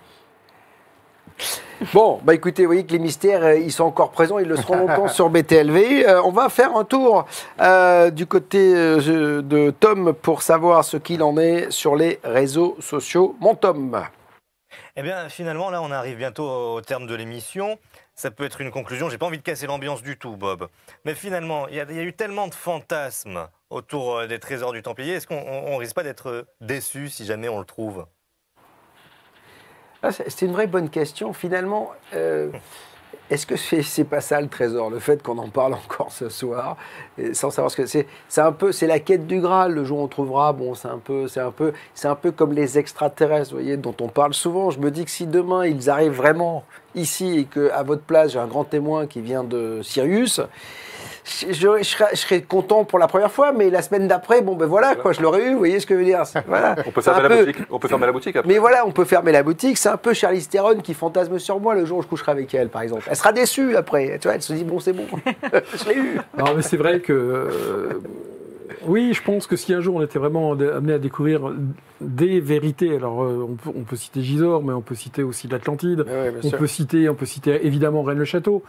[SPEAKER 1] Bon, bah écoutez, vous voyez que les mystères, ils sont encore présents, ils le seront longtemps sur BTLV. On va faire un tour du côté de Tom pour savoir ce qu'il en est sur les réseaux sociaux. Mon Tom.
[SPEAKER 2] Eh bien, finalement, là, on arrive bientôt au terme de l'émission. Ça peut être une conclusion. J'ai pas envie de casser l'ambiance du tout, Bob. Mais finalement, il y a eu tellement de fantasmes autour des trésors du Templier. Est-ce qu'on risque pas d'être déçu si jamais on le trouve?
[SPEAKER 1] C'est une vraie bonne question. Finalement, est-ce que c'est pas ça le trésor, le fait qu'on en parle encore ce soir, sans savoir ce que c'est? C'est la quête du Graal. Le jour où on trouvera, bon, c'est un peu comme les extraterrestres, vous voyez, dont on parle souvent. Je me dis que si demain ils arrivent vraiment ici et qu'à votre place j'ai un grand témoin qui vient de Sirius, je serais content pour la première fois, mais la semaine d'après, bon ben voilà, quoi, je l'aurais eu, vous voyez ce que je veux dire? Voilà.
[SPEAKER 3] On peut fermer la boutique après.
[SPEAKER 1] Mais voilà, on peut fermer la boutique. C'est un peu Charlize Theron qui fantasme sur moi le jour où je coucherai avec elle, par exemple. Elle sera déçue après, tu vois, elle se dit, bon, c'est bon, je l'ai eu.
[SPEAKER 5] Non, mais c'est vrai que... oui, je pense que si un jour on était vraiment amené à découvrir des vérités, alors on peut citer Gisors, mais on peut citer aussi l'Atlantide, on peut citer évidemment Rennes-le-Château.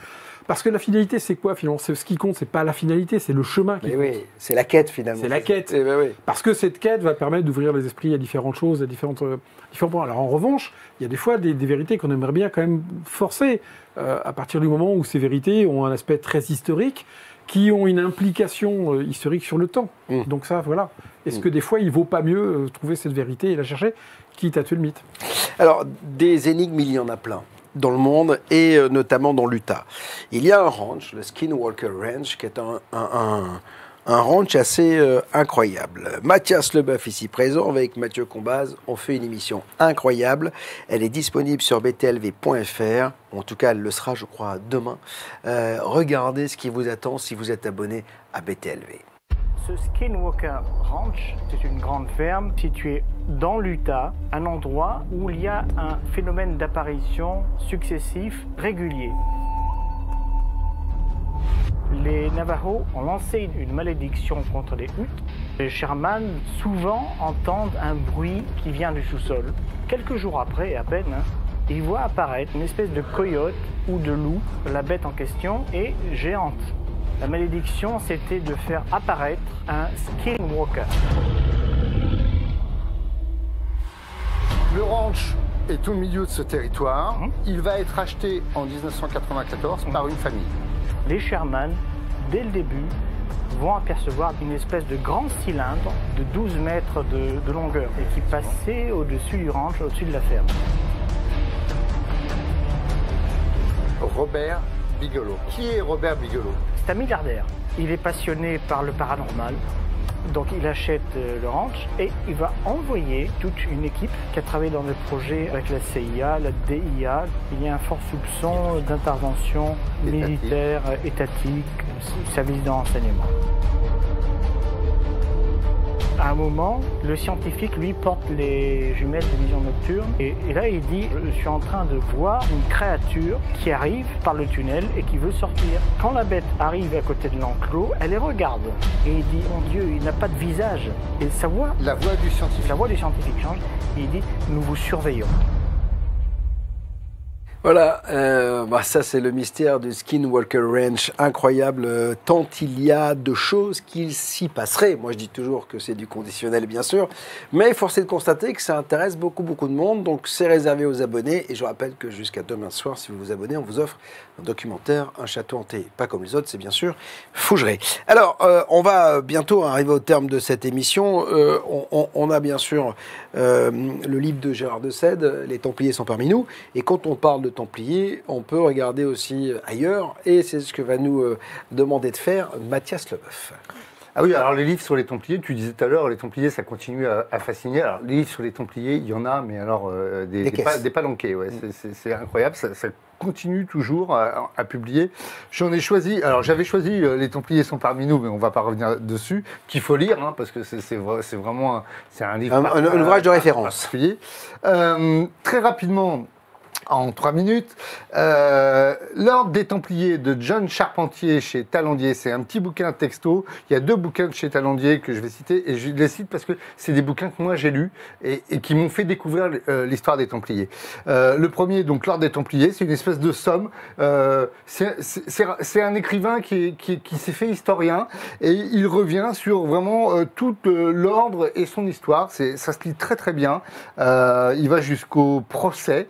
[SPEAKER 5] Parce que la finalité, c'est quoi finalement? Ce qui compte, c'est pas la finalité, c'est le chemin qui compte.
[SPEAKER 1] Oui, c'est la quête finalement.
[SPEAKER 5] C'est la quête.
[SPEAKER 1] Oui.
[SPEAKER 5] Parce que cette quête va permettre d'ouvrir les esprits à différentes choses, à différents points. Alors en revanche, il y a des fois des vérités qu'on aimerait bien quand même forcer, à partir du moment où ces vérités ont un aspect très historique, qui ont une implication historique sur le temps. Donc ça, voilà. Est-ce que des fois, il ne vaut pas mieux trouver cette vérité et la chercher, quitte à tuer le mythe?
[SPEAKER 1] Alors, des énigmes, il y en a plein dans le monde, et notamment dans l'Utah. Il y a un ranch, le Skinwalker Ranch, qui est un ranch assez incroyable. Mathias Leboeuf, ici présent, avec Mathieu Combaz, on fait une émission incroyable. Elle est disponible sur btlv.fr. En tout cas, elle le sera, je crois, demain. Regardez ce qui vous attend si vous êtes abonné à BTLV.
[SPEAKER 17] Ce Skinwalker Ranch, c'est une grande ferme située dans l'Utah, un endroit où il y a un phénomène d'apparition successif régulier. Les Navajos ont lancé une malédiction contre les huttes. Les Sherman souvent entendent un bruit qui vient du sous-sol. Quelques jours après, à peine, ils voient apparaître une espèce de coyote ou de loup. La bête en question est géante. La malédiction, c'était de faire apparaître un skinwalker.
[SPEAKER 12] Le ranch est au milieu de ce territoire. Il va être acheté en 1994 par une famille.
[SPEAKER 17] Les Sherman, dès le début, vont apercevoir une espèce de grand cylindre de 12 mètres de longueur et qui passait au-dessus du ranch, au-dessus de la ferme.
[SPEAKER 12] Robert Bigelow. Qui est Robert Bigelow?
[SPEAKER 17] C'est un milliardaire. Il est passionné par le paranormal. Donc il achète le ranch et il va envoyer toute une équipe qui a travaillé dans le projet avec la CIA, la DIA. Il y a un fort soupçon d'intervention militaire, étatique, service de renseignement. À un moment, le scientifique, lui, porte les jumelles de vision nocturne et là, il dit « Je suis en train de voir une créature qui arrive par le tunnel et qui veut sortir. » Quand la bête arrive à côté de l'enclos, elle les regarde et il dit « Mon Dieu, il n'a pas de visage. » Et sa voix...
[SPEAKER 12] La voix du scientifique.
[SPEAKER 17] La voix du scientifique change et il dit « Nous vous surveillons. »
[SPEAKER 1] Voilà, ça c'est le mystère du Skinwalker Ranch, incroyable, tant il y a de choses qu'il s'y passerait. Moi je dis toujours que c'est du conditionnel bien sûr, mais force est de constater que ça intéresse beaucoup de monde, donc c'est réservé aux abonnés, et je rappelle que jusqu'à demain soir, si vous vous abonnez, on vous offre un documentaire, un château hanté, pas comme les autres, c'est bien sûr Fougeray. Alors, on va bientôt arriver au terme de cette émission, on a bien sûr le livre de Gérard de Sède, Les Templiers sont parmi nous, et quand on parle de Templiers, on peut regarder aussi ailleurs, et c'est ce que va nous demander de faire Mathias Leboeuf.
[SPEAKER 12] Ah oui, alors les livres sur les Templiers, tu disais tout à l'heure, les Templiers, ça continue à fasciner. Alors les livres sur les Templiers, il y en a, mais alors des palanqués, ouais, c'est incroyable, ça continue toujours à publier. J'en ai choisi, alors j'avais choisi Les Templiers sont parmi nous, mais on ne va pas revenir dessus, qu'il faut lire, hein, parce que c'est vraiment un livre...
[SPEAKER 1] Un ouvrage de référence.
[SPEAKER 12] Très rapidement, en 3 minutes, L'Ordre des Templiers de John Charpentier chez Talandier. C'est un petit bouquin texto. Il y a 2 bouquins de chez Talandier que je vais citer, et je les cite parce que c'est des bouquins que moi j'ai lus et qui m'ont fait découvrir l'histoire des Templiers. Le premier, donc L'Ordre des Templiers, c'est une espèce de somme. C'est un écrivain qui s'est fait historien, et il revient sur vraiment tout l'ordre et son histoire. Ça se lit très très bien. Il va jusqu'au procès.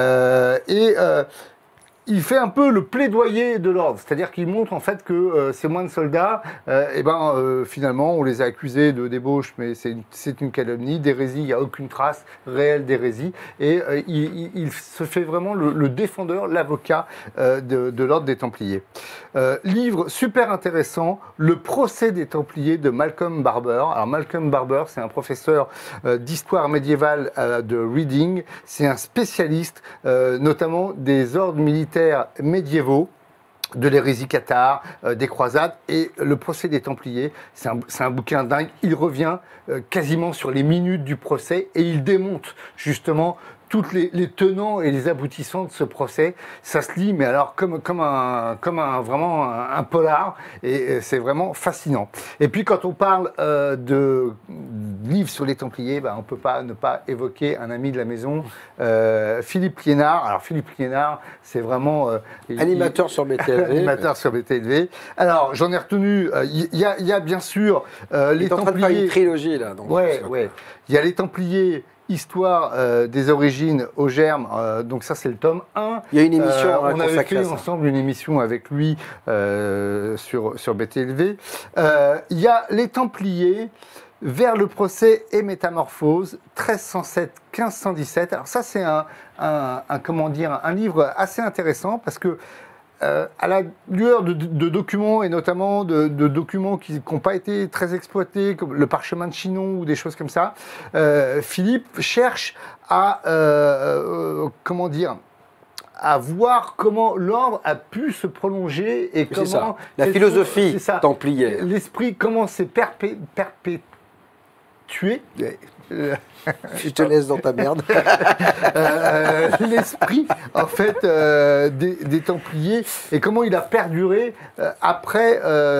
[SPEAKER 12] Il fait un peu le plaidoyer de l'ordre, c'est-à-dire qu'il montre en fait que ces moines soldats, finalement, on les a accusés de débauche, mais c'est une calomnie, d'hérésie, il n'y a aucune trace réelle d'hérésie, et il se fait vraiment le défendeur, l'avocat de l'Ordre des Templiers. Livre super intéressant, Le procès des Templiers de Malcolm Barber. Alors Malcolm Barber, c'est un professeur d'histoire médiévale de Reading, c'est un spécialiste notamment des ordres militaires médiévaux, de l'hérésie cathare, des croisades, et le procès des Templiers, c'est un bouquin dingue. Il revient quasiment sur les minutes du procès et il démonte justement toutes les tenants et les aboutissants de ce procès. Ça se lit, mais alors comme vraiment un polar, et c'est vraiment fascinant. Et puis quand on parle de livres sur les Templiers, on ne peut pas ne pas évoquer un ami de la maison, Philippe Liénard. Alors Philippe Liénard, c'est vraiment
[SPEAKER 1] animateur sur BTLV.
[SPEAKER 12] Animateur sur BTLV. Alors j'en ai retenu. Il y a bien sûr les Templiers.
[SPEAKER 1] En train de faire une trilogie là. Donc,
[SPEAKER 12] ouais. Il y a les Templiers. Histoire des origines au germe, donc ça c'est le tome 1.
[SPEAKER 1] Il y a une émission
[SPEAKER 12] on avait fait ensemble une émission avec lui sur BTLV. Il y a les Templiers, Vers le procès et métamorphose, 1307-1517. Alors ça c'est un livre assez intéressant parce que à la lueur de documents, et notamment de documents qui n'ont pas été très exploités, comme le parchemin de Chinon ou des choses comme ça, Philippe cherche à voir comment l'ordre a pu se prolonger et comment...
[SPEAKER 1] La philosophie templière.
[SPEAKER 12] L'esprit, comment s'est perpétué.
[SPEAKER 1] Je te laisse dans ta merde.
[SPEAKER 12] L'esprit, en fait, des Templiers et comment il a perduré après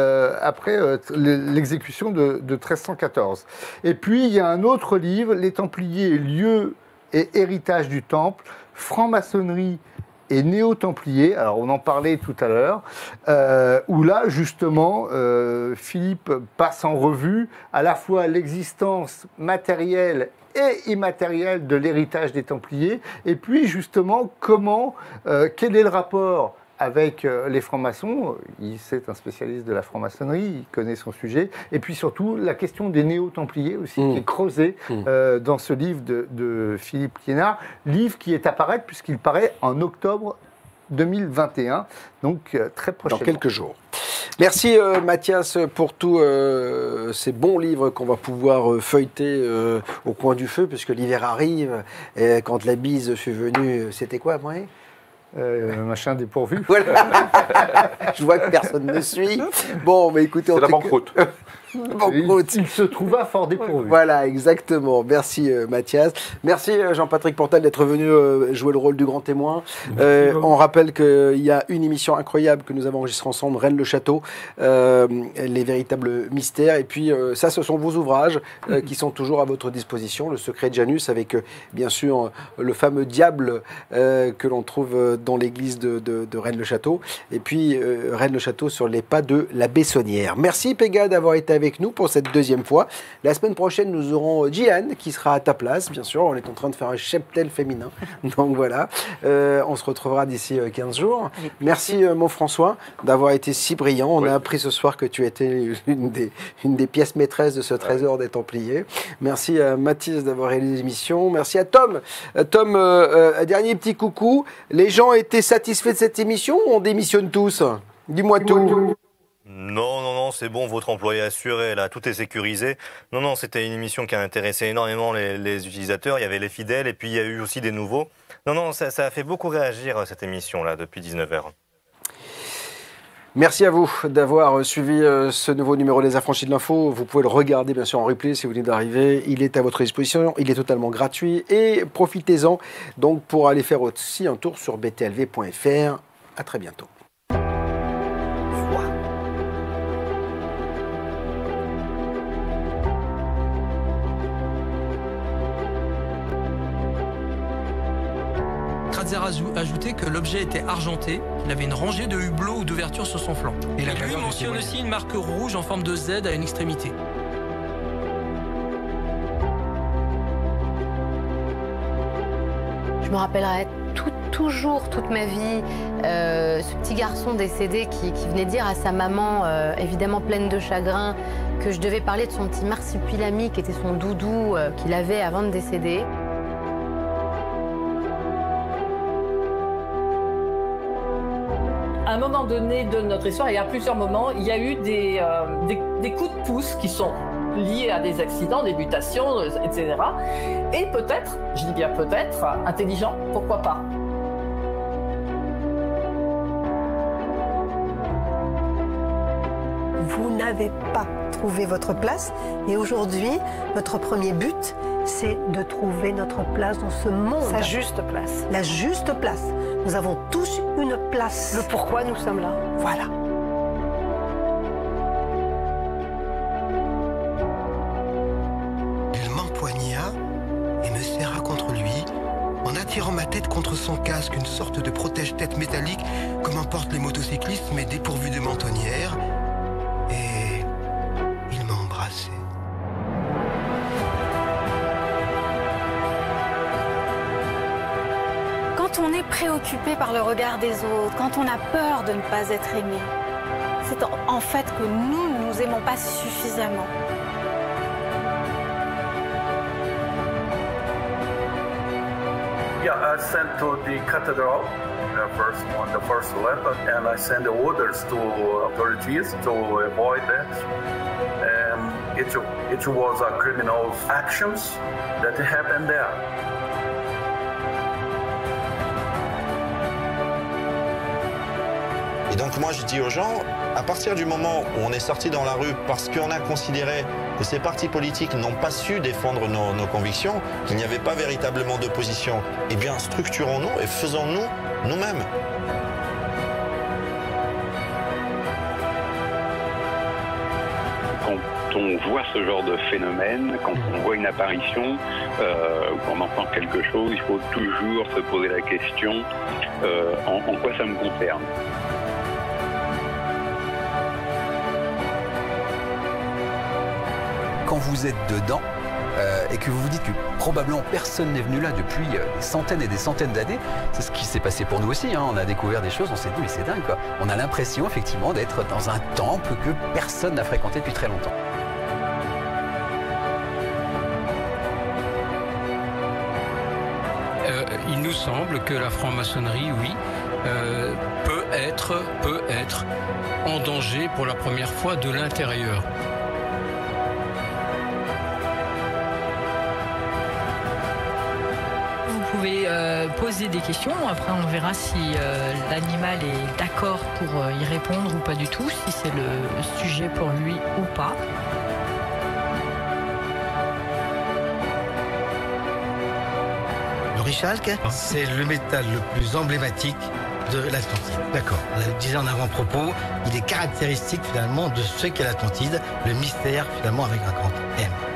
[SPEAKER 12] l'exécution de 1314. Et puis, il y a un autre livre, Les Templiers, lieu et héritage du Temple, franc-maçonnerie et néo-templiers, alors on en parlait tout à l'heure, où là justement Philippe passe en revue à la fois l'existence matérielle et immatérielle de l'héritage des Templiers, et puis justement quel est le rapport avec les francs-maçons. C'est un spécialiste de la franc-maçonnerie, il connaît son sujet, et puis surtout la question des néo-templiers aussi, qui est creusée dans ce livre de Philippe Liénard, livre qui est à paraître puisqu'il paraît en octobre 2021, donc très prochainement.
[SPEAKER 1] Dans quelques jours. Merci Mathias pour tous ces bons livres qu'on va pouvoir feuilleter au coin du feu, puisque l'hiver arrive, et quand la bise fut venue, c'était quoi après
[SPEAKER 12] machin dépourvu.
[SPEAKER 1] Voilà. Je vois que personne ne suit. Bon, mais écoutez,
[SPEAKER 3] c'est la banqueroute.
[SPEAKER 12] Il se trouva fort dépourvu.
[SPEAKER 1] Voilà, exactement. Merci Mathias. Merci Jean-Patrick Portal d'être venu jouer le rôle du grand témoin. On rappelle qu'il y a une émission incroyable que nous avons enregistrée ensemble, Rennes le Château, les véritables mystères. Et puis ça, ce sont vos ouvrages qui sont toujours à votre disposition. Le secret de Janus, avec bien sûr le fameux diable que l'on trouve dans l'église de Rennes le Château. Et puis Rennes le Château sur les pas de la Bessonnière. Merci Pega d'avoir été avec nous pour cette deuxième fois. La semaine prochaine, nous aurons Gian qui sera à ta place, bien sûr. On est en train de faire un cheptel féminin. Donc voilà, on se retrouvera d'ici 15 jours. Merci mon François d'avoir été si brillant. On a appris ce soir que tu étais une des pièces maîtresses de ce trésor des Templiers. Merci à Mathis d'avoir réalisé l'émission. Merci à Tom. Tom, dernier petit coucou. Les gens étaient satisfaits de cette émission ou on démissionne tous? Dis-moi tout.
[SPEAKER 2] Non, c'est bon, votre employé assuré, là, tout est sécurisé. Non, c'était une émission qui a intéressé énormément les utilisateurs, il y avait les fidèles et puis il y a eu aussi des nouveaux. Non, ça a fait beaucoup réagir cette émission-là depuis 19h.
[SPEAKER 1] Merci à vous d'avoir suivi ce nouveau numéro des Affranchis de l'Info. Vous pouvez le regarder bien sûr en replay si vous venez d'arriver. Il est à votre disposition, il est totalement gratuit et profitez-en donc pour aller faire aussi un tour sur btlv.fr. À très bientôt.
[SPEAKER 15] Kratzer a ajouté que l'objet était argenté, qu'il avait une rangée de hublots ou d'ouvertures sur son flanc. Et lui mentionne aussi une marque rouge en forme de Z à une extrémité.
[SPEAKER 18] Je me rappellerai toujours toute ma vie ce petit garçon décédé qui venait dire à sa maman, évidemment pleine de chagrin, que je devais parler de son petit marsupilami qui était son doudou qu'il avait avant de décéder.
[SPEAKER 19] À un moment donné de notre histoire, et à plusieurs moments, il y a eu des coups de pouce qui sont liés à des accidents, des mutations, etc. Et peut-être, je dis bien peut-être, intelligent, pourquoi pas.
[SPEAKER 20] vous n'avez pas trouvé votre place. Et aujourd'hui, notre premier but, c'est de trouver notre place dans ce monde.
[SPEAKER 21] Sa juste place.
[SPEAKER 20] La juste place. Nous avons tous une place.
[SPEAKER 21] Le pourquoi nous sommes là.
[SPEAKER 20] Voilà.
[SPEAKER 16] Il m'empoigna et me serra contre lui, en attirant ma tête contre son casque, une sorte de protège-tête métallique, comme en portent les motocyclistes, mais dépourvu de mentonnière. Et il m'a embrassé.
[SPEAKER 7] Quand on est préoccupé par le regard des autres, quand on a peur de ne pas être aimé, c'est en fait que nous ne nous aimons pas suffisamment.
[SPEAKER 22] Yeah, I sent to the cathedral, the first letter, and I sent the orders to authorities to avoid that. It was a criminal actions that happened there.
[SPEAKER 23] Et donc moi je dis aux gens, à partir du moment où on est sorti dans la rue parce qu'on a considéré que ces partis politiques n'ont pas su défendre nos convictions, qu'il n'y avait pas véritablement d'opposition, eh bien structurons-nous et faisons-nous nous-mêmes.
[SPEAKER 24] Quand on voit ce genre de phénomène, quand on voit une apparition, qu'on entend quelque chose, il faut toujours se poser la question en quoi ça me concerne.
[SPEAKER 25] Quand vous êtes dedans et que vous vous dites que probablement personne n'est venu là depuis des centaines et des centaines d'années, c'est ce qui s'est passé pour nous aussi, hein. On a découvert des choses, on s'est dit mais c'est dingue quoi. On a l'impression effectivement d'être dans un temple que personne n'a fréquenté depuis très longtemps.
[SPEAKER 11] Il nous semble que la franc-maçonnerie, oui, peut être en danger pour la première fois de l'intérieur.
[SPEAKER 26] Vous pouvez poser des questions, après on verra si l'animal est d'accord pour y répondre ou pas du tout, si c'est le sujet pour lui ou pas.
[SPEAKER 27] L'orichalque, c'est le métal le plus emblématique de l'Atlantide. D'accord. On le disait en avant-propos, il est caractéristique finalement de ce qu'est l'Atlantide, le mystère finalement avec un grand M.